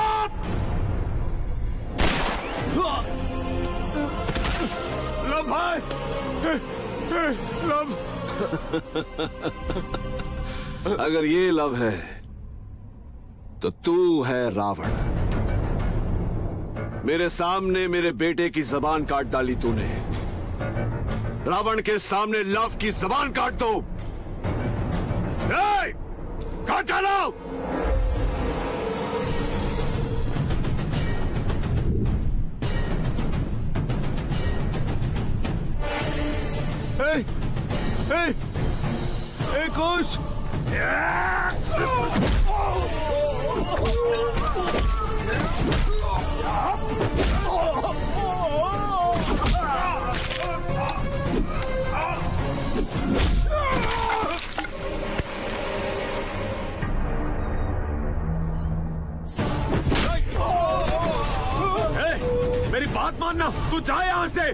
लव भाई, लव। अगर ये लव है तो तू है रावण। मेरे सामने मेरे बेटे की जबान काट डाली तूने। रावण के सामने लव की जबान काट दो। ए, काट डालो। ए, ए, ए, कुश। मेरी बात मानना, तू जा यहां से।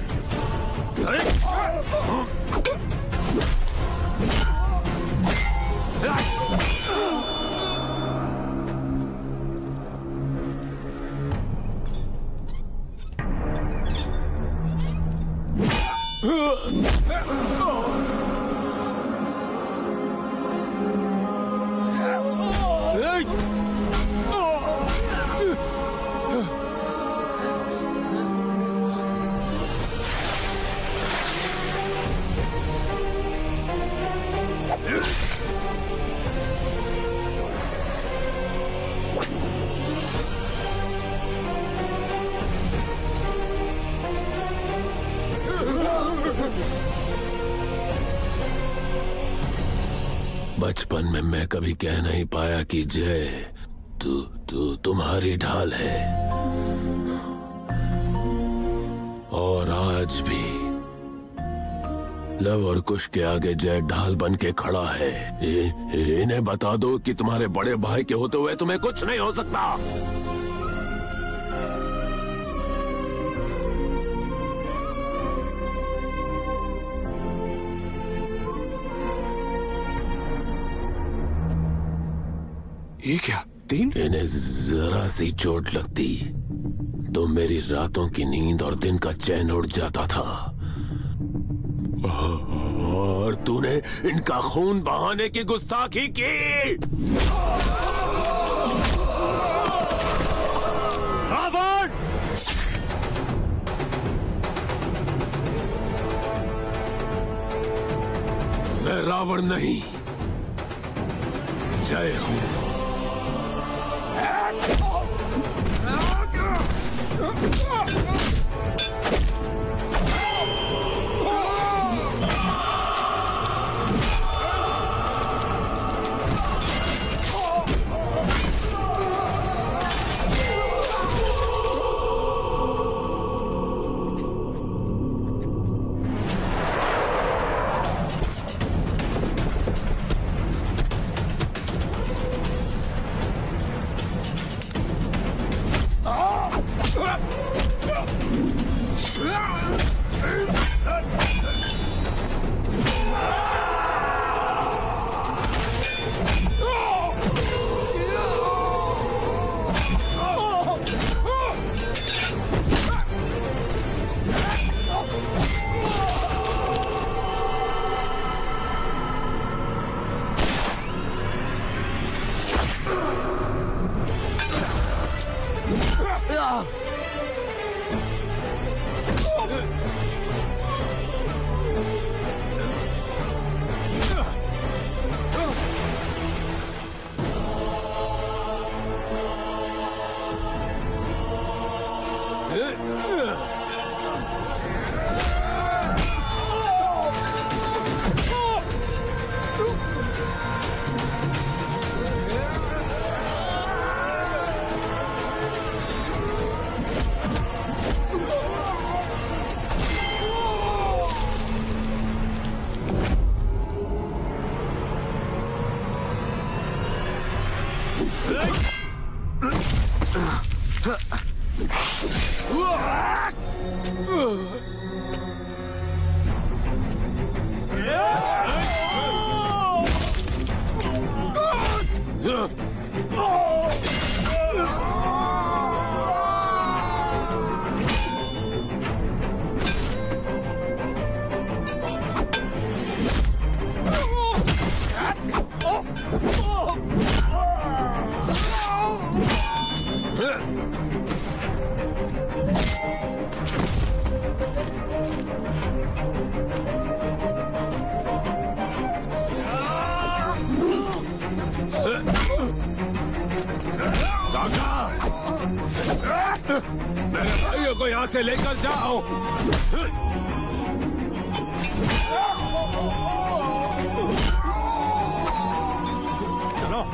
बचपन में मैं कभी कह नहीं पाया कि जय तू तू तुम्हारी ढाल है, और आज भी लव और कुश के आगे जय ढाल बन के खड़ा है। इ, इन्हें बता दो कि तुम्हारे बड़े भाई के होते हुए तुम्हें कुछ नहीं हो सकता। ये क्या तीन? इन्हें जरा सी चोट लगती तो मेरी रातों की नींद और दिन का चैन उड़ जाता था, और तूने इनका खून बहाने की गुस्ताखी की। रावण! रावण नहीं, जय हूं। मेरे भाइयों को यहाँ से लेकर जाओ। चलो।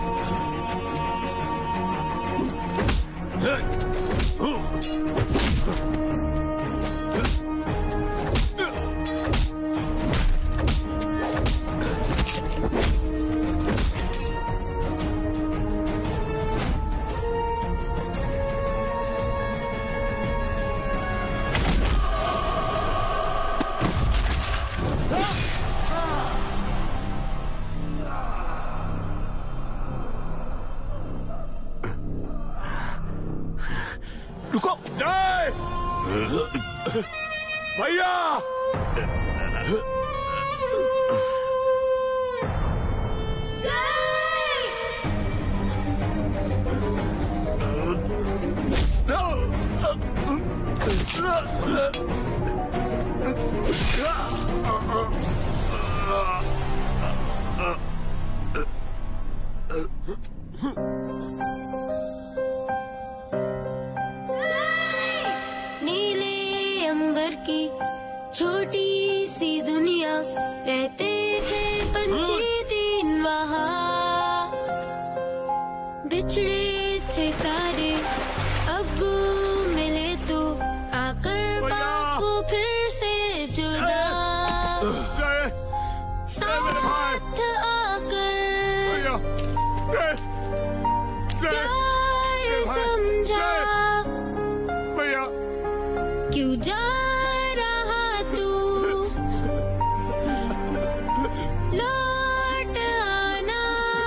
भैया नीले अंबर की छोटी सी दुनिया, रहते थे पंछी तीन वहाँ, बिछड़े थे सारे अब वो मिले तो आकर पास वो फिर से जुदा, साथ आकर क्या ये समझा क्यों जा रहा तू, लौट आना।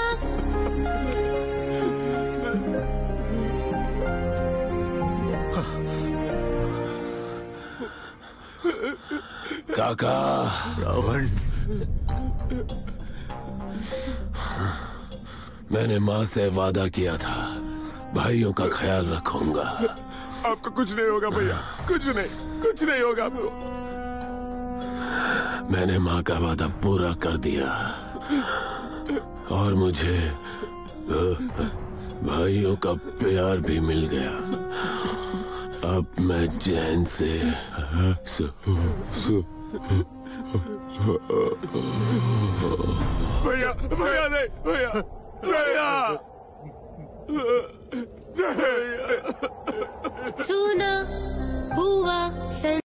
काका रावण, मैंने माँ से वादा किया था भाइयों का ख्याल रखूंगा। आपको कुछ नहीं होगा भैया, कुछ नहीं, कुछ नहीं होगा आपको। मैंने माँ का वादा पूरा कर दिया और मुझे भाइयों का प्यार भी मिल गया। अब मैं चैन से सो, सो, भैया भैया नहीं भैया भैया सुना हुआ